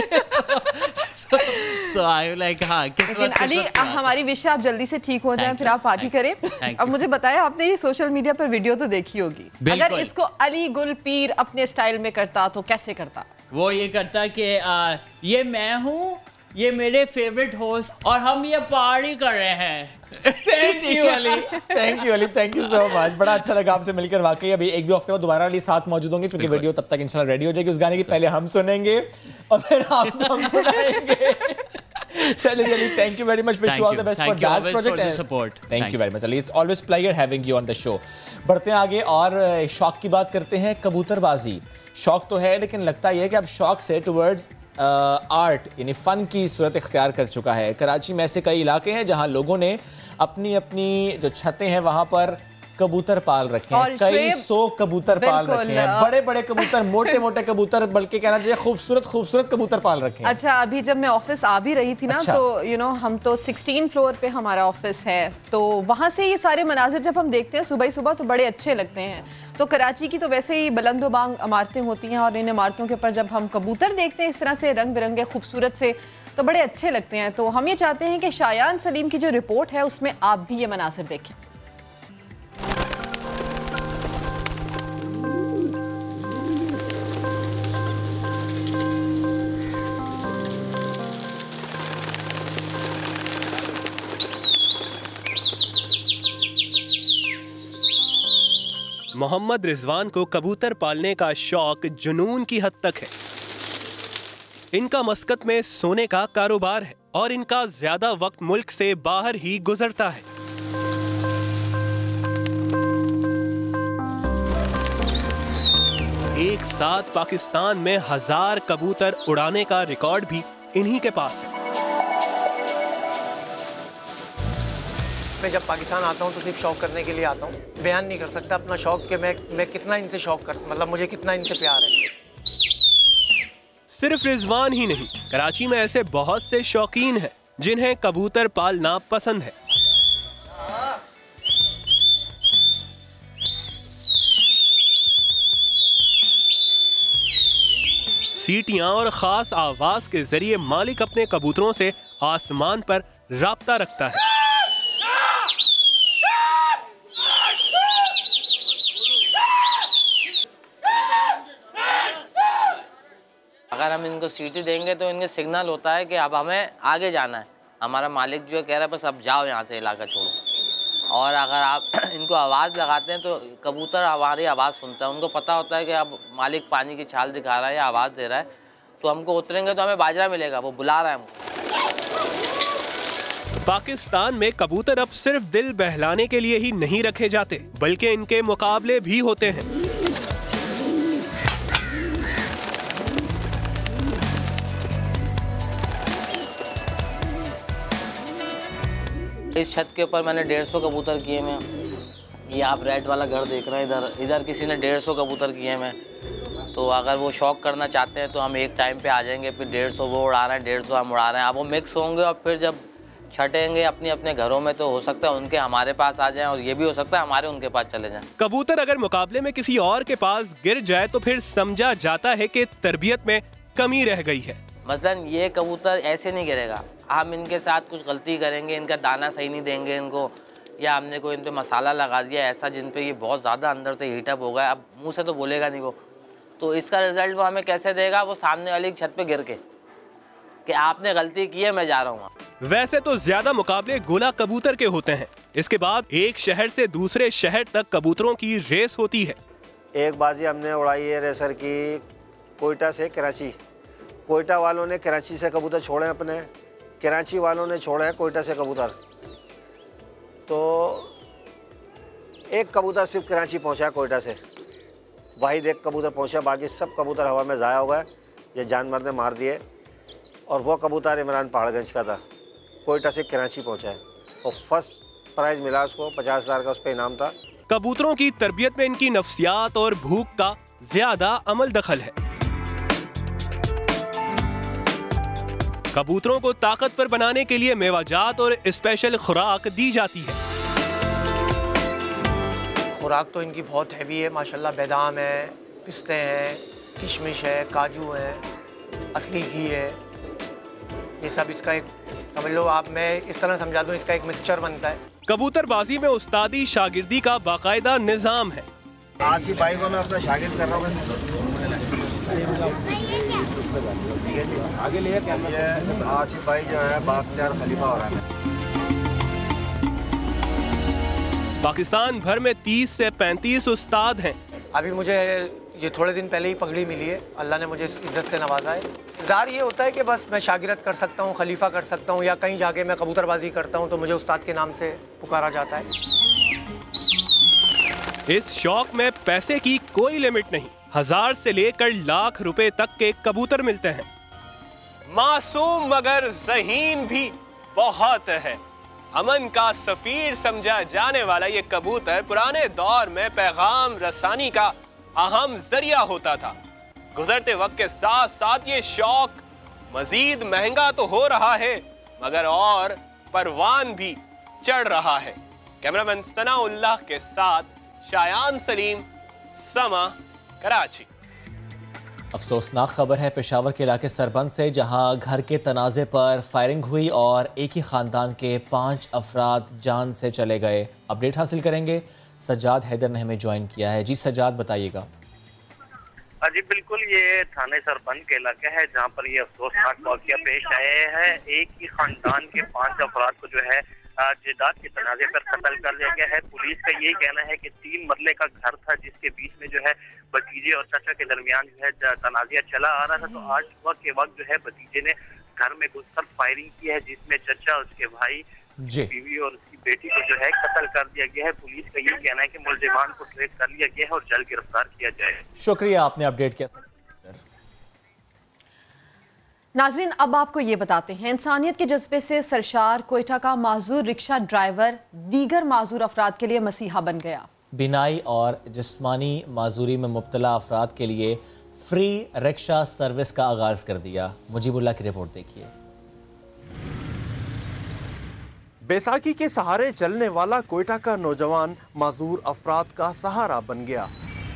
सो आई लाइक हाँ किस्मत। अली हमारी विश आप जल्दी से ठीक हो जाएं, फिर आप पार्टी करें। अब मुझे बताएं, आपने ये सोशल मीडिया पर वीडियो तो देखी होगी, अगर इसको अली गुल पीर अपने स्टाइल में करता तो कैसे करता? वो ये करता कि ये मैं हूँ, ये मेरे फेवरेट होस्ट और हम ये पार्टी कर रहे हैं। Thank you Ali, thank you Ali, thank you so much. बड़ा अच्छा लगा आपसे मिलकर वाकई। अभी एक दो हफ्ते बाद दोबारा अली साथ मौजूद होंगे, क्योंकि वीडियो तब तक इंशाल्लाह रेडी हो जाएगी। उस गाने की पहले हम सुनेंगे और फिर आपको हम सुनाएंगे। चलिए Ali, thank you very much, wish you all the best for that project and support. Thank you very much Ali, it's always pleasure having you on the show. बढ़ते हैं आगे और शौक की बात करते हैं। कबूतरबाजी शौक तो है, लेकिन लगता यह है कि अब शौक से टुवर्ड्स आर्ट यानी फ़न की सूरत इख्तियार कर चुका है। कराची में ऐसे कई इलाके हैं जहां लोगों ने अपनी अपनी जो छतें हैं वहां पर कबूतर पाल रखे हैं, कई सौ कबूतर पाल रखे हैं, बड़े बड़े कबूतर, मोटे मोटे कबूतर, बल्कि कहना चाहिए खूबसूरत खूबसूरत कबूतर पाल रखे हैं। अच्छा, अभी जब मैं ऑफिस आ भी रही थी ना, अच्छा। तो यू नो हम तो सिक्सटीन फ्लोर पे हमारा ऑफिस है, तो वहाँ से ये सारे मनाजिर जब हम देखते हैं सुबह सुबह तो बड़े अच्छे लगते हैं। तो कराची की तो वैसे ही बुलंदोबांग इमारतें होती हैं और इन इमारतों के ऊपर जब हम कबूतर देखते हैं इस तरह से रंग बिरंगे खूबसूरत से, तो बड़े अच्छे लगते हैं। तो हम ये चाहते हैं कि शायान सलीम की जो रिपोर्ट है उसमें आप भी ये मनासिर देखें। मोहम्मद रिजवान को कबूतर पालने का शौक जुनून की हद तक है। इनका मस्कत में सोने का कारोबार है और इनका ज्यादा वक्त मुल्क से बाहर ही गुजरता है। एक साथ पाकिस्तान में हजार कबूतर उड़ाने का रिकॉर्ड भी इन्हीं के पास है। मैं जब पाकिस्तान आता हूँ तो सिर्फ शौक करने के लिए आता हूँ। बयान नहीं कर सकता अपना शौक कि मैं मैं कितना इनसे शौक कर मतलब मुझे कितना इनसे प्यार है। सिर्फ रिजवान ही नहीं, कराची में ऐसे बहुत से शौकीन हैं जिन्हें कबूतर पालना पसंद है। सीटियां और खास आवाज के जरिए मालिक अपने कबूतरों से आसमान पर राब्ता रखता है। अगर हम इनको सीटी देंगे तो इनके सिग्नल होता है कि अब हमें आगे जाना है। हमारा मालिक जो है कह रहा है बस अब जाओ यहाँ से, इलाका छोड़ो। और अगर आप इनको आवाज़ लगाते हैं तो कबूतर हमारी आवाज़ सुनता है। उनको पता होता है कि अब मालिक पानी की छाल दिखा रहा है या आवाज़ दे रहा है, तो हमको उतरेंगे तो हमें बाजरा मिलेगा, वो बुला रहा है हमको। पाकिस्तान में कबूतर अब सिर्फ दिल बहलाने के लिए ही नहीं रखे जाते, बल्कि इनके मुकाबले भी होते हैं। इस छत के ऊपर मैंने डेढ़ सौ कबूतर किए मैं, ये आप रेड वाला घर देख रहे हैं, इधर इधर किसी ने डेढ़ सौ कबूतर किए हैं। तो अगर वो शौक करना चाहते हैं तो हम एक टाइम पे आ जाएंगे, फिर डेढ़ सौ वो उड़ा रहे हैं, डेढ़ सौ हम उड़ा रहे हैं। अब वो मिक्स होंगे और फिर जब छटेंगे अपने अपने घरों में तो हो सकता है उनके हमारे पास आ जाएं और ये भी हो सकता है हमारे उनके पास चले जाएं। कबूतर अगर मुकाबले में किसी और के पास गिर जाए तो फिर समझा जाता है कि तरबियत में कमी रह गई है। मसलन ये कबूतर ऐसे नहीं गिरेगा, हम इनके साथ कुछ गलती करेंगे, इनका दाना सही नहीं देंगे इनको, या हमने कोई इन पे मसाला लगा दिया ऐसा जिन पे ये बहुत ज़्यादा अंदर से हीटअप हो गया, अब मुँह से तो बोलेगा नहीं वो, तो इसका रिजल्ट वो हमें कैसे देगा? वो सामने वाली छत पे गिर के कि आपने गलती की है, मैं जा रहा हूँ। वैसे तो ज्यादा मुकाबले गोला कबूतर के होते हैं। इसके बाद एक शहर से दूसरे शहर तक कबूतरों की रेस होती है। एक बाजी हमने उड़ाई है रेसर की कोयटा से कराची। कोयटा वालों ने कराची से कबूतर छोड़े अपने, कराची वालों ने छोड़े हैं कोयटा से कबूतर। तो एक कबूतर सिर्फ कराची पहुंचा कोयटा से, वाहिद एक कबूतर पहुंचा, बाकी सब कबूतर हवा में ज़ाया हो गए, ये जानवर ने मार दिए। और वो कबूतर इमरान पहाड़गंज का था, कोयटा से कराची पहुंचा है और फर्स्ट प्राइज़ मिला उसको, पचास हज़ार का उस पर इनाम था। कबूतरों की तरबियत में इनकी नफ्सियात और भूख का ज्यादा अमल दखल है। कबूतरों को ताकतवर बनाने के लिए मेवाजात और स्पेशल खुराक दी जाती है। खुराक तो इनकी बहुत हैवी है माशाल्लाह, बादाम है, पिस्ते हैं, किशमिश है, काजू है, असली घी है, ये सब इसका एक समझ लो आप, मैं इस तरह समझा दूं, इसका एक मिक्सचर बनता है। कबूतरबाजी में उस्तादी शागिर्दी का बाकायदा निजाम है। आसिफ भाई को मैं अपना शागिर्द कर रहा हूँ, आगे ले क्या आसिफ भाई जो है बाख्तियार खलीफा हो रहा है। पाकिस्तान भर में तीस से पैंतीस उस्ताद हैं। अभी मुझे ये थोड़े दिन पहले ही पगड़ी मिली है, अल्लाह ने मुझे इस इज्जत से नवाजा है। ज़ाहिर ये होता है कि बस मैं शागिर्द कर सकता हूँ, खलीफा कर सकता हूँ, या कहीं जाके मैं कबूतरबाजी करता हूँ तो मुझे उस्ताद के नाम से पुकारा जाता है। इस शौक में पैसे की कोई लिमिट नहीं, हजार से लेकर लाख रुपए तक के कबूतर मिलते हैं। मासूम मगर ज़हीन भी बहुत है। अमन का सफीर समझा जाने वाला ये कबूतर पुराने दौर में पैगाम रसानी का अहम जरिया होता था। गुजरते वक्त के साथ साथ ये शौक मजीद महंगा तो हो रहा है मगर और परवान भी चढ़ रहा है। कैमरामैन सनाउल्लाह के साथ शायान सलीम, समा, कराची। अफसोसनाक खबर है पेशावर के इलाके सरबंद से, जहां घर के तनाज़े पर फायरिंग हुई और एक ही ख़ानदान के पाँच अफराद जान से चले गए। अपडेट हासिल करेंगे, सज्जाद हैदर ने हमें ज्वाइन किया है। जी सज्जाद, बताइएगा। जी बिल्कुल, ये थाने सरबंद के इलाका है जहाँ पर ये अफसोसनाक वाक़या पेश आया है। एक ही ख़ानदान के पाँच अफराद को जो है जायदाद के तनाज़े पर कत्ल कर दिया गया है। पुलिस का यही कहना है कि तीन मरले का घर था जिसके बीच में जो है भतीजे और चाचा के दरमियान जो है तनाज़ा चला आ रहा था। तो आज सुबह के वक्त जो है भतीजे ने घर में घुसकर फायरिंग की है जिसमें चाचा, उसके भाई, बीवी और उसकी बेटी को जो है कत्ल कर दिया गया है। पुलिस का यही कहना है कि मुलजिमान को ट्रेस कर लिया गया है और जल्द गिरफ्तार किया जाए। शुक्रिया, आपने अपडेट किया। नाजरीन, अब आपको ये बताते हैं, इंसानियत के जज्बे से सरशार कोयटा का माजूर रिक्शा ड्राइवर दीगर माजूर अफराद के लिए मसीहा बन गया। बिनाई और जिस्मानी माजूरी में मुब्तला अफराद के लिए फ्री रिक्शा सर्विस का आगाज कर दिया। मुजीबुल्लाह की रिपोर्ट देखिए। बैसाखी के सहारे चलने वाला कोयटा का नौजवान माजूर अफराद का सहारा बन गया।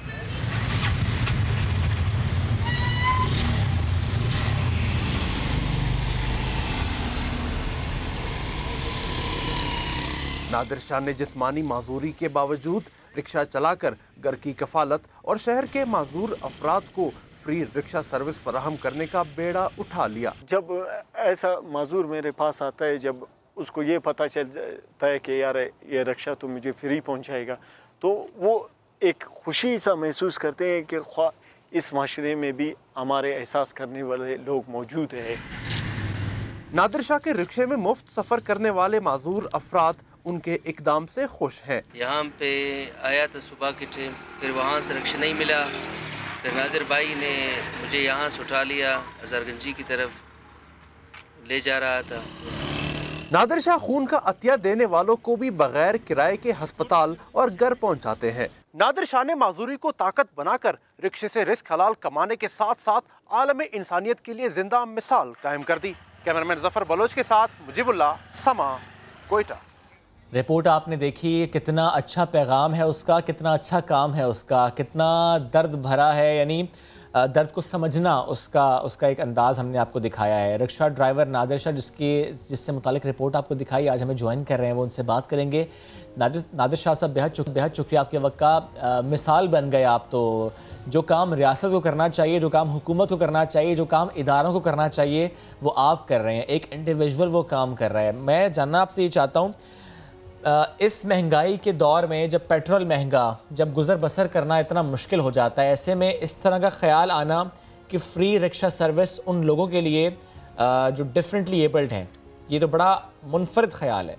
नादिर शाह ने जिस्मानी माजूरी के बावजूद रिक्शा चलाकर घर की कफालत और शहर के माजूर अफराद को फ्री रिक्शा सर्विस फराहम करने का बेड़ा उठा लिया। जब ऐसा माजूर मेरे पास आता है, जब उसको ये पता चल जाता है कि यार ये रिक्शा तो मुझे फ्री पहुंचाएगा, तो वो एक खुशी सा महसूस करते हैं कि ख्वा इस माशरे में भी हमारे एहसास करने वाले लोग मौजूद हैं। नादिर शाह के रिक्शे में मुफ्त सफ़र करने वाले माजूर अफराद उनके इकदाम से खुश हैं। यहाँ पे आया था सुबह के टाइम, फिर वहाँ से रिक्शा नहीं मिला, फिर नादिर भाई ने मुझे यहाँ से उठा लिया, अजहरगंजी की तरफ ले जा रहा था। नादिर शाह खून का अतिया देने वालों को भी बगैर किराए के अस्पताल और घर पहुंचाते हैं। नादिर शाह ने माजूरी को ताकत बनाकर रिक्शे से रिस्क हलाल कमाने के साथ साथ आलम इंसानियत के लिए जिंदा मिसाल कायम कर दी। कैमरामैन जफर बलोच के साथ मुजीबुल्लाह, समा, कोयटा। रिपोर्ट आपने देखी, कितना अच्छा पैगाम है उसका, कितना अच्छा काम है उसका, कितना दर्द भरा है, यानी दर्द को समझना उसका उसका एक अंदाज़ हमने आपको दिखाया है। रिक्शा ड्राइवर नादिर शाह जिसकी जिससे मुतालिक रिपोर्ट आपको दिखाई, आज हमें ज्वाइन कर रहे हैं, वो उनसे बात करेंगे। नादिर नादिर शाह साहब बेहद चुक बेहद शुक्रिया आपके वक्त का, मिसाल बन गए आप तो। जो काम रियासत को करना चाहिए, जो काम हुकूमत को करना चाहिए, जो काम इदारों को करना चाहिए, वो आप कर रहे हैं। एक इंडिविजुअल वो काम कर रहा है। मैं जानना आपसे ये चाहता हूँ, इस महंगाई के दौर में जब पेट्रोल महंगा, जब गुज़र बसर करना इतना मुश्किल हो जाता है, ऐसे में इस तरह का ख्याल आना कि फ़्री रिक्शा सर्विस उन लोगों के लिए जो डिफरेंटली एबल्ड हैं, ये तो बड़ा मुनफरद ख्याल है।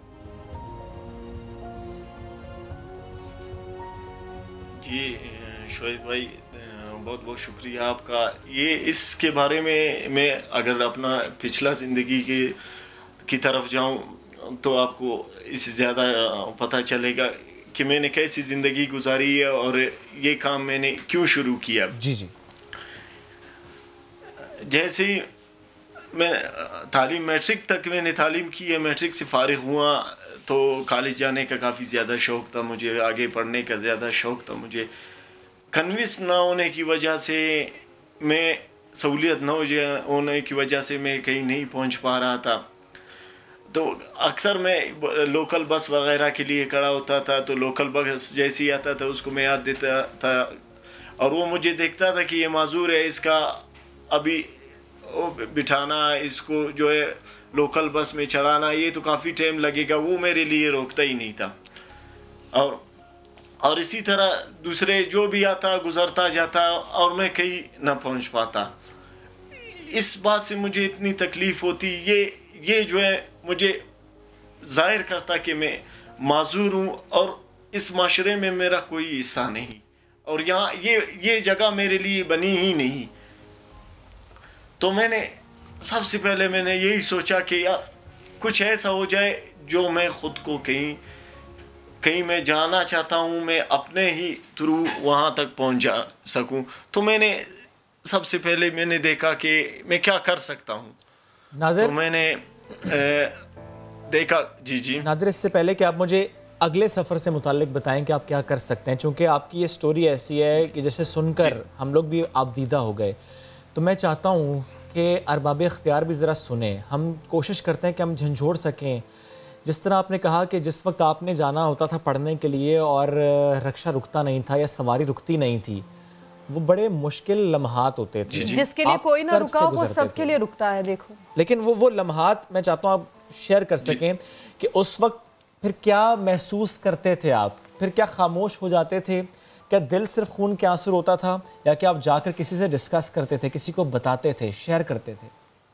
जी शोएब भाई, बहुत बहुत शुक्रिया आपका। ये इसके बारे में मैं अगर अपना पिछला ज़िंदगी के की तरफ जाऊं तो आपको इससे ज़्यादा पता चलेगा कि मैंने कैसी ज़िंदगी गुजारी है और ये काम मैंने क्यों शुरू किया। जी जी जैसे ही मैं तालीम मैट्रिक तक मैंने तालीम की है, मैट्रिक से फारिग हुआ तो कॉलेज जाने का काफ़ी ज़्यादा शौक़ था मुझे, आगे पढ़ने का ज़्यादा शौक़ था मुझे। कन्विंस ना होने की वजह से, मैं सहूलियत ना होने की वजह से मैं कहीं नहीं पहुंच पा रहा था। तो अक्सर मैं लोकल बस वगैरह के लिए खड़ा होता था, तो लोकल बस जैसे ही आता था उसको मैं याद देता था और वो मुझे देखता था कि ये माजूर है, इसका अभी बिठाना, इसको जो है लोकल बस में चढ़ाना, ये तो काफ़ी टाइम लगेगा, वो मेरे लिए रोकता ही नहीं था। और और इसी तरह दूसरे जो भी आता गुज़रता जाता और मैं कहीं ना पहुंच पाता। इस बात से मुझे इतनी तकलीफ़ होती, ये ये जो है मुझे ज़ाहिर करता कि मैं माजूर हूँ और इस माशरे में मेरा कोई हिस्सा नहीं, और यहाँ ये ये जगह मेरे लिए बनी ही नहीं। तो मैंने सबसे पहले मैंने यही सोचा कि यार कुछ ऐसा हो जाए जो मैं ख़ुद को कहीं कहीं मैं जाना चाहता हूँ, मैं अपने ही थ्रू वहाँ तक पहुँच जा सकूँ। तो मैंने सबसे पहले मैंने देखा कि मैं क्या कर सकता हूँ। नादिर, तो मैंने ए, देखा जी जी नादिर, इससे पहले कि आप मुझे अगले सफ़र से मुताल्लिक बताएं कि आप क्या कर सकते हैं, चूँकि आपकी ये स्टोरी ऐसी है कि जैसे सुनकर हम लोग भी आपदीदा हो गए। तो मैं चाहता हूँ कि अरबाब इख्तियार भी ज़रा सुने, हम कोशिश करते हैं कि हम झंझोड़ सकें। जिस तरह आपने कहा कि जिस वक्त आपने जाना होता था पढ़ने के लिए और रिक्शा रुकता नहीं था या सवारी रुकती नहीं थी, वो बड़े मुश्किल लम्हात होते थे जिसके लिए कोई ना रुका वो सबके लिए रुकता है। देखो, लेकिन वो वो लम्हात मैं चाहता हूँ आप शेयर कर सकें कि उस वक्त फिर क्या महसूस करते थे आप, फिर क्या खामोश हो जाते थे, क्या दिल सिर्फ खून के आंसू रोता था, या कि आप जाकर किसी से डिस्कस करते थे, किसी को बताते थे, शेयर करते थे?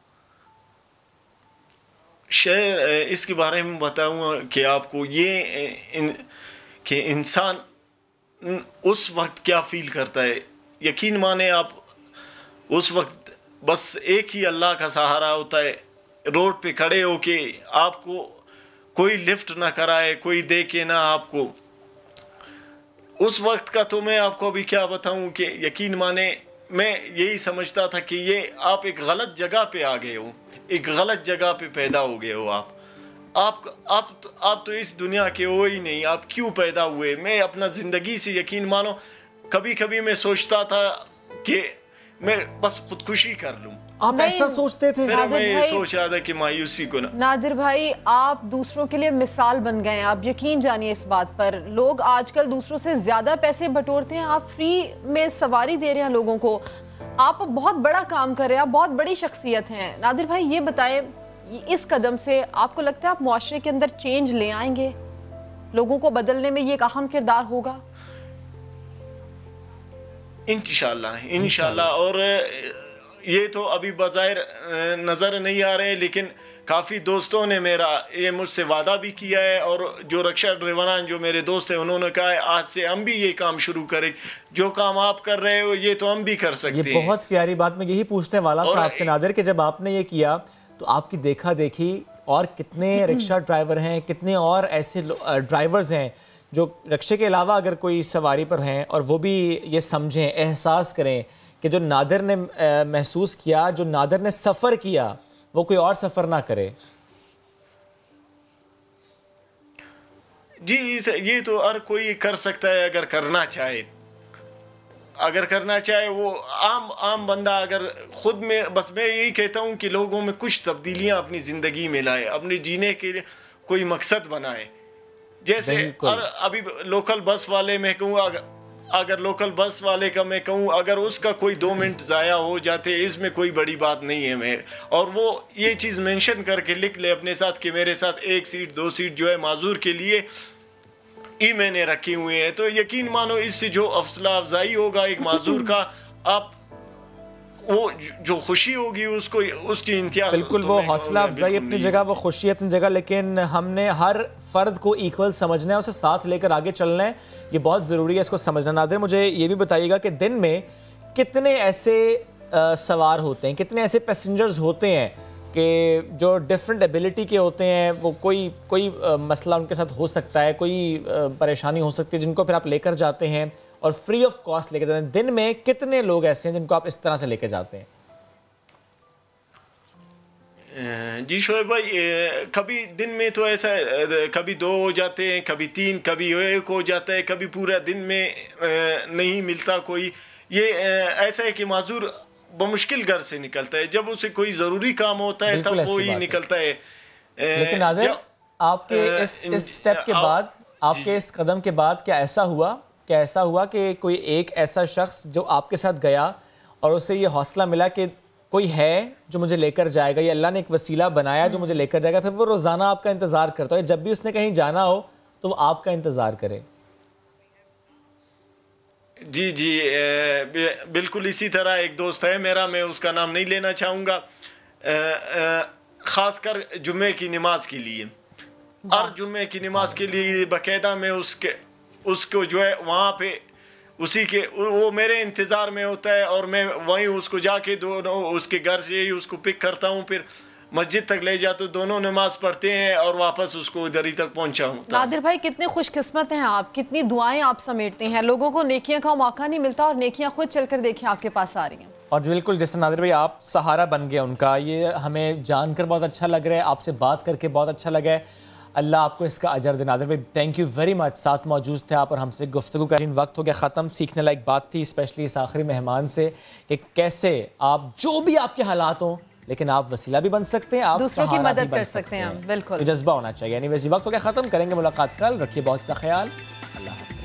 शेयर इसके बारे में बताऊंगा कि आपको ये इन, कि इंसान उस वक्त क्या फील करता है। यकीन माने आप उस वक्त बस एक ही अल्लाह का सहारा होता है। रोड पे खड़े हो के आपको कोई लिफ्ट ना कराए, कोई दे के ना आपको, उस वक्त का तो मैं आपको अभी क्या बताऊं कि यकीन माने मैं यही समझता था कि ये आप एक गलत जगह पे आ गए हो, एक गलत जगह पे पैदा हो गए हो। आप आप आप तो, आप तो इस दुनिया के हो ही नहीं, आप क्यों पैदा हुए? मैं अपना ज़िंदगी से यकीन मानो कभी कभी मैं सोचता था कि मैं बस खुदकुशी कर लूं। आप ऐसा सोचते थे? फिर मैं ये सोच रहा था कि मायूसी को ना। नादिर भाई, आप दूसरों के लिए मिसाल बन गए हैं, आप यकीन जानिए इस बात पर। लोग आजकल दूसरों से ज्यादा पैसे बटोरते हैं, आप फ्री में सवारी दे रहे हैं लोगों को, आप बहुत बड़ा काम कर रहे हैं, आप बहुत बड़ी शख्सियत हैं। नादिर भाई ये बताएं, इस कदम से आपको लगता है आप मुआशरे के अंदर चेंज ले आएंगे, लोगों को बदलने में ये एक अहम किरदार होगा? इंशाल्लाह इंशाल्लाह। और ये तो अभी बज़ाहिर नज़र नहीं आ रहे, लेकिन काफ़ी दोस्तों ने मेरा ये मुझसे वादा भी किया है, और जो रिक्शा ड्राइवरान जो मेरे दोस्त हैं उन्होंने कहा है आज से हम भी ये काम शुरू करें, जो काम आप कर रहे हो ये तो हम भी कर सकते हैं। ये बहुत प्यारी बात मैं यही पूछने वाला था आपसे नादिर कि जब आपने ये किया तो आपकी देखा देखी और कितने रिक्शा ड्राइवर हैं, कितने और ऐसे ड्राइवर्स हैं जो रिक्शे के अलावा अगर कोई सवारी पर हैं और वो भी ये समझें, एहसास करें कि जो नादिर ने महसूस किया, जो नादिर ने सफ़र किया, वो कोई और सफ़र ना करे। जी ये तो हर कोई कर सकता है अगर करना चाहे, अगर करना चाहे वो आम आम बंदा अगर खुद में, बस मैं यही कहता हूँ कि लोगों में कुछ तब्दीलियाँ अपनी ज़िंदगी में लाए, अपने जीने के लिए कोई मकसद बनाए। जैसे और अभी लोकल बस वाले में कहूँ, अगर, अगर लोकल बस वाले का मैं कहूँ अगर उसका कोई दो मिनट ज़ाया हो जाते इसमें कोई बड़ी बात नहीं है मेरे, और वो ये चीज़ मेंशन करके लिख ले अपने साथ कि मेरे साथ एक सीट दो सीट जो है माजूर के लिए ही मैंने रखी हुई है, तो यकीन मानो इससे जो हौसला अफजाई होगा एक माजूर का, आप वो जो खुशी होगी उसको उसकी इंतहा। बिल्कुल वो हौसला अफजाई अपनी जगह, वो खुशी अपनी जगह, लेकिन हमने हर फ़र्द को इक्वल समझना है, उसे साथ लेकर आगे चलना है, ये बहुत ज़रूरी है इसको समझना। नादिर मुझे ये भी बताइएगा कि दिन में कितने ऐसे आ, सवार होते हैं, कितने ऐसे पैसेंजर्स होते हैं कि जो डिफरेंट एबिलिटी के होते हैं, वो कोई कोई आ, मसला उनके साथ हो सकता है, कोई आ, परेशानी हो सकती है, जिनको फिर आप लेकर जाते हैं और फ्री ऑफ कॉस्ट लेकर जाते हैं। दिन में कितने लोग ऐसे हैं जिनको आप इस तरह से लेकर जाते हैं? जी शोएब भाई, कभी दिन में तो ऐसा कभी दो हो जाते हैं, कभी तीन, कभी एक हो जाता है, कभी पूरा दिन में नहीं मिलता कोई। ये ऐसा है कि माजूर बमुश्किल घर से निकलता है, जब उसे कोई ज़रूरी काम होता है तब वो ही निकलता है। लेकिन नादिर आपके इस इस स्टेप के बाद, आपके इस कदम के बाद क्या ऐसा हुआ क्या ऐसा हुआ कि कोई एक ऐसा शख्स जो आपके साथ गया और उसे ये हौसला मिला कि कोई है जो मुझे लेकर जाएगा, या अल्लाह ने एक वसीला बनाया जो मुझे लेकर जाएगा, फिर वो रोज़ाना आपका इंतज़ार करता है, जब भी उसने कहीं जाना हो तो वो आपका इंतज़ार करे? जी जी बिल्कुल इसी तरह एक दोस्त है मेरा, मैं उसका नाम नहीं लेना चाहूँगा, ख़ासकर जुम्मे की नमाज के लिए, हर जुम्मे की नमाज के लिए बाकायदा मैं उसके उसको जो है वहाँ पे उसी के वो मेरे इंतज़ार में होता है और मैं वहीं उसको जाके दोनों उसके घर से ही उसको पिक करता हूँ, फिर मस्जिद तक ले जाता हूँ, दोनों नमाज पढ़ते हैं और वापस उसको इधर ही तक पहुँचाऊँ। नादिर भाई कितने खुशकिस्मत हैं आप, कितनी दुआएं आप समेटते हैं, लोगों को नेकियां का मौका नहीं मिलता और नेकियां खुद चलकर देखिए आपके पास आ रही हैं। और बिल्कुल जैसे नादिर भाई आप सहारा बन गए उनका, ये हमें जानकर बहुत अच्छा लग रहा है, आपसे बात करके बहुत अच्छा लगा है, अल्लाह आपको इसका अजर दे। नादिर भाई थैंक यू वेरी मच, साथ मौजूद थे आप और हमसे गुफ्तगू का वक्त हो गया ख़त्म। सीखने लायक बात थी स्पेशली इस आखिरी मेहमान से कि कैसे आप जो भी आपके हालात हों लेकिन आप वसीला भी बन सकते हैं, आप दूसरों की मदद कर सकते हैं, बिल्कुल जज्बा होना चाहिए। एनीवेज़ वक्त हो गया ख़त्म, करेंगे मुलाकात कल, रखिए बहुत सा ख्याल, अल्लाह हाफ़िज़।